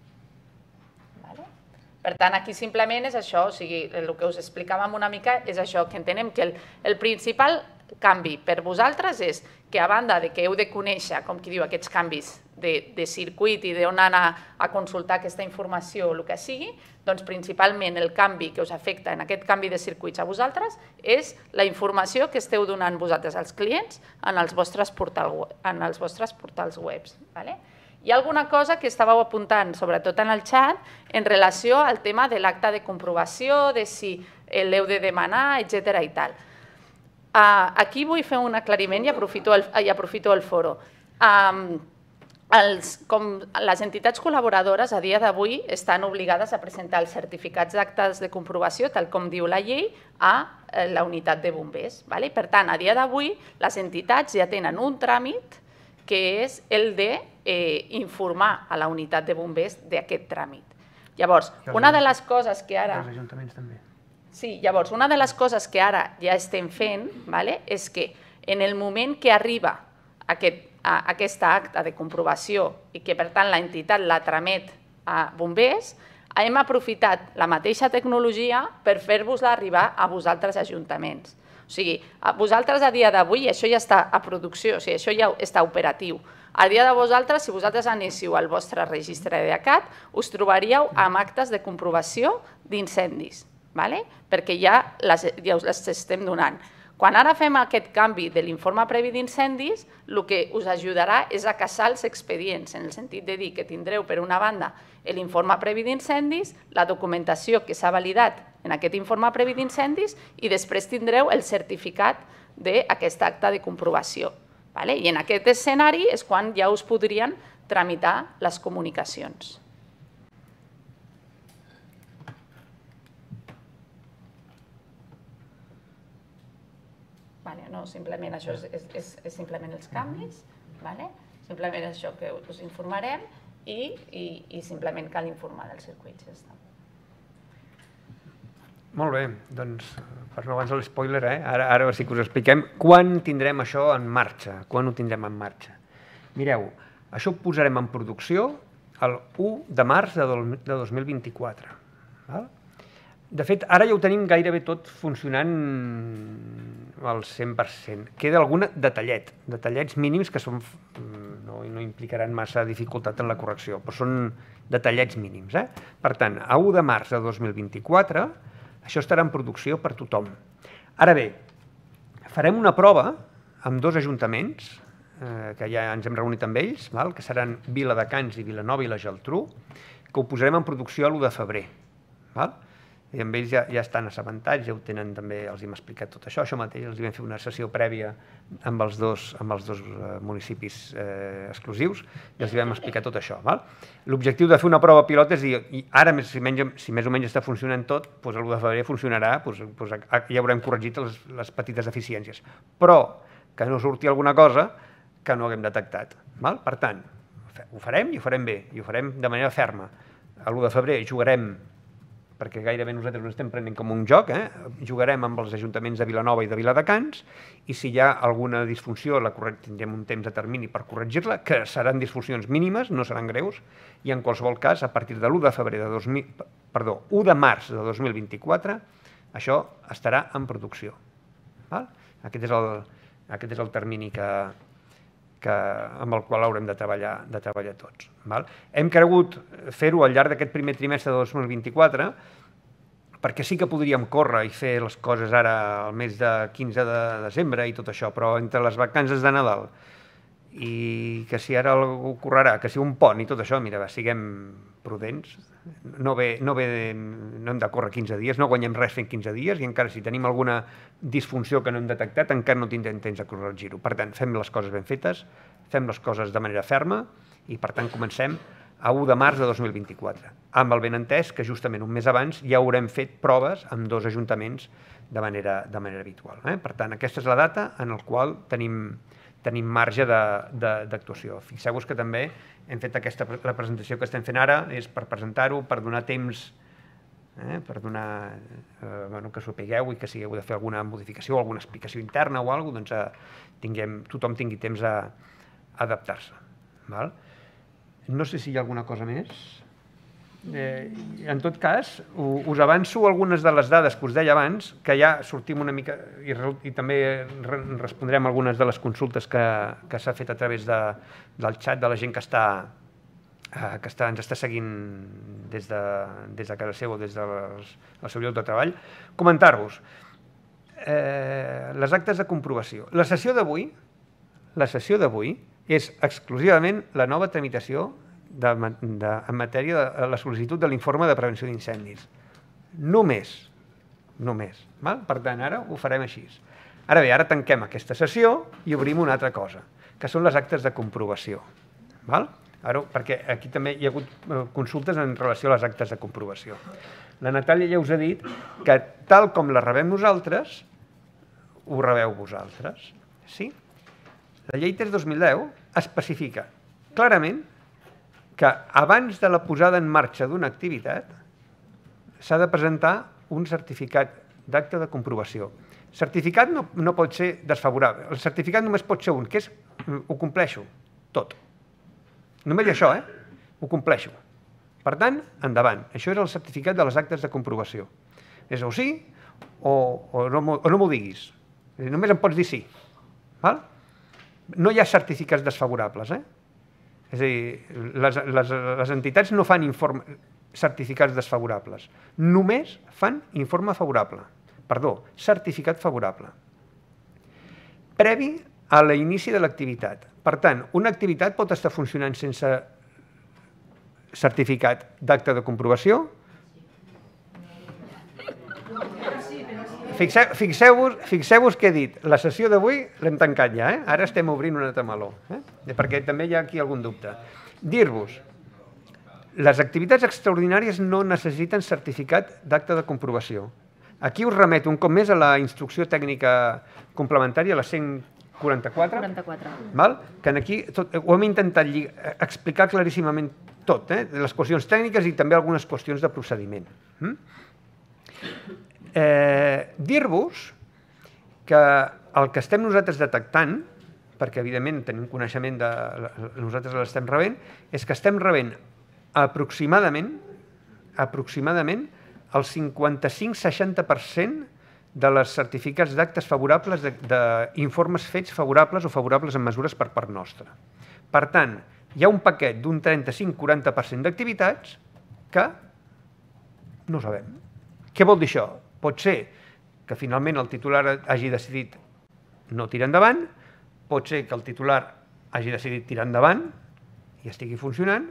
Per tant, aquí simplement és això, o sigui, el que us explicàvem una mica és això, que entenem que el principal canvi per vosaltres és que a banda de que heu de conèixer, com qui diu, aquests canvis de circuit i d'on anar a consultar aquesta informació o el que sigui, doncs principalment el canvi que us afecta en aquest canvi de circuits a vosaltres és la informació que esteu donant vosaltres als clients en els vostres portals webs. Hi ha alguna cosa que estàveu apuntant, sobretot en el xat, en relació al tema de l'acte de comprovació, de si l'heu de demanar, etc. i tal. Aquí vull fer un aclariment i aprofito el foro. Com les entitats col·laboradores a dia d'avui estan obligades a presentar els certificats d'actes de comprovació, tal com diu la llei, a la unitat de bombers. Per tant, a dia d'avui les entitats ja tenen un tràmit que és el d'informar a la unitat de bombers d'aquest tràmit. Llavors, una de les coses que ara... Els ajuntaments també. Sí, llavors, una de les coses que ara ja estem fent és que en el moment que arriba aquesta acta de comprovació i que, per tant, l'entitat la tramet a bombers, hem aprofitat la mateixa tecnologia per fer-vos-la arribar a vosaltres ajuntaments. O sigui, vosaltres a dia d'avui, això ja està a producció, o sigui, això ja està operatiu. A dia de vosaltres, si vosaltres anéssiu al vostre registre d'EDACAT, us trobaríeu amb actes de comprovació d'incendis, perquè ja us les estem donant. Quan ara fem aquest canvi de l'informe previ d'incendis, el que us ajudarà és a caçar els expedients, en el sentit de dir que tindreu, per una banda, l'informe previ d'incendis, la documentació que s'ha validat en aquest informe previ d'incendis i després tindreu el certificat d'aquest acte de comprovació. I en aquest escenari és quan ja us podrien tramitar les comunicacions. No, simplement això és simplement els canvis, simplement això que us informarem i simplement cal informar dels circuits. Molt bé, doncs per no abans l'espoiler, ara sí que us expliquem quan tindrem això en marxa, quan ho tindrem en marxa. Mireu, això ho posarem en producció el 1 de març de 2024. De fet, ara ja ho tenim gairebé tot funcionant al 100%. Queda algun detallets mínims que no implicaran massa dificultat en la correcció, però són detallets mínims. Per tant, a 1 de març de 2024, això estarà en producció per tothom. Ara bé, farem una prova amb 2 ajuntaments, que ja ens hem reunit amb ells, que seran Viladecans i Vilanova i la Geltrú, que ho posarem en producció a l'1 de febrer. I amb ells ja estan assabentats, ja ho tenen també, els hem explicat tot això. Això mateix, els vam fer una sessió prèvia amb els dos municipis exclusius i els vam explicar tot això. L'objectiu de fer una prova pilot és dir, ara, si més o menys està funcionant tot, doncs l'1 de febrer funcionarà, ja haurem corregit les petites deficiències. Però que no surti alguna cosa que no haguem detectat. Per tant, ho farem i ho farem bé, i ho farem de manera ferma. L'1 de febrer jugarem, perquè gairebé nosaltres ho estem prenent com un joc, jugarem amb els ajuntaments de Vilanova i de Viladecans i si hi ha alguna disfunció tindrem un temps de termini per corregir-la, que seran disfuncions mínimes, no seran greus, i en qualsevol cas, a partir de l'1 de març de 2024, això estarà en producció. Aquest és el termini amb el qual haurem de treballar tots. Hem cregut fer-ho al llarg d'aquest primer trimestre de 2024 perquè sí que podríem córrer i fer les coses ara al mes de 15 de desembre i tot això, però entre les vacances de Nadal i que si ara algú correrà, que si un pont i tot això, mira, siguem prudents, no hem de córrer 15 dies, no guanyem res fent 15 dies i encara si tenim alguna disfunció que no hem detectat encara no tindrem temps de corregir-ho. Per tant, fem les coses ben fetes, fem les coses de manera ferma i per tant comencem a 1 de març de 2024, amb el benentès que justament un mes abans ja haurem fet proves amb 2 ajuntaments de manera habitual. Per tant, aquesta és la data en la qual tenim marge d'actuació. Fixeu-vos que també hem fet la presentació que estem fent ara és per presentar-ho, per donar temps, per donar que s'ho sapigueu i que si heu de fer alguna modificació o alguna explicació interna o alguna cosa, doncs tothom tingui temps a adaptar-se. No sé si hi ha alguna cosa més. En tot cas, us avanço algunes de les dades que us deia abans, que ja sortim una mica, i també respondrem algunes de les consultes que s'ha fet a través del xat de la gent que ens està seguint des de casa seva o des del seu lloc de treball. Comentar-vos les actes de comprovació. La sessió d'avui és exclusivament la nova tramitació en matèria de la sol·licitud de l'informe de prevenció d'incendis. Només. Per tant, ara ho farem així. Ara bé, ara tanquem aquesta sessió i obrim una altra cosa, que són les actes de comprovació. Perquè aquí també hi ha hagut consultes en relació a les actes de comprovació. La Natàlia ja us ha dit que tal com la rebem nosaltres, ho rebeu vosaltres. Sí? La llei 3/2010 especifica clarament que abans de la posada en marxa d'una activitat s'ha de presentar un certificat d'acte de comprovació. El certificat no pot ser desfavorable. El certificat només pot ser un, que és ho compleixo, tot. Només això, ho compleixo. Per tant, endavant. Això és el certificat de les actes de comprovació. És o sí o no m'ho diguis. Només em pots dir sí. No hi ha certificats desfavorables, És a dir, les entitats no fan certificats desfavorables, només fan informe favorable. Perdó, certificat favorable. Previ a l'inici de l'activitat. Per tant, una activitat pot estar funcionant sense certificat d'acte de comprovació? Fixeu-vos que he dit, la sessió d'avui l'hem tancat ja, ara estem obrint un altre meló, perquè també hi ha aquí algun dubte. Dir-vos, les activitats extraordinàries no necessiten certificat d'acte de comprovació. Aquí us remeto un cop més a la instrucció tècnica complementària, la 144, que aquí ho hem intentat explicar claríssimament tot, les qüestions tècniques i també algunes qüestions de procediment. Dir-vos que el que estem nosaltres detectant, perquè evidentment tenim coneixement de nosaltres l'estem rebent, és que estem rebent aproximadament el 55-60% de les certificats d'actes favorables d'informes fets favorables o favorables en mesures per part nostra. Per tant, hi ha un paquet d'un 35-40% d'activitats que no ho sabem. Què vol dir això? Pot ser que finalment el titular hagi decidit no tirar endavant, pot ser que el titular hagi decidit tirar endavant i estigui funcionant,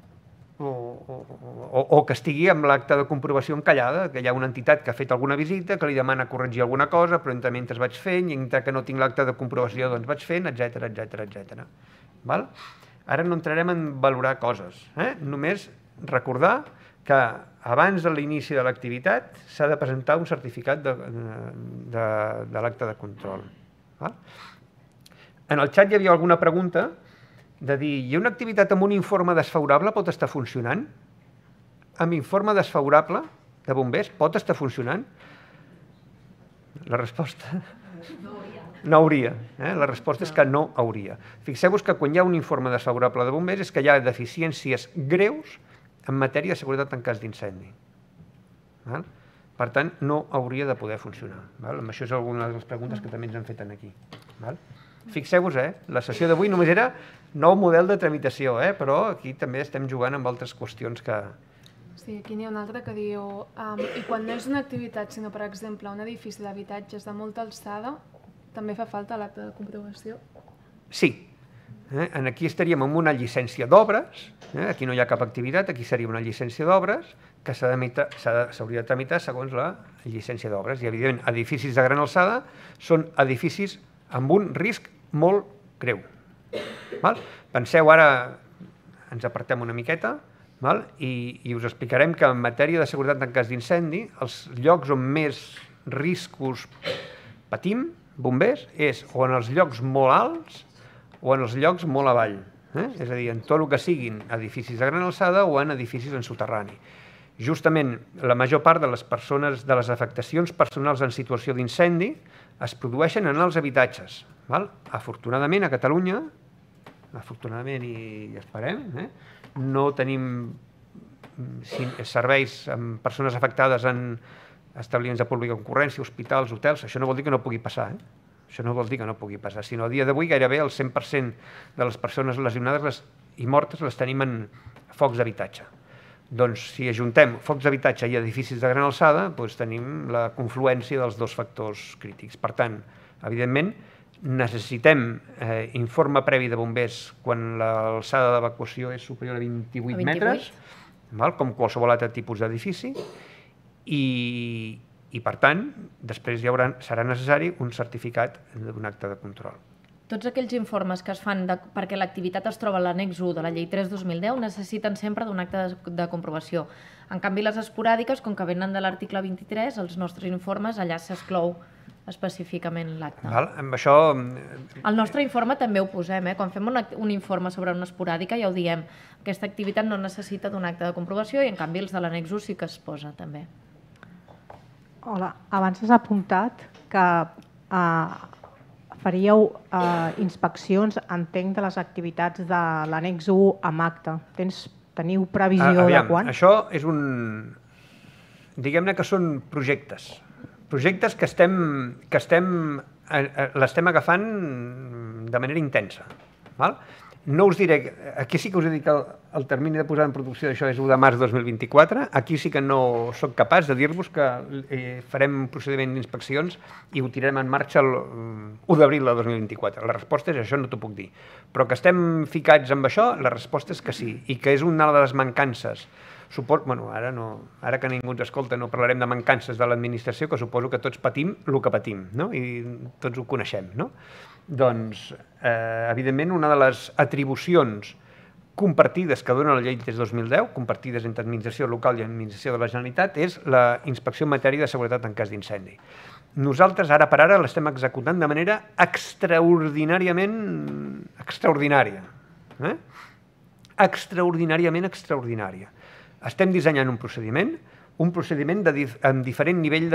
o que estigui amb l'acte de comprovació encallada, que hi ha una entitat que ha fet alguna visita, que li demana corregir alguna cosa, però mentre vaig fent, i mentre que no tinc l'acte de comprovació doncs vaig fent, etc. Ara no entrarem en valorar coses, només recordar que abans de l'inici de l'activitat s'ha de presentar un certificat de l'acte de control. En el xat hi havia alguna pregunta de dir, hi ha una activitat amb un informe desfavorable pot estar funcionant? Amb informe desfavorable de bombers pot estar funcionant? La resposta... No hauria. La resposta és que no hauria. Fixeu-vos que quan hi ha un informe desfavorable de bombers és que hi ha deficiències greus en matèria de seguretat en cas d'incendi. Per tant, no hauria de poder funcionar. Això és alguna de les preguntes que també ens han fet aquí. Fixeu-vos, la sessió d'avui només era nou model de tramitació, però aquí també estem jugant amb altres qüestions que... Sí, aquí n'hi ha una altra que diu i quan no és una activitat, sinó, per exemple, un edifici d'habitatges de molta alçada, també fa falta l'acte de comprovació? Sí. Aquí estaríem amb una llicència d'obres, aquí no hi ha cap activitat, aquí seria una llicència d'obres que s'hauria de tramitar segons la llicència d'obres. I, evidentment, edificis de gran alçada són edificis amb un risc molt greu. Penseu ara, ens apartem una miqueta, i us explicarem que en matèria de seguretat en cas d'incendi, els llocs on més riscos patim, bombers, és o en els llocs molt alts o en els llocs molt avall. És a dir, en tot el que siguin edificis de gran alçada o en edificis en soterrani. Justament la major part de les persones, de les afectacions personals en situació d'incendi es produeixen en els habitatges. Afortunadament a Catalunya, afortunadament i esperem, no tenim serveis amb persones afectades en establiments de pública concurrència, hospitals, hotels, això no vol dir que no pugui passar, Això no vol dir que no pugui passar, sinó a dia d'avui gairebé el 100% de les persones lesionades i mortes les tenim en focs d'habitatge. Doncs si ajuntem focs d'habitatge i edificis de gran alçada, tenim la confluència dels dos factors crítics. Per tant, evidentment, necessitem informe previ de bombers quan l'alçada d'evacuació és superior a 28 metres, com qualsevol altre tipus d'edifici, i per tant, després serà necessari un certificat d'un acte de control. Tots aquells informes que es fan perquè l'activitat es troba a l'annex 1 de la llei 3/2010 necessiten sempre d'un acte de comprovació. En canvi, les esporàdiques, com que venen de l'article 23, els nostres informes, allà s'exclou específicament l'acte. Amb això... El nostre informe també ho posem, quan fem un informe sobre una esporàdica ja ho diem. Aquesta activitat no necessita d'un acte de comprovació i en canvi els de l'annex 1 sí que es posa també. Hola, abans has apuntat que faríeu inspeccions, entenc, de les activitats de l'annex 1 amb acte. Teniu previsió de quan? Això és un... Diguem-ne que són projectes. Projectes que l'estem agafant de manera intensa. No us diré... Aquí sí que us he dit que el termini de posada en producció d'això és 1 de març 2024. Aquí sí que no sóc capaç de dir-vos que farem un procediment d'inspeccions i ho tirarem en marxa el 1 d'abril de 2024. La resposta és això, no t'ho puc dir. Però que estem ficats amb això, la resposta és que sí. I que és una de les mancances. Ara que ningú ens escolta no parlarem de mancances de l'administració, que suposo que tots patim el que patim, i tots ho coneixem. Doncs, evidentment, una de les atribucions compartides que dona la llei 3/2010, compartides entre administració local i administració de la Generalitat, és la inspecció en matèria de seguretat en cas d'incendi. Nosaltres, ara per ara, l'estem executant de manera extraordinàriament extraordinària. Extraordinàriament extraordinària. Estem dissenyant un procediment amb diferent nivell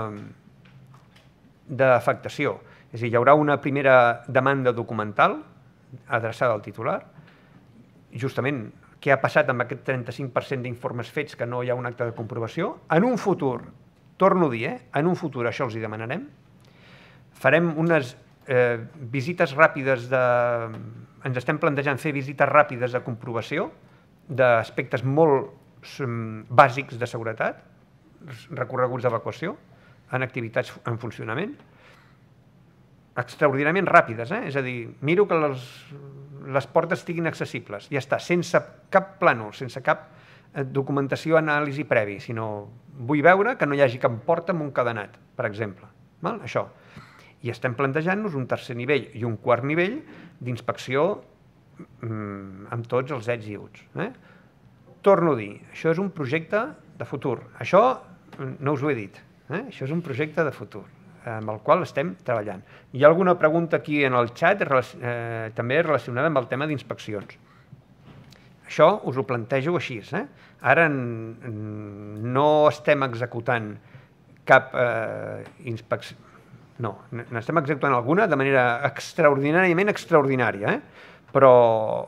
d'afectació. És a dir, hi haurà una primera demanda documental adreçada al titular, justament què ha passat amb aquest 35% d'informes fets que no hi ha un acte de comprovació. En un futur, torno a dir, en un futur això els hi demanarem. Farem unes visites ràpides ens estem plantejant fer visites ràpides de comprovació d'aspectes molt bàsics de seguretat, recorreguts d'evacuació, en activitats en funcionament, extraordinàriament ràpides, és a dir, miro que les portes estiguin accessibles, ja està, sense cap plànol, sense cap documentació, anàlisi previ, sinó vull veure que no hi hagi cap porta amb un cadenat, per exemple, això. I estem plantejant-nos un tercer nivell i un quart nivell d'inspecció amb tots els ets i uts. Torno a dir, això és un projecte de futur, això no us ho he dit, això és un projecte de futur amb el qual estem treballant. Hi ha alguna pregunta aquí en el xat també relacionada amb el tema d'inspeccions. Això us ho plantejo així. Ara no estem executant cap inspecció. No, n'estem executant alguna de manera extraordinàriament extraordinària, però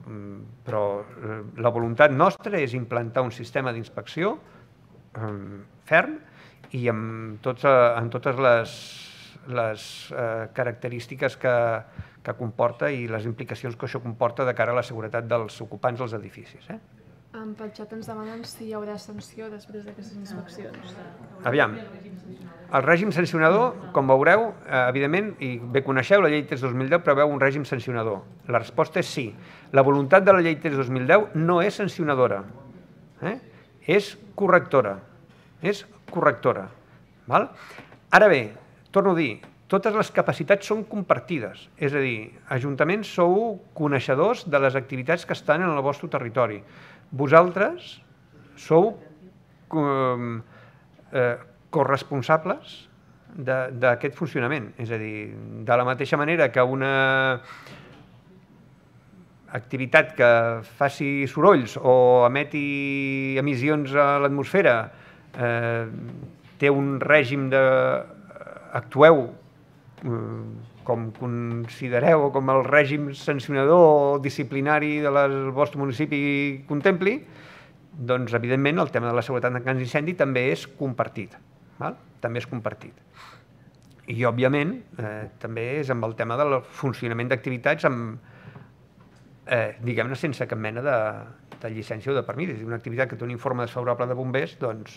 la voluntat nostra és implantar un sistema d'inspecció ferm i amb totes les característiques que comporta i les implicacions que això comporta de cara a la seguretat dels ocupants dels edificis. Pel xat ens demanen si hi haurà sanció després d'aquestes inspeccions. Aviam, el règim sancionador, com veureu, evidentment, i bé coneixeu, la llei 3/2010 preveu un règim sancionador. La resposta és sí. La voluntat de la llei 3/2010 no és sancionadora, és correctora. És correctora. Ara bé, torno a dir, totes les capacitats són compartides, és a dir, ajuntaments sou coneixedors de les activitats que estan en el vostre territori. Vosaltres sou corresponsables d'aquest funcionament, és a dir, de la mateixa manera que una activitat que faci sorolls o emeti emissions a l'atmosfera té un règim actueu com considereu o com el règim sancionador o disciplinari del vostre municipi contempli, doncs, evidentment, el tema de la seguretat en cas d'incendi també és compartit. També és compartit. I, òbviament, també és amb el tema del funcionament d'activitats diguem-ne, sense cap mena de llicència o de permís. És a dir, una activitat que té un informe desfavorable de bombers, doncs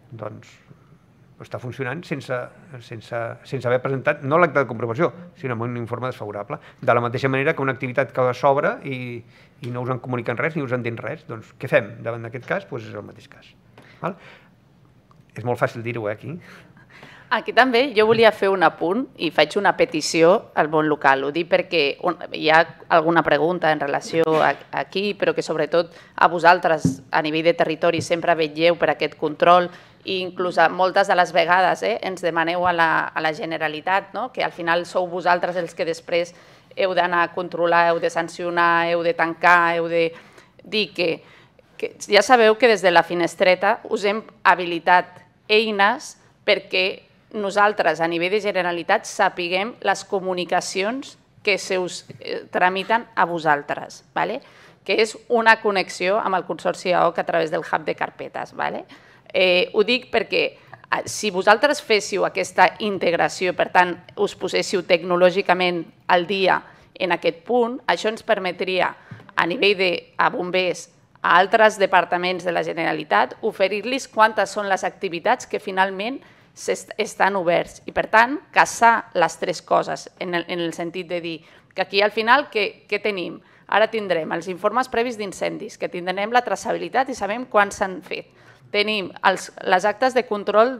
està funcionant sense haver presentat, no l'acte de comprovació, sinó amb un informe desfavorable. De la mateixa manera que una activitat que s'obre i no us en comuniquen res ni us en diuen res, doncs què fem davant d'aquest cas? Doncs és el mateix cas. És molt fàcil dir-ho, aquí. Aquí també jo volia fer un apunt i faig una petició al món local. Ho dic perquè hi ha alguna pregunta en relació aquí, però que sobretot a vosaltres a nivell de territori sempre vetlleu per aquest control i inclús moltes de les vegades ens demaneu a la Generalitat, que al final sou vosaltres els que després heu d'anar a controlar, heu de sancionar, heu de tancar, heu de dir que ja sabeu que des de la finestreta us hem habilitat eines perquè nosaltres, a nivell de Generalitat, sapiguem les comunicacions que se us tramiten a vosaltres, que és una connexió amb el Consorci AOC a través del hub de carpetes. Ho dic perquè si vosaltres féssiu aquesta integració, per tant, us poséssiu tecnològicament al dia en aquest punt, això ens permetria, a nivell de bombers, a altres departaments de la Generalitat, oferir-los quantes són les activitats que finalment estan oberts i, per tant, caçar les tres coses en el sentit de dir que aquí al final què tenim? Ara tindrem els informes previs d'incendis, que tindrem la traçabilitat i sabem quants s'han fet. Tenim les actes de control,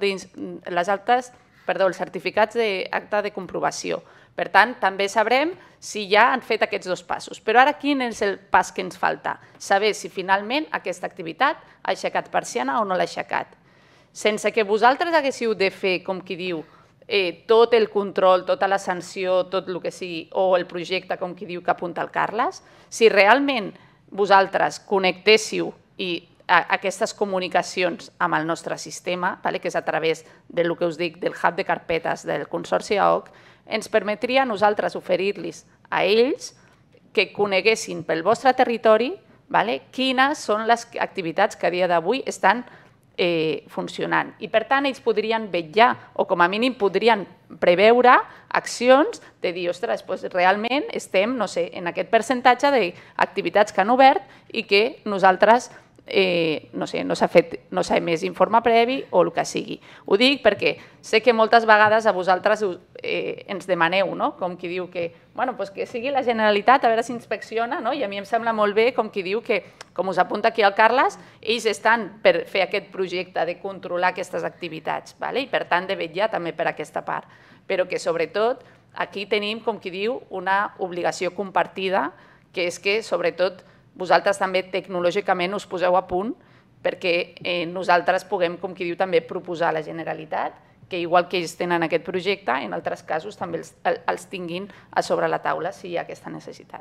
els certificats d'acte de comprovació. Per tant, també sabrem si ja han fet aquests dos passos. Però ara quin és el pas que ens falta? Saber si finalment aquesta activitat ha aixecat persiana o no l'ha aixecat. Sense que vosaltres haguéssiu de fer, com qui diu, tot el control, tota la sanció, tot el que sigui, o el projecte, com qui diu, que apunta el Carles, si realment vosaltres connectéssiu aquestes comunicacions amb el nostre sistema, que és a través del que us dic, del hub de carpetes del Consorci AOC, ens permetria a nosaltres oferir-los a ells que coneguessin pel vostre territori quines són les activitats que a dia d'avui estan funcionant. I, per tant, ells podrien vetllar o, com a mínim, podrien preveure accions de dir, ostres, realment estem, no sé, en aquest percentatge d'activitats que han obert i que nosaltres, no sé, no s'ha emès informe previ o el que sigui. Ho dic perquè sé que moltes vegades a vosaltres ens demaneu, com qui diu que sigui la Generalitat a veure si inspecciona, i a mi em sembla molt bé, com qui diu que, com us apunta aquí el Carles, ells estan per fer aquest projecte de controlar aquestes activitats i per tant de vetllar també per aquesta part. Però que sobretot aquí tenim, com qui diu, una obligació compartida, que és que sobretot vosaltres també tecnològicament us poseu a punt perquè nosaltres puguem, com qui diu, també proposar a la Generalitat que igual que ells tenen aquest projecte, en altres casos també els tinguin a sobre la taula si hi ha aquesta necessitat.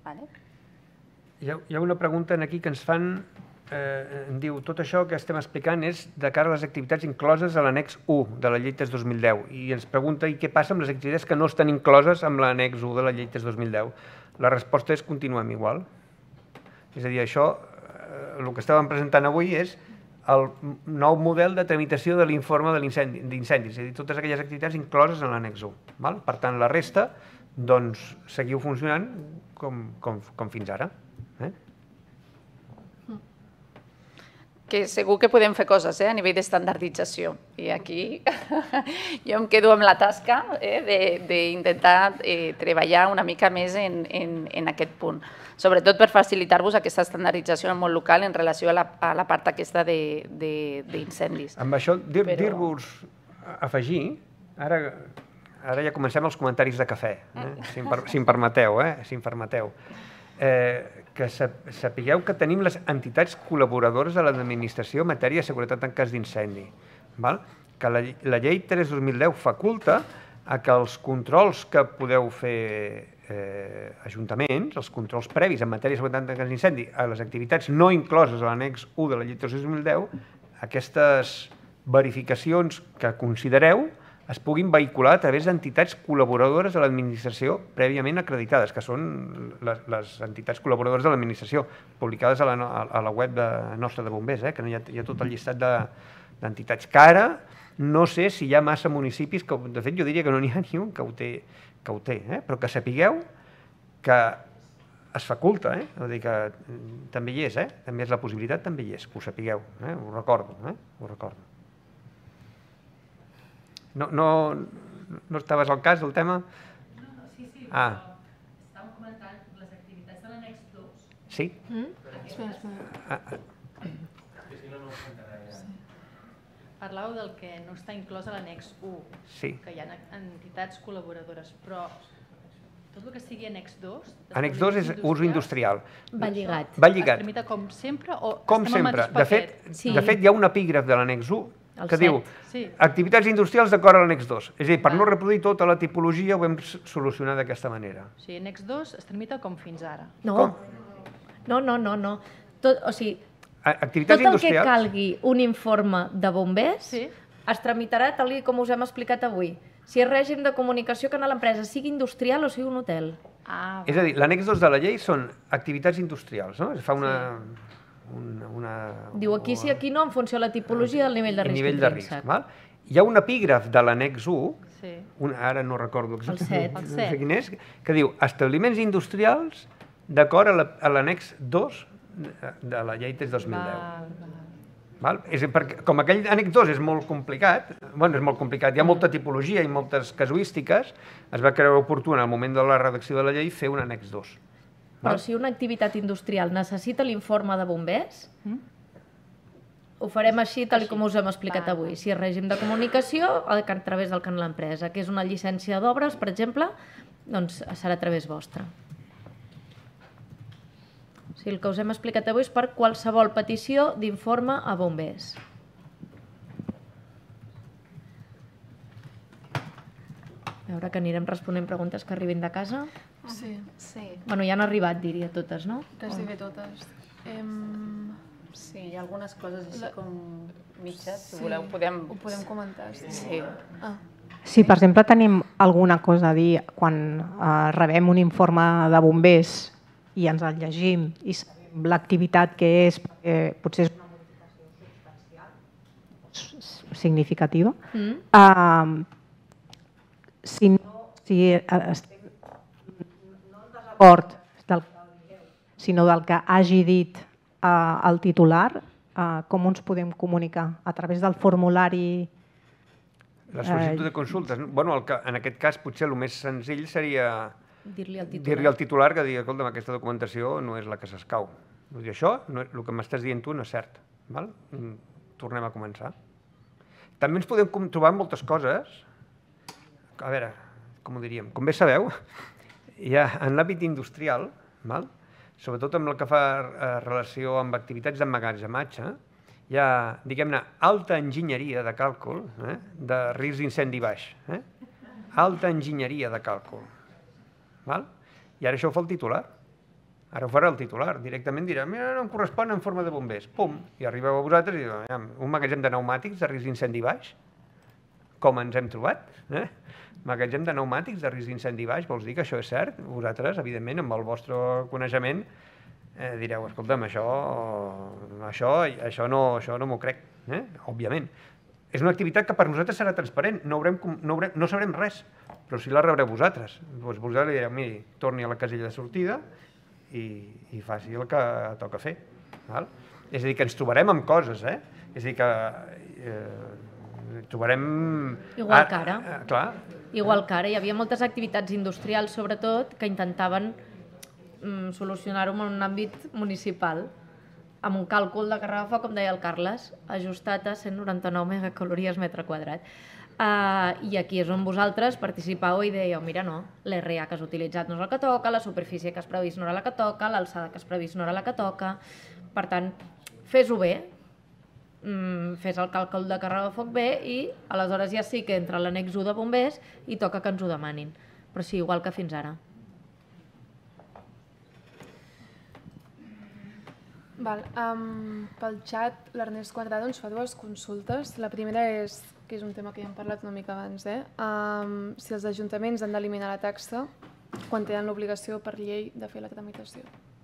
Hi ha una pregunta aquí que ens fan, em diu, tot això que estem explicant és de cara a les activitats incloses a l'annex 1 de la llei 3 2010 i ens pregunta què passa amb les activitats que no estan incloses amb l'annex 1 de la llei 3 2010. La resposta és continuem igual. És a dir, això, el que estàvem presentant avui és el nou model de tramitació de l'informe d'incendis, és a dir, totes aquelles activitats incloses en l'annex 1. Per tant, la resta, doncs, seguiu funcionant com fins ara. Que segur que podem fer coses a nivell d'estandardització. I aquí jo em quedo amb la tasca d'intentar treballar una mica més en aquest punt. Sobretot per facilitar-vos aquesta estandardització en el món local en relació a la part aquesta d'incendis. Amb això, dir-vos, afegir, ara ja comencem els comentaris de cafè, si em permeteu, que sapigueu que tenim les entitats col·laboradores de l'administració en matèria de seguretat en cas d'incendi. Que la llei 3/2010 faculta que els controls que podeu fer ajuntaments, els controls previs en matèria de seguretat en cas d'incendi a les activitats no incloses a l'annex 1 de la llei 3/2010, aquestes verificacions que considereu es puguin vehicular a través d'entitats col·laboradores de l'administració prèviament acreditades, que són les entitats col·laboradores de l'administració, publicades a la web nostra de bombers, que hi ha tot el llistat d'entitats. Que ara no sé si hi ha massa municipis, de fet jo diria que no n'hi ha ni un que ho té, però que sapigueu que es faculta, vull dir que també hi és, també és la possibilitat, també hi és, que ho sapigueu, ho recordo, No estaves al cas del tema? No, sí, però estàvem comentant les activitats de l'annex 2. Sí? Parlàveu del que no està inclòs a l'annex 1, que hi ha entitats col·laboradores, però tot el que sigui annex 2... Annex 2 és ús industrial. Va lligat. Es tramita com sempre o estem al mateix paquet? De fet, hi ha un epígraf de l'annex 1 que diu activitats industrials d'acord a l'annex 2. És a dir, per no reproduir tota la tipologia ho vam solucionar d'aquesta manera. O sigui, annex 2 es tramita com fins ara. No. O sigui, tot el que calgui un informe de bombers es tramitarà tal com us hem explicat avui. Si és règim de comunicació que a l'empresa sigui industrial o sigui un hotel. És a dir, l'annex 2 de la llei són activitats industrials, no? Es fa una... Diu aquí sí, aquí no, en funció de la tipologia del nivell de risc intrínsec. Hi ha un epígraf de l'annex 1, ara no recordo exactament, no sé quin és, que diu establiments industrials d'acord a l'annex 2 de la llei des 2010. Com aquell annex 2 és molt complicat, hi ha molta tipologia i moltes casuístiques, es va creure oportú en el moment de la redacció de la llei fer un annex 2. Però si una activitat industrial necessita l'informe de bombers, ho farem així tal com us hem explicat avui. Si és règim de comunicació, a través del canal empresa, que és una llicència d'obres, per exemple, doncs serà a través vostre. O sigui, el que us hem explicat avui és per qualsevol petició d'informe a bombers. A veure que anirem responent preguntes que arribin de casa. Sí. Bueno, ja han arribat, diria, totes, no? Gairebé totes. Sí, hi ha algunes coses així com mitges, si voleu podem... Ho podem comentar, sí. Si, per exemple, tenim alguna cosa a dir quan rebem un informe de bombers i ens el llegim i sabem l'activitat que és, potser és una modificació substancial, significativa. Si estem no en desacord del que digueu, sinó del que hagi dit el titular, com ens podem comunicar? A través del formulari? La sol·licitud de consultes. En aquest cas, potser el més senzill seria dir-li al titular que digui, escolta'm, aquesta documentació no és la que s'escau. Vull dir, això, el que m'estàs dient tu no és cert. Tornem a començar. També ens podem trobar moltes coses. A veure, com ho diríem? Com bé sabeu, en l'àmbit industrial, sobretot amb el que fa relació amb activitats d'emmagatzematge, hi ha, diguem-ne, alta enginyeria de càlcul de risc d'incendi baix. Alta enginyeria de càlcul. I ara això ho fa el titular. Ara ho farà el titular. Directament dirà, mira, no em correspon en forma de bombers. Pum! I arribeu a vosaltres i diu, un magatzem de pneumàtics de risc d'incendi baix? Com ens hem trobat? Magatzem de pneumàtics de risc d'incendi baix, vols dir que això és cert? Vosaltres, evidentment, amb el vostre coneixement, direu, escolta'm, això no m'ho crec, òbviament. És una activitat que per nosaltres serà transparent, no sabrem res, però si la rebreu vosaltres. Vosaltres li direu, miri, torni a la casella de sortida i faci el que toca fer. És a dir, que ens trobarem amb coses, és a dir, que trobarem... Igual que ara. Clar. Igual que ara. Hi havia moltes activitats industrials, sobretot, que intentaven solucionar-ho en un àmbit municipal, amb un càlcul de càrrega de foc, com deia el Carles, ajustat a 199 megacalories metre quadrat. I aquí és on vosaltres participàveu i dèieu, mira, no, l'RA que has utilitzat no és el que toca, la superfície que has previst no era la que toca, l'alçada que has previst no era la que toca. Per tant, fes-ho bé, fes el càlcul de càrrega de foc bé i aleshores ja sí que entra l'annex 1 de bombers i toca que ens ho demanin. Però sí, igual que fins ara. Pel xat, l'Ernest Quadrado ens fa dues consultes. La primera és que és un tema que ja hem parlat una mica abans, si els ajuntaments han d'eliminar la taxa quan tenen l'obligació per llei de fer la tramitació.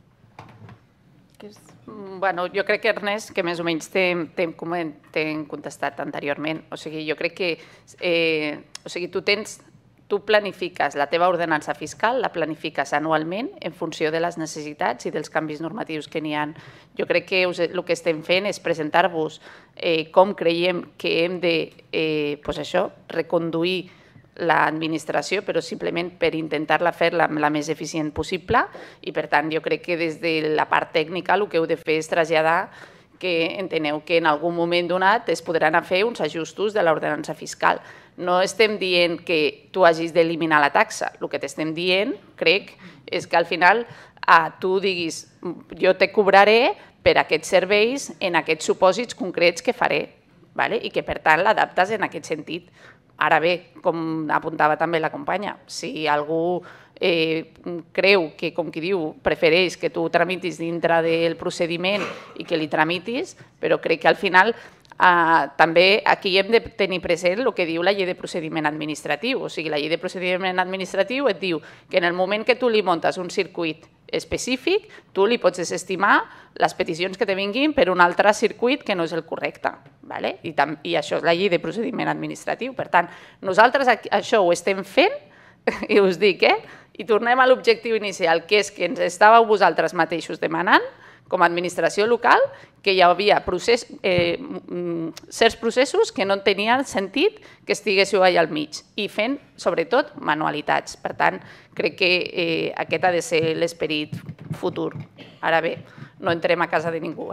Bueno, jo crec que, Ernest, que més o menys t'hem contestat anteriorment. O sigui, jo crec que tu planifiques la teva ordenança fiscal, la planifiques anualment en funció de les necessitats i dels canvis normatius que n'hi ha. Jo crec que el que estem fent és presentar-vos com creiem que hem de reconduir l'administració, però simplement per intentar-la fer-la la més eficient possible i, per tant, jo crec que des de la part tècnica el que heu de fer és traslladar que enteneu que en algun moment donat es podran fer uns ajustos de l'ordenança fiscal. No estem dient que tu hagis d'eliminar la taxa. El que t'estem dient, crec, és que al final tu diguis jo te cobraré per aquests serveis en aquests supòsits concrets que faré i que, per tant, l'adaptes en aquest sentit. Ara bé, com apuntava també la companya, si algú creu que, com qui diu, prefereix que tu tramitis dintre del procediment i que li tramitis, però crec que al final també aquí hem de tenir present el que diu la llei de procediment administratiu. O sigui, la llei de procediment administratiu et diu que en el moment que tu li muntes un circuit específic, tu li pots desestimar les peticions que te vinguin per un altre circuit que no és el correcte. I això és la llei de procediment administratiu. Per tant, nosaltres això ho estem fent, i us dic, i tornem a l'objectiu inicial, que és que ens estàveu vosaltres mateixos demanant, com a administració local, que hi havia certs processos que no tenien sentit que estiguéssiu allà al mig i fent, sobretot, manualitats. Per tant, crec que aquest ha de ser l'esperit futur. Ara bé, no entrem a casa de ningú.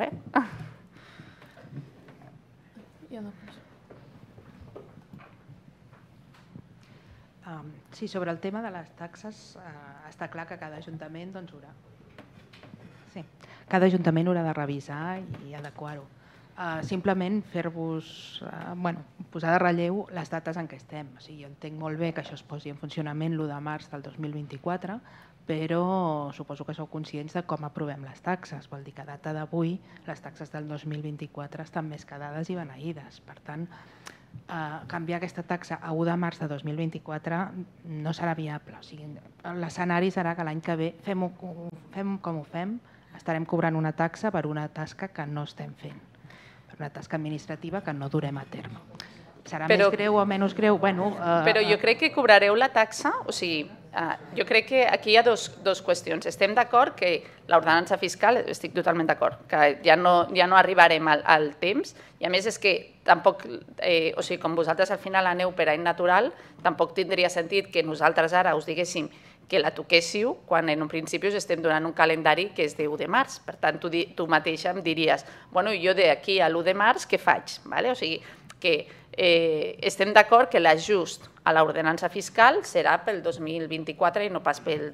Sí, sobre el tema de les taxes, està clar que cada ajuntament haurà. Sí, cada ajuntament haurà de revisar i adequar-ho. Simplement fer-vos, posar de relleu les dates en què estem. Jo entenc molt bé que això es posi en funcionament l'1 de març del 2024, però suposo que sou conscients de com aprovem les taxes. Vol dir que a data d'avui les taxes del 2024 estan més quedades i beneïdes. Per tant, canviar aquesta taxa a 1 de març de 2024 no serà viable. L'escenari serà que l'any que ve, fem com ho fem, estarem cobrant una taxa per una tasca que no estem fent, per una tasca administrativa que no durem a terme. Serà més greu o menys greu? Però jo crec que cobrareu la taxa, o sigui, jo crec que aquí hi ha dues qüestions. Estem d'acord que l'ordenança fiscal, estic totalment d'acord, que ja no arribarem al temps, i a més és que tampoc, o sigui, com vosaltres al final aneu per any natural, tampoc tindria sentit que nosaltres ara us diguéssim que la toquéssiu quan en un principi us estem donant un calendari que és de 1 de març. Per tant, tu mateixa em diries, bueno, jo d'aquí a l'1 de març què faig? O sigui, que estem d'acord que l'ajust a l'ordenança fiscal serà pel 2024 i no pas pel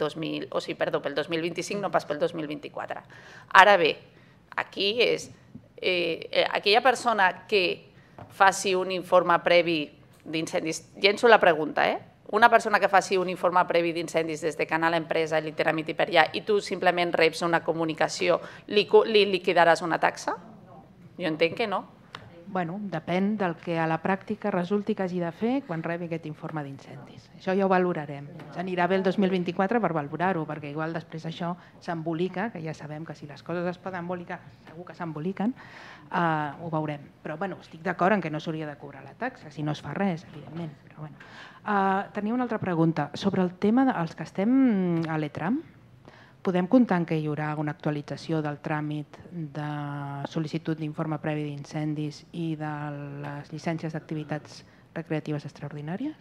2025, no pas pel 2024. Ara bé, aquí és aquella persona que faci un informe previ d'incendis, llenço la pregunta, una persona que faci un informe previ d'incendis des de Canal Empresa i li tramiti per allà i tu simplement reps una comunicació, li liquidaràs una taxa? Jo entenc que no. Depèn del que a la pràctica resulti que hagi de fer quan rebi aquest informe d'incendis. Això ja ho valorarem. S'anirà bé el 2024 per valorar-ho, perquè igual després això s'embolica, que ja sabem que si les coses es poden embolicar, segur que s'emboliquen, ho veurem. Però estic d'acord en que no s'hauria de cobrar la taxa, si no es fa res, evidentment. Tenia una altra pregunta. Sobre el tema dels que estem a l'ETRAM, podem comptar que hi haurà una actualització del tràmit de sol·licitud d'informe previ d'incendis i de les llicències d'activitats recreatives extraordinàries?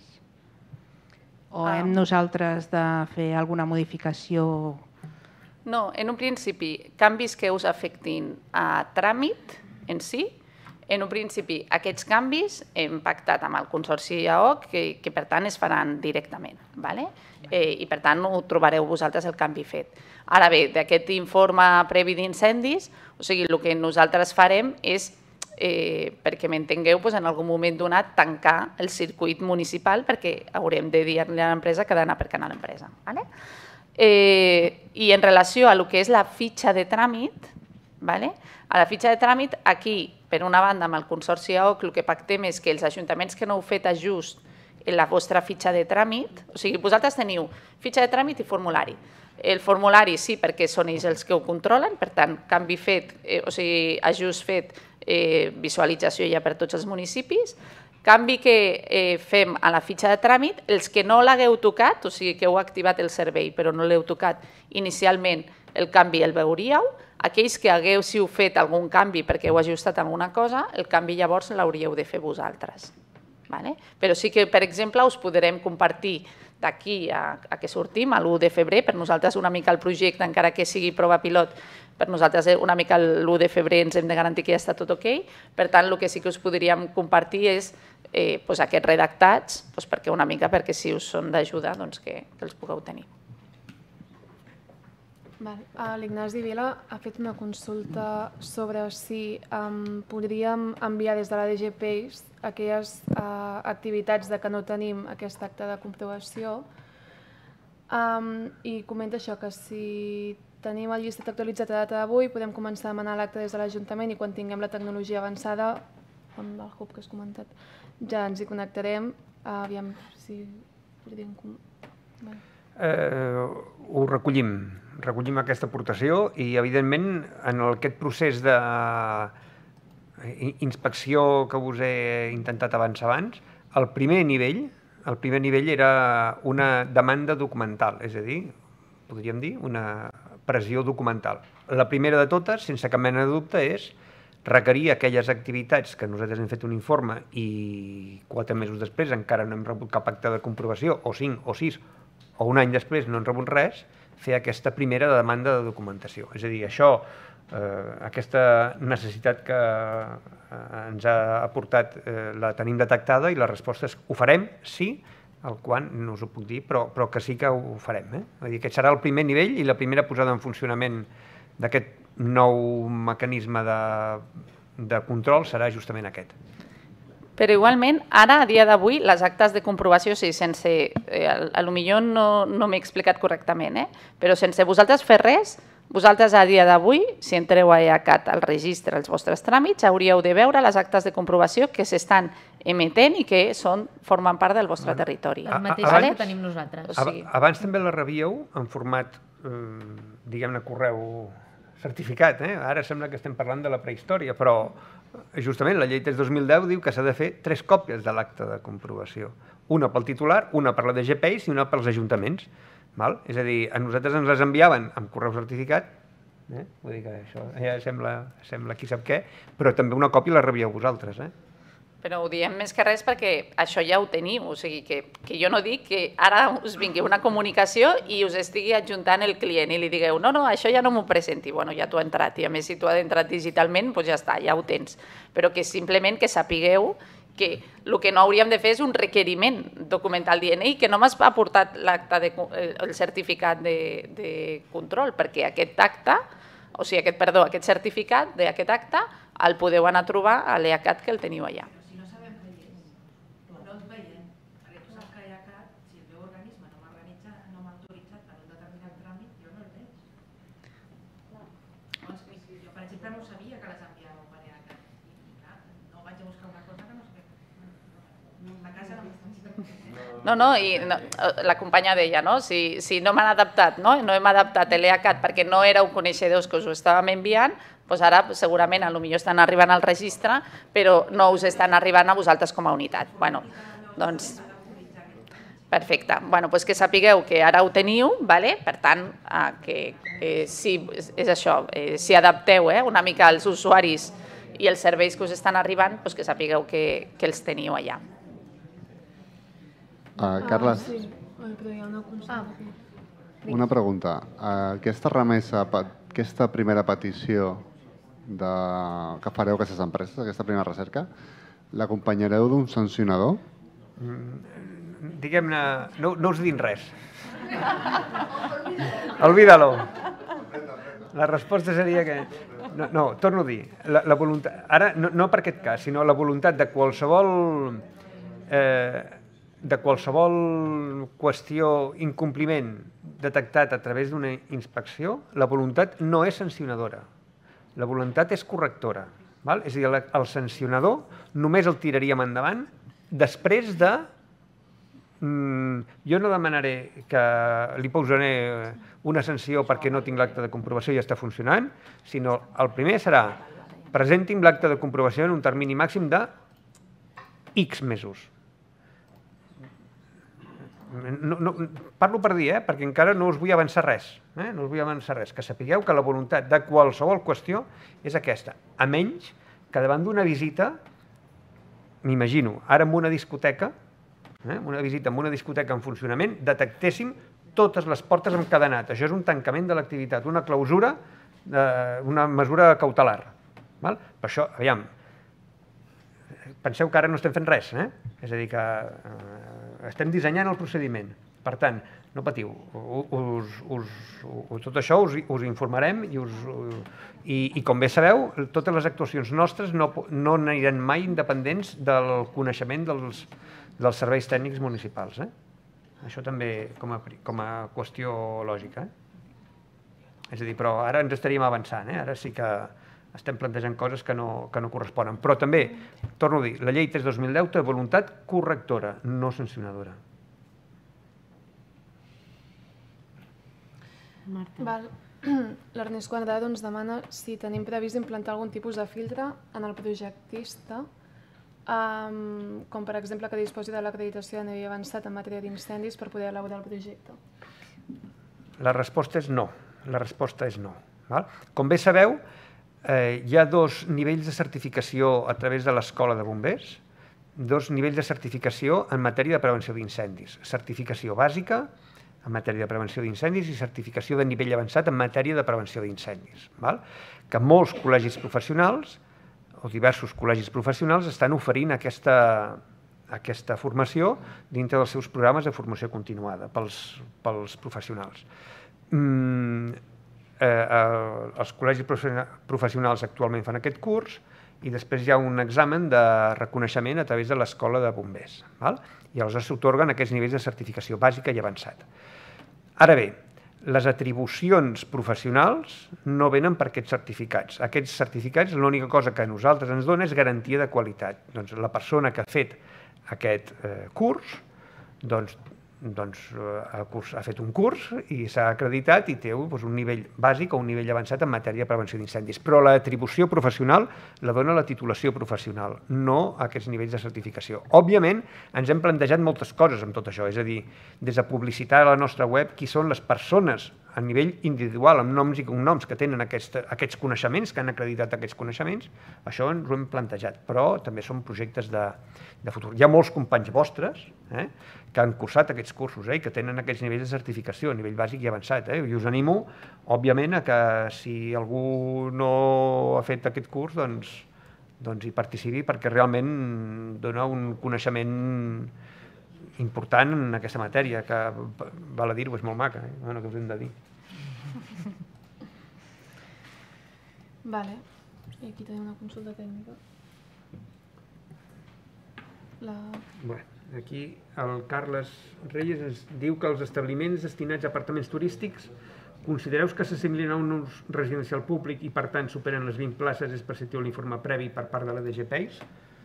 O hem nosaltres de fer alguna modificació? No, en un principi, canvis que us afectin a tràmit en si, en un principi aquests canvis hem pactat amb el Consorci AOC que per tant es faran directament. I per tant ho trobareu vosaltres el canvi fet. Ara bé, d'aquest informe previ d'incendis, o sigui, el que nosaltres farem és, perquè m'entengueu, en algun moment donat tancar el circuit municipal perquè haurem de dir-li a l'empresa que ha d'anar per Canal Empresa. I en relació a el que és la fitxa de tràmit, A la fitxa de tràmit, aquí, per una banda, amb el Consorci AOC, el que pactem és que els ajuntaments que no heu fet ajust en la vostra fitxa de tràmit, o sigui, vosaltres teniu fitxa de tràmit i formulari. El formulari sí, perquè són ells els que ho controlen, per tant, canvi fet, o sigui, ajust fet, visualització ja per tots els municipis. Canvi que fem a la fitxa de tràmit, els que no l'hagueu tocat, o sigui, que heu activat el servei però no l'heu tocat inicialment, el canvi el veuríeu. Aquells que hagueu fet algun canvi perquè heu ajustat alguna cosa, el canvi llavors l'hauríeu de fer vosaltres. Però sí que, per exemple, us podrem compartir d'aquí a que sortim, a l'1 de febrer, per nosaltres una mica el projecte, encara que sigui prova pilot, per nosaltres una mica l'1 de febrer ens hem de garantir que ja està tot ok. Per tant, el que sí que us podríem compartir és aquests redactats, perquè si us són d'ajuda que els pugueu tenir. L'Ignasi Vila ha fet una consulta sobre si podríem enviar des de la DGPACE aquelles activitats que no tenim aquest acte de comprovació i comenta això, que si tenim el llistat actualitzat a data d'avui podem començar a demanar l'acte des de l'Ajuntament i quan tinguem la tecnologia avançada, amb el hub que has comentat, ja ens hi connectarem. Aviam si podríem... Ho recollim aquesta aportació i, evidentment, en aquest procés d'inspecció que us he intentat avançar abans, el primer nivell era una demanda documental, és a dir, podríem dir, una pressió documental. La primera de totes, sense cap mena de dubte, és requerir aquelles activitats que nosaltres hem fet un informe i 4 mesos després encara no hem rebut cap acte de comprovació, o 5 o 6 o un any després no hem rebut res, fer aquesta primera demanda de documentació. És a dir, això, aquesta necessitat que ens ha aportat la tenim detectada i la resposta és ho farem, sí, el quan no us ho puc dir, però que sí que ho farem. Vull dir, aquest serà el primer nivell i la primera posada en funcionament d'aquest nou mecanisme de control serà justament aquest. Però igualment, ara, a dia d'avui, les actes de comprovació, potser no m'he explicat correctament, però sense vosaltres fer res, vosaltres a dia d'avui, si entreu a EACAT al registre els vostres tràmits, hauríeu de veure les actes de comprovació que s'estan emetent i que formen part del vostre territori. Les mateixes que tenim nosaltres. Abans també les rebíeu en format, diguem-ne, correu certificat. Ara sembla que estem parlant de la prehistòria, però justament la llei 3/2010 diu que s'ha de fer 3 còpies de l'acte de comprovació. Una pel titular, una per la DGPACE i una pels ajuntaments. És a dir, a nosaltres ens les enviaven amb correu certificat, vull dir que això ja sembla qui sap què, però també una còpia la rebíeu vosaltres. Però ho diem més que res perquè això ja ho teniu, o sigui que jo no dic que ara us vingui una comunicació i us estigui adjuntant el client i li digueu no, això ja no m'ho presenti, bueno, ja t'ho ha entrat i a més si t'ho ha entrat digitalment, doncs ja està, ja ho tens, però que simplement que sapigueu que el que no hauríem de fer és un requeriment documental dient que no m'has aportat el certificat de control, perquè aquest certificat d'aquest acte el podeu anar a trobar a l'EACAT que el teniu allà. I la companya deia, si no m'han adaptat, no hem adaptat l'EACAT perquè no éreu coneixedors que us ho estàvem enviant, doncs ara segurament potser estan arribant al registre, però no us estan arribant a vosaltres com a unitat. Doncs perfecte. Doncs que sapigueu que ara ho teniu, per tant, és això, si adapteu una mica els usuaris i els serveis que us estan arribant, que sapigueu que els teniu allà. Carles, una pregunta. Aquesta remesa, aquesta primera petició que fareu a aquestes empreses, aquesta primera recerca, l'acompanyareu d'un sancionador? Diguem-ne, no us dic res. Olvídalo. La resposta seria que... No, torno a dir. La voluntat, ara, no per aquest cas, sinó la voluntat de qualsevol qüestió, incompliment detectat a través d'una inspecció, la voluntat no és sancionadora. La voluntat és correctora. És a dir, el sancionador només el tiraríem endavant després de... Jo no demanaré que li posaré una sanció perquè no tinc l'acte de comprovació i ja està funcionant, sinó el primer serà presenti'm l'acte de comprovació en un termini màxim de X mesos. Parlo per dir, perquè encara no us vull avançar res. No us vull avançar res. Que sapigueu que la voluntat de qualsevol qüestió és aquesta. A menys que davant d'una visita, m'imagino, ara en una discoteca, una visita en una discoteca en funcionament, detectéssim totes les portes encadenat. Això és un tancament de l'activitat, una clausura, una mesura cautelar. Per això, aviam, penseu que ara no estem fent res, és a dir, que estem dissenyant el procediment. Per tant, no patiu, tot això us informarem i com bé sabeu, totes les actuacions nostres no aniran mai independents del coneixement dels serveis tècnics municipals. Això també com a qüestió lògica. És a dir, però ara ens estaríem avançant, ara sí que estem plantejant coses que no corresponen. Però també, torno a dir, la llei 3/2010 té voluntat correctora, no sancionadora. L'Ernest Quadrado ens demana si tenim previst implantar algun tipus de filtre en el projectista, com per exemple que disposi de l'acreditació de nivell avançat en matèria d'incendis per poder elaborar el projecte. La resposta és no. La resposta és no. Com bé sabeu, hi ha dos nivells de certificació a través de l'Escola de Bombers, dos nivells de certificació en matèria de prevenció d'incendis. Certificació bàsica en matèria de prevenció d'incendis i certificació de nivell avançat en matèria de prevenció d'incendis. Que molts col·legis professionals o diversos col·legis professionals estan oferint aquesta formació dintre dels seus programes de formació continuada pels professionals. Els col·legis professionals actualment fan aquest curs i després hi ha un examen de reconeixement a través de l'Escola de Bombers. I aleshores s'atorguen aquests nivells de certificació bàsica i avançat. Ara bé, les atribucions professionals no venen per aquests certificats. Aquests certificats, l'única cosa que a nosaltres ens dona és garantia de qualitat. Doncs la persona que ha fet aquest curs, ha fet un curs i s'ha acreditat i té un nivell bàsic o un nivell avançat en matèria de prevenció d'incendis. Però l'atribució professional la dona la titulació professional, no aquests nivells de certificació. Òbviament, ens hem plantejat moltes coses amb tot això, és a dir, des de publicitar a la nostra web qui són les persones a nivell individual, amb noms i cognoms, que tenen aquests coneixements, que han acreditat aquests coneixements, això ens ho hem plantejat, però també són projectes de futur. Hi ha molts companys vostres que han cursat aquests cursos i que tenen aquests nivells de certificació, a nivell bàsic i avançat, i us animo, òbviament, a que si algú no ha fet aquest curs, doncs hi participi, perquè realment dona un coneixement important en aquesta matèria, que val a dir-ho, és molt maca, que us hem de dir. Vale, i aquí tenim una consulta tècnica. Aquí el Carles Reyes ens diu que els establiments destinats a apartaments turístics considereu que s'assimilin a un ús residencial públic i per tant superen les 20 places, és preceptiu l'informe previ per part de la DGPEIS?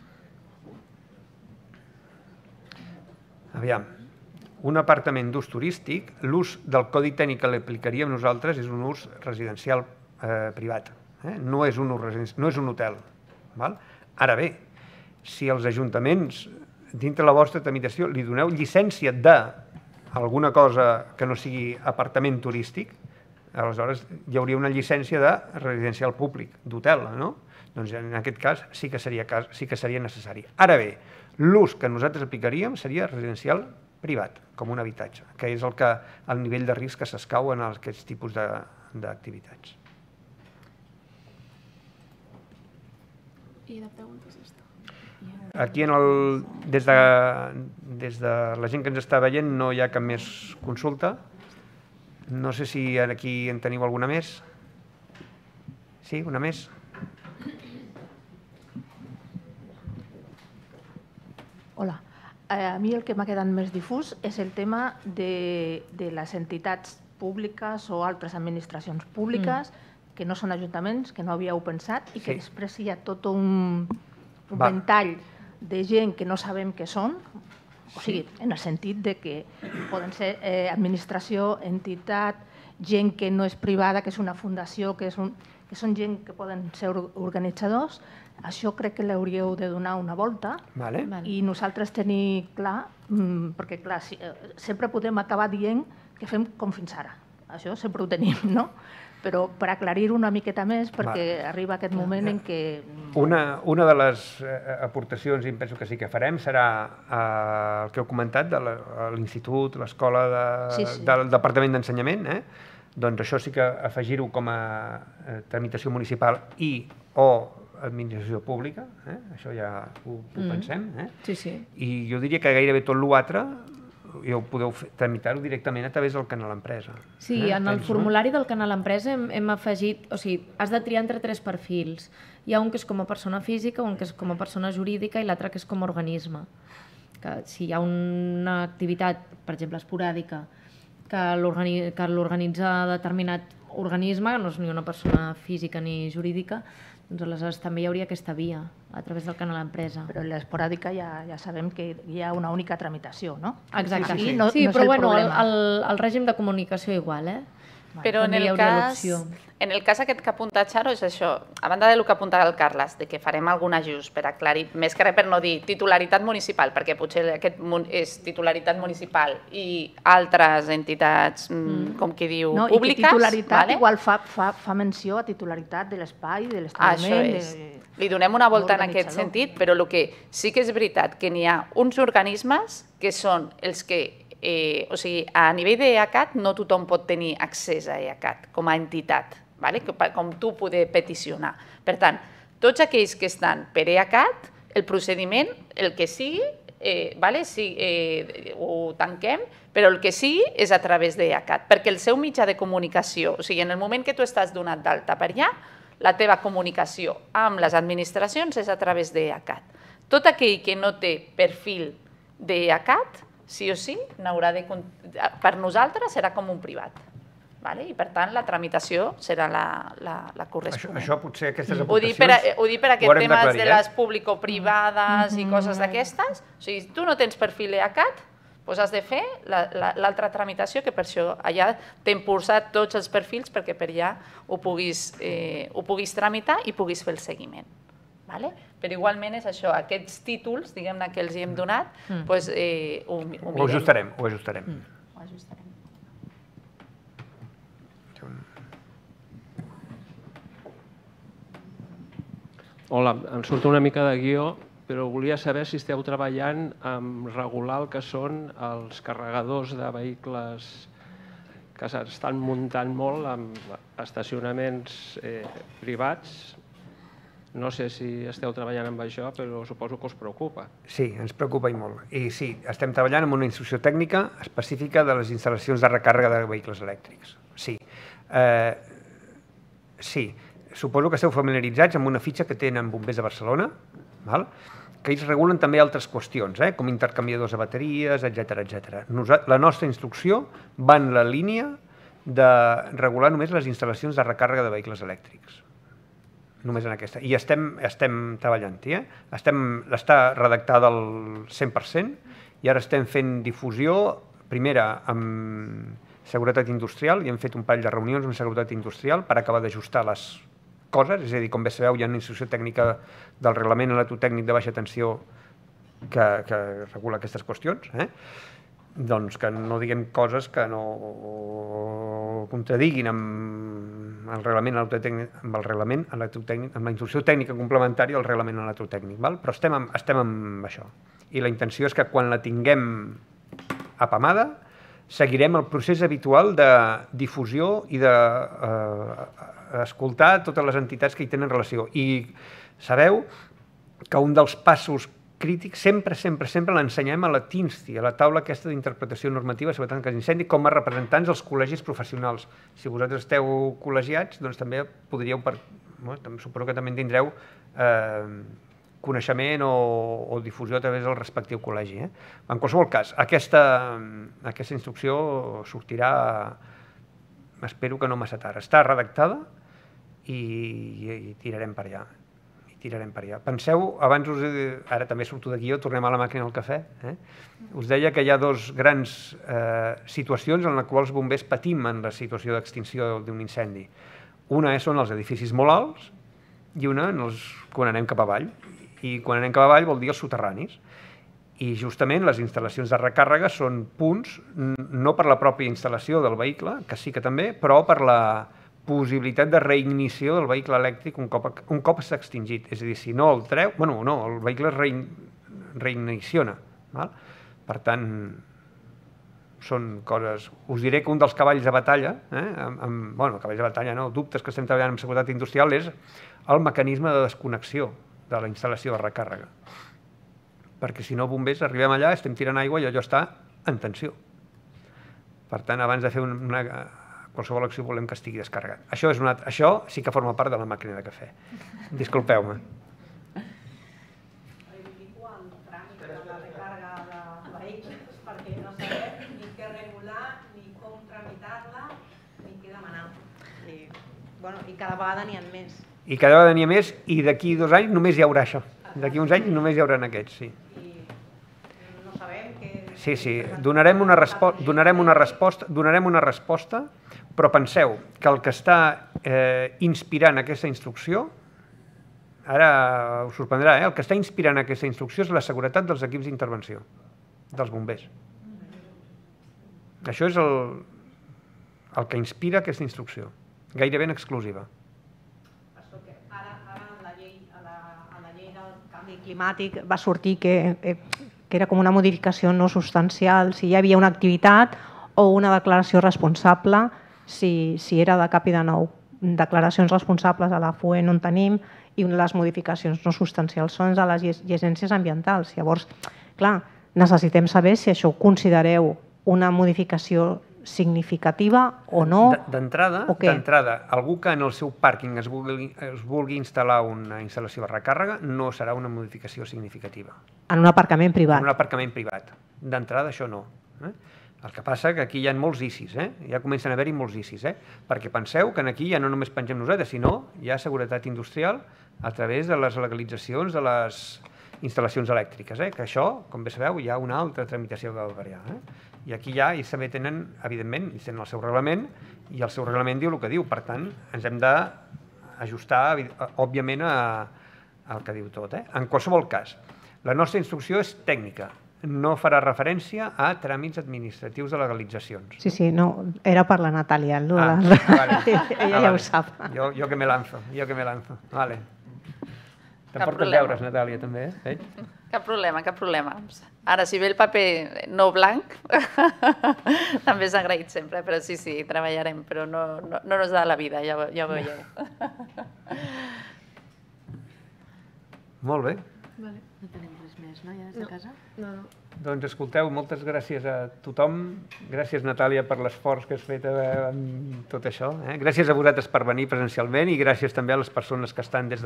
Aviam, un apartament d'ús turístic, l'ús del codi tècnic que l'aplicaríem nosaltres és un ús residencial privat, no és un hotel. Ara bé, si els ajuntaments, dintre la vostra tramitació, li doneu llicència d'alguna cosa que no sigui apartament turístic, aleshores hi hauria una llicència de residencial públic, d'hotel, no? Doncs en aquest cas sí que seria necessari. Ara bé, l'ús que nosaltres aplicaríem seria residencial privat, com un habitatge, que és el nivell de risc que s'escau en aquests tipus d'activitats. I de preguntes ja està. Aquí, des de la gent que ens està veient, no hi ha cap més consulta. No sé si aquí en teniu alguna més. Sí, una més? Hola. A mi el que m'ha quedat més difús és el tema de les entitats públiques o altres administracions públiques que no són ajuntaments, que no havíeu pensat i que després hi ha tot un ventall de gent que no sabem què són, o sigui, en el sentit de que poden ser administració, entitat, gent que no és privada, que és una fundació, que són gent que poden ser organitzadors. Això crec que l'hauríeu de donar una volta i nosaltres tenir clar, perquè clar, sempre podem acabar dient que fem com fins ara. Això sempre ho tenim, no? Però per aclarir-ho una miqueta més, perquè arriba aquest moment en què... Una de les aportacions, i penso que sí que farem, serà el que heu comentat de l'institut, l'escola del Departament d'Ensenyament. Doncs això sí que afegir-ho com a tramitació municipal o administració pública, això ja ho pensem. I jo diria que gairebé tot l'altre ho podeu tramitar-ho directament a través del canal empresa. Sí, en el formulari del canal empresa hem afegit, o sigui, has de triar entre 3 perfils. Hi ha un que és com a persona física, un que és com a persona jurídica i l'altre que és com a organisme. Que si hi ha una activitat, per exemple, esporàdica, que l'organitza determinat organisme, no és ni una persona física ni jurídica, doncs aleshores també hi hauria aquesta via a través del canal empresa. Però l'esporàdica ja sabem que hi ha una única tramitació, no? Exacte. Sí, però bueno, el règim de comunicació igual, Però en el cas aquest que apunta Xaro és això, a banda del que apunta el Carles, de que farem algun ajust per aclarir, més que res per no dir titularitat municipal, perquè potser aquest és titularitat municipal i altres entitats, com qui diu, públiques. No, i que titularitat igual fa menció a titularitat de l'espai, de l'establiment. Això és. Li donem una volta en aquest sentit, però el que sí que és veritat que n'hi ha uns organismes que són els que o sigui, a nivell d'EACAT no tothom pot tenir accés a EACAT com a entitat, com tu poder peticionar. Per tant, tots aquells que estan per EACAT, el procediment, el que sigui, ho tanquem, però el que sigui és a través d'EACAT, perquè el seu mitjà de comunicació, o sigui, en el moment que tu estàs donat d'alta per allà, la teva comunicació amb les administracions és a través d'EACAT. Tot aquell que no té perfil d'EACAT, sí o sí, per nosaltres serà com un privat. I per tant la tramitació serà la corresponent. Això potser aquestes aportacions... Ho dic per aquest tema de les público-privades i coses d'aquestes. O sigui, tu no tens perfil EACAT, doncs has de fer l'altra tramitació, que per això allà t'hem posat tots els perfils perquè per allà ho puguis tramitar i puguis fer el seguiment. Però igualment és això, aquests títols, diguem-ne, que els hi hem donat, doncs ho mirem. Ho ajustarem. Ho ajustarem. Hola, em surt una mica de guió, però volia saber si esteu treballant en regular el que són els carregadors de vehicles que s'estan muntant molt en estacionaments privats. No sé si esteu treballant amb això, però suposo que us preocupa. Sí, ens preocupa i molt. I sí, estem treballant amb una instrucció tècnica específica de les instal·lacions de recàrrega de vehicles elèctrics. Sí. Sí, suposo que esteu familiaritzats amb una fitxa que tenen bombers de Barcelona, que ells regulen també altres qüestions, com intercanviadors de bateries, etc. La nostra instrucció va en la línia de regular només les instal·lacions de recàrrega de vehicles elèctrics. Només en aquesta. I estem treballant-hi. Està redactada al 100% i ara estem fent difusió, primera amb seguretat industrial, i hem fet un parell de reunions amb seguretat industrial per acabar d'ajustar les coses, és a dir, com bé sabeu, hi ha una instrucció tècnica del reglament electrotècnic de baixa tensió que regula aquestes qüestions, doncs que no diguem coses que no contradiguin amb el reglament electrotècnic, amb la instrucció tècnica complementària del reglament electrotècnic, però estem amb això. I la intenció és que quan la tinguem apamada seguirem el procés habitual de difusió i d'escoltar totes les entitats que hi tenen relació. I sabeu que un dels passos crítics sempre l'ensenyem a la TINSTI, a la taula aquesta d'interpretació normativa sobre cas d'incendi, com a representants dels col·legis professionals. Si vosaltres esteu col·legiats, doncs també podríeu, suposo que també en tindreu coneixement o difusió a través del respectiu col·legi. En qualsevol cas, aquesta instrucció sortirà, espero que no massa tard. Està redactada i tirarem per allà. Penseu, abans ara també surto de guió, tornem a la màquina del cafè, us deia que hi ha dos grans situacions en les quals els bombers patim en la situació d'extinció d'un incendi. Una són els edificis molt alts i una quan anem cap avall. I quan anem cap avall vol dir els soterranis. I justament les instal·lacions de recàrrega són punts, no per la pròpia instal·lació del vehicle, que sí que també, però per la possibilitat de reignició del vehicle elèctric un cop s'ha extingit. És a dir, si no el treu... el vehicle es reigniциona. Per tant, són coses... Us diré que un dels cavalls de batalla, cavalls de batalla no, dubtes que estem treballant en seguretat industrial, és el mecanisme de desconnexió de la instal·lació de recàrrega. Perquè si no, bombers, arribem allà, estem tirant aigua i allò està en tensió. Per tant, abans de fer qualsevol acció volem que estigui descarregat. Això sí que forma part de la màquina de cafè. Disculpeu-me. Reivindico el tràmit de la recàrrega de vehicles perquè no sabem ni què regular, ni com tramitar-la, ni què demanar. I cada vegada n'hi ha més. I cada vegada n'hi ha més i d'aquí 2 anys només hi haurà això. D'aquí uns anys només hi haurà aquests, sí. No sabem què... Sí, donarem una resposta, però penseu que el que està inspirant aquesta instrucció, ara us sorprendrà, el que està inspirant aquesta instrucció és la seguretat dels equips d'intervenció, dels bombers. Això és el que inspira aquesta instrucció, gairebé en exclusiva. Climàtic va sortir que era com una modificació no substancial, si hi havia una activitat o una declaració responsable, si era de cap i de nou. Declaracions responsables a la FUE no en tenim i les modificacions no substancials són de les llicències ambientals. Llavors, clar, necessitem saber si això ho considereu una modificació significativa o no. D'entrada, algú que en el seu pàrquing es vulgui instal·lar una instal·lació de recàrrega no serà una modificació significativa. En un aparcament privat. En un aparcament privat. D'entrada això no. El que passa que aquí hi ha molts ICIs, ja comencen a haver-hi molts ICIs, perquè penseu que aquí ja no només pengem nosaltres, sinó hi ha seguretat industrial a través de les legalitzacions de les instal·lacions elèctriques, que això, com bé sabeu, hi ha una altra tramitació que cal variar. I aquí ja ells també tenen, evidentment, el seu reglament, i el seu reglament diu el que diu. Per tant, ens hem d'ajustar, òbviament, al que diu tot. En qualsevol cas, la nostra instrucció és tècnica, no farà referència a tràmits administratius de legalitzacions. Sí, no, era per la Natàlia. Ella ja ho sap. Jo que me lanzo, Vale. T'emportes deures, Natàlia, també, Cap problema. Ara, si ve el paper no blanc, també és agraït sempre, però sí, treballarem, però no nos da la vida, ja ho veieu. Molt bé. No tenim res més, no, ja des de casa? No. Doncs escolteu, moltes gràcies a tothom. Gràcies, Natàlia, per l'esforç que has fet amb tot això. Gràcies a vosaltres per venir presencialment i gràcies també a les persones que estan des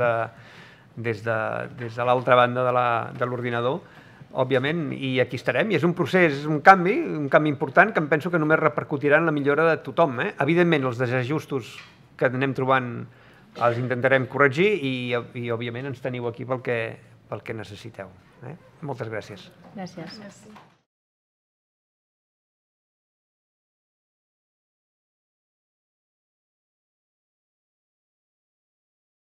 de l'altra banda de l'ordinador, òbviament, i aquí estarem. I és un procés, és un canvi important que em penso que només repercutirà en la millora de tothom. Evidentment, els desajustos que anem trobant els intentarem corregir i òbviament, ens teniu aquí pel que necessiteu. Moltes gràcies. Gràcies.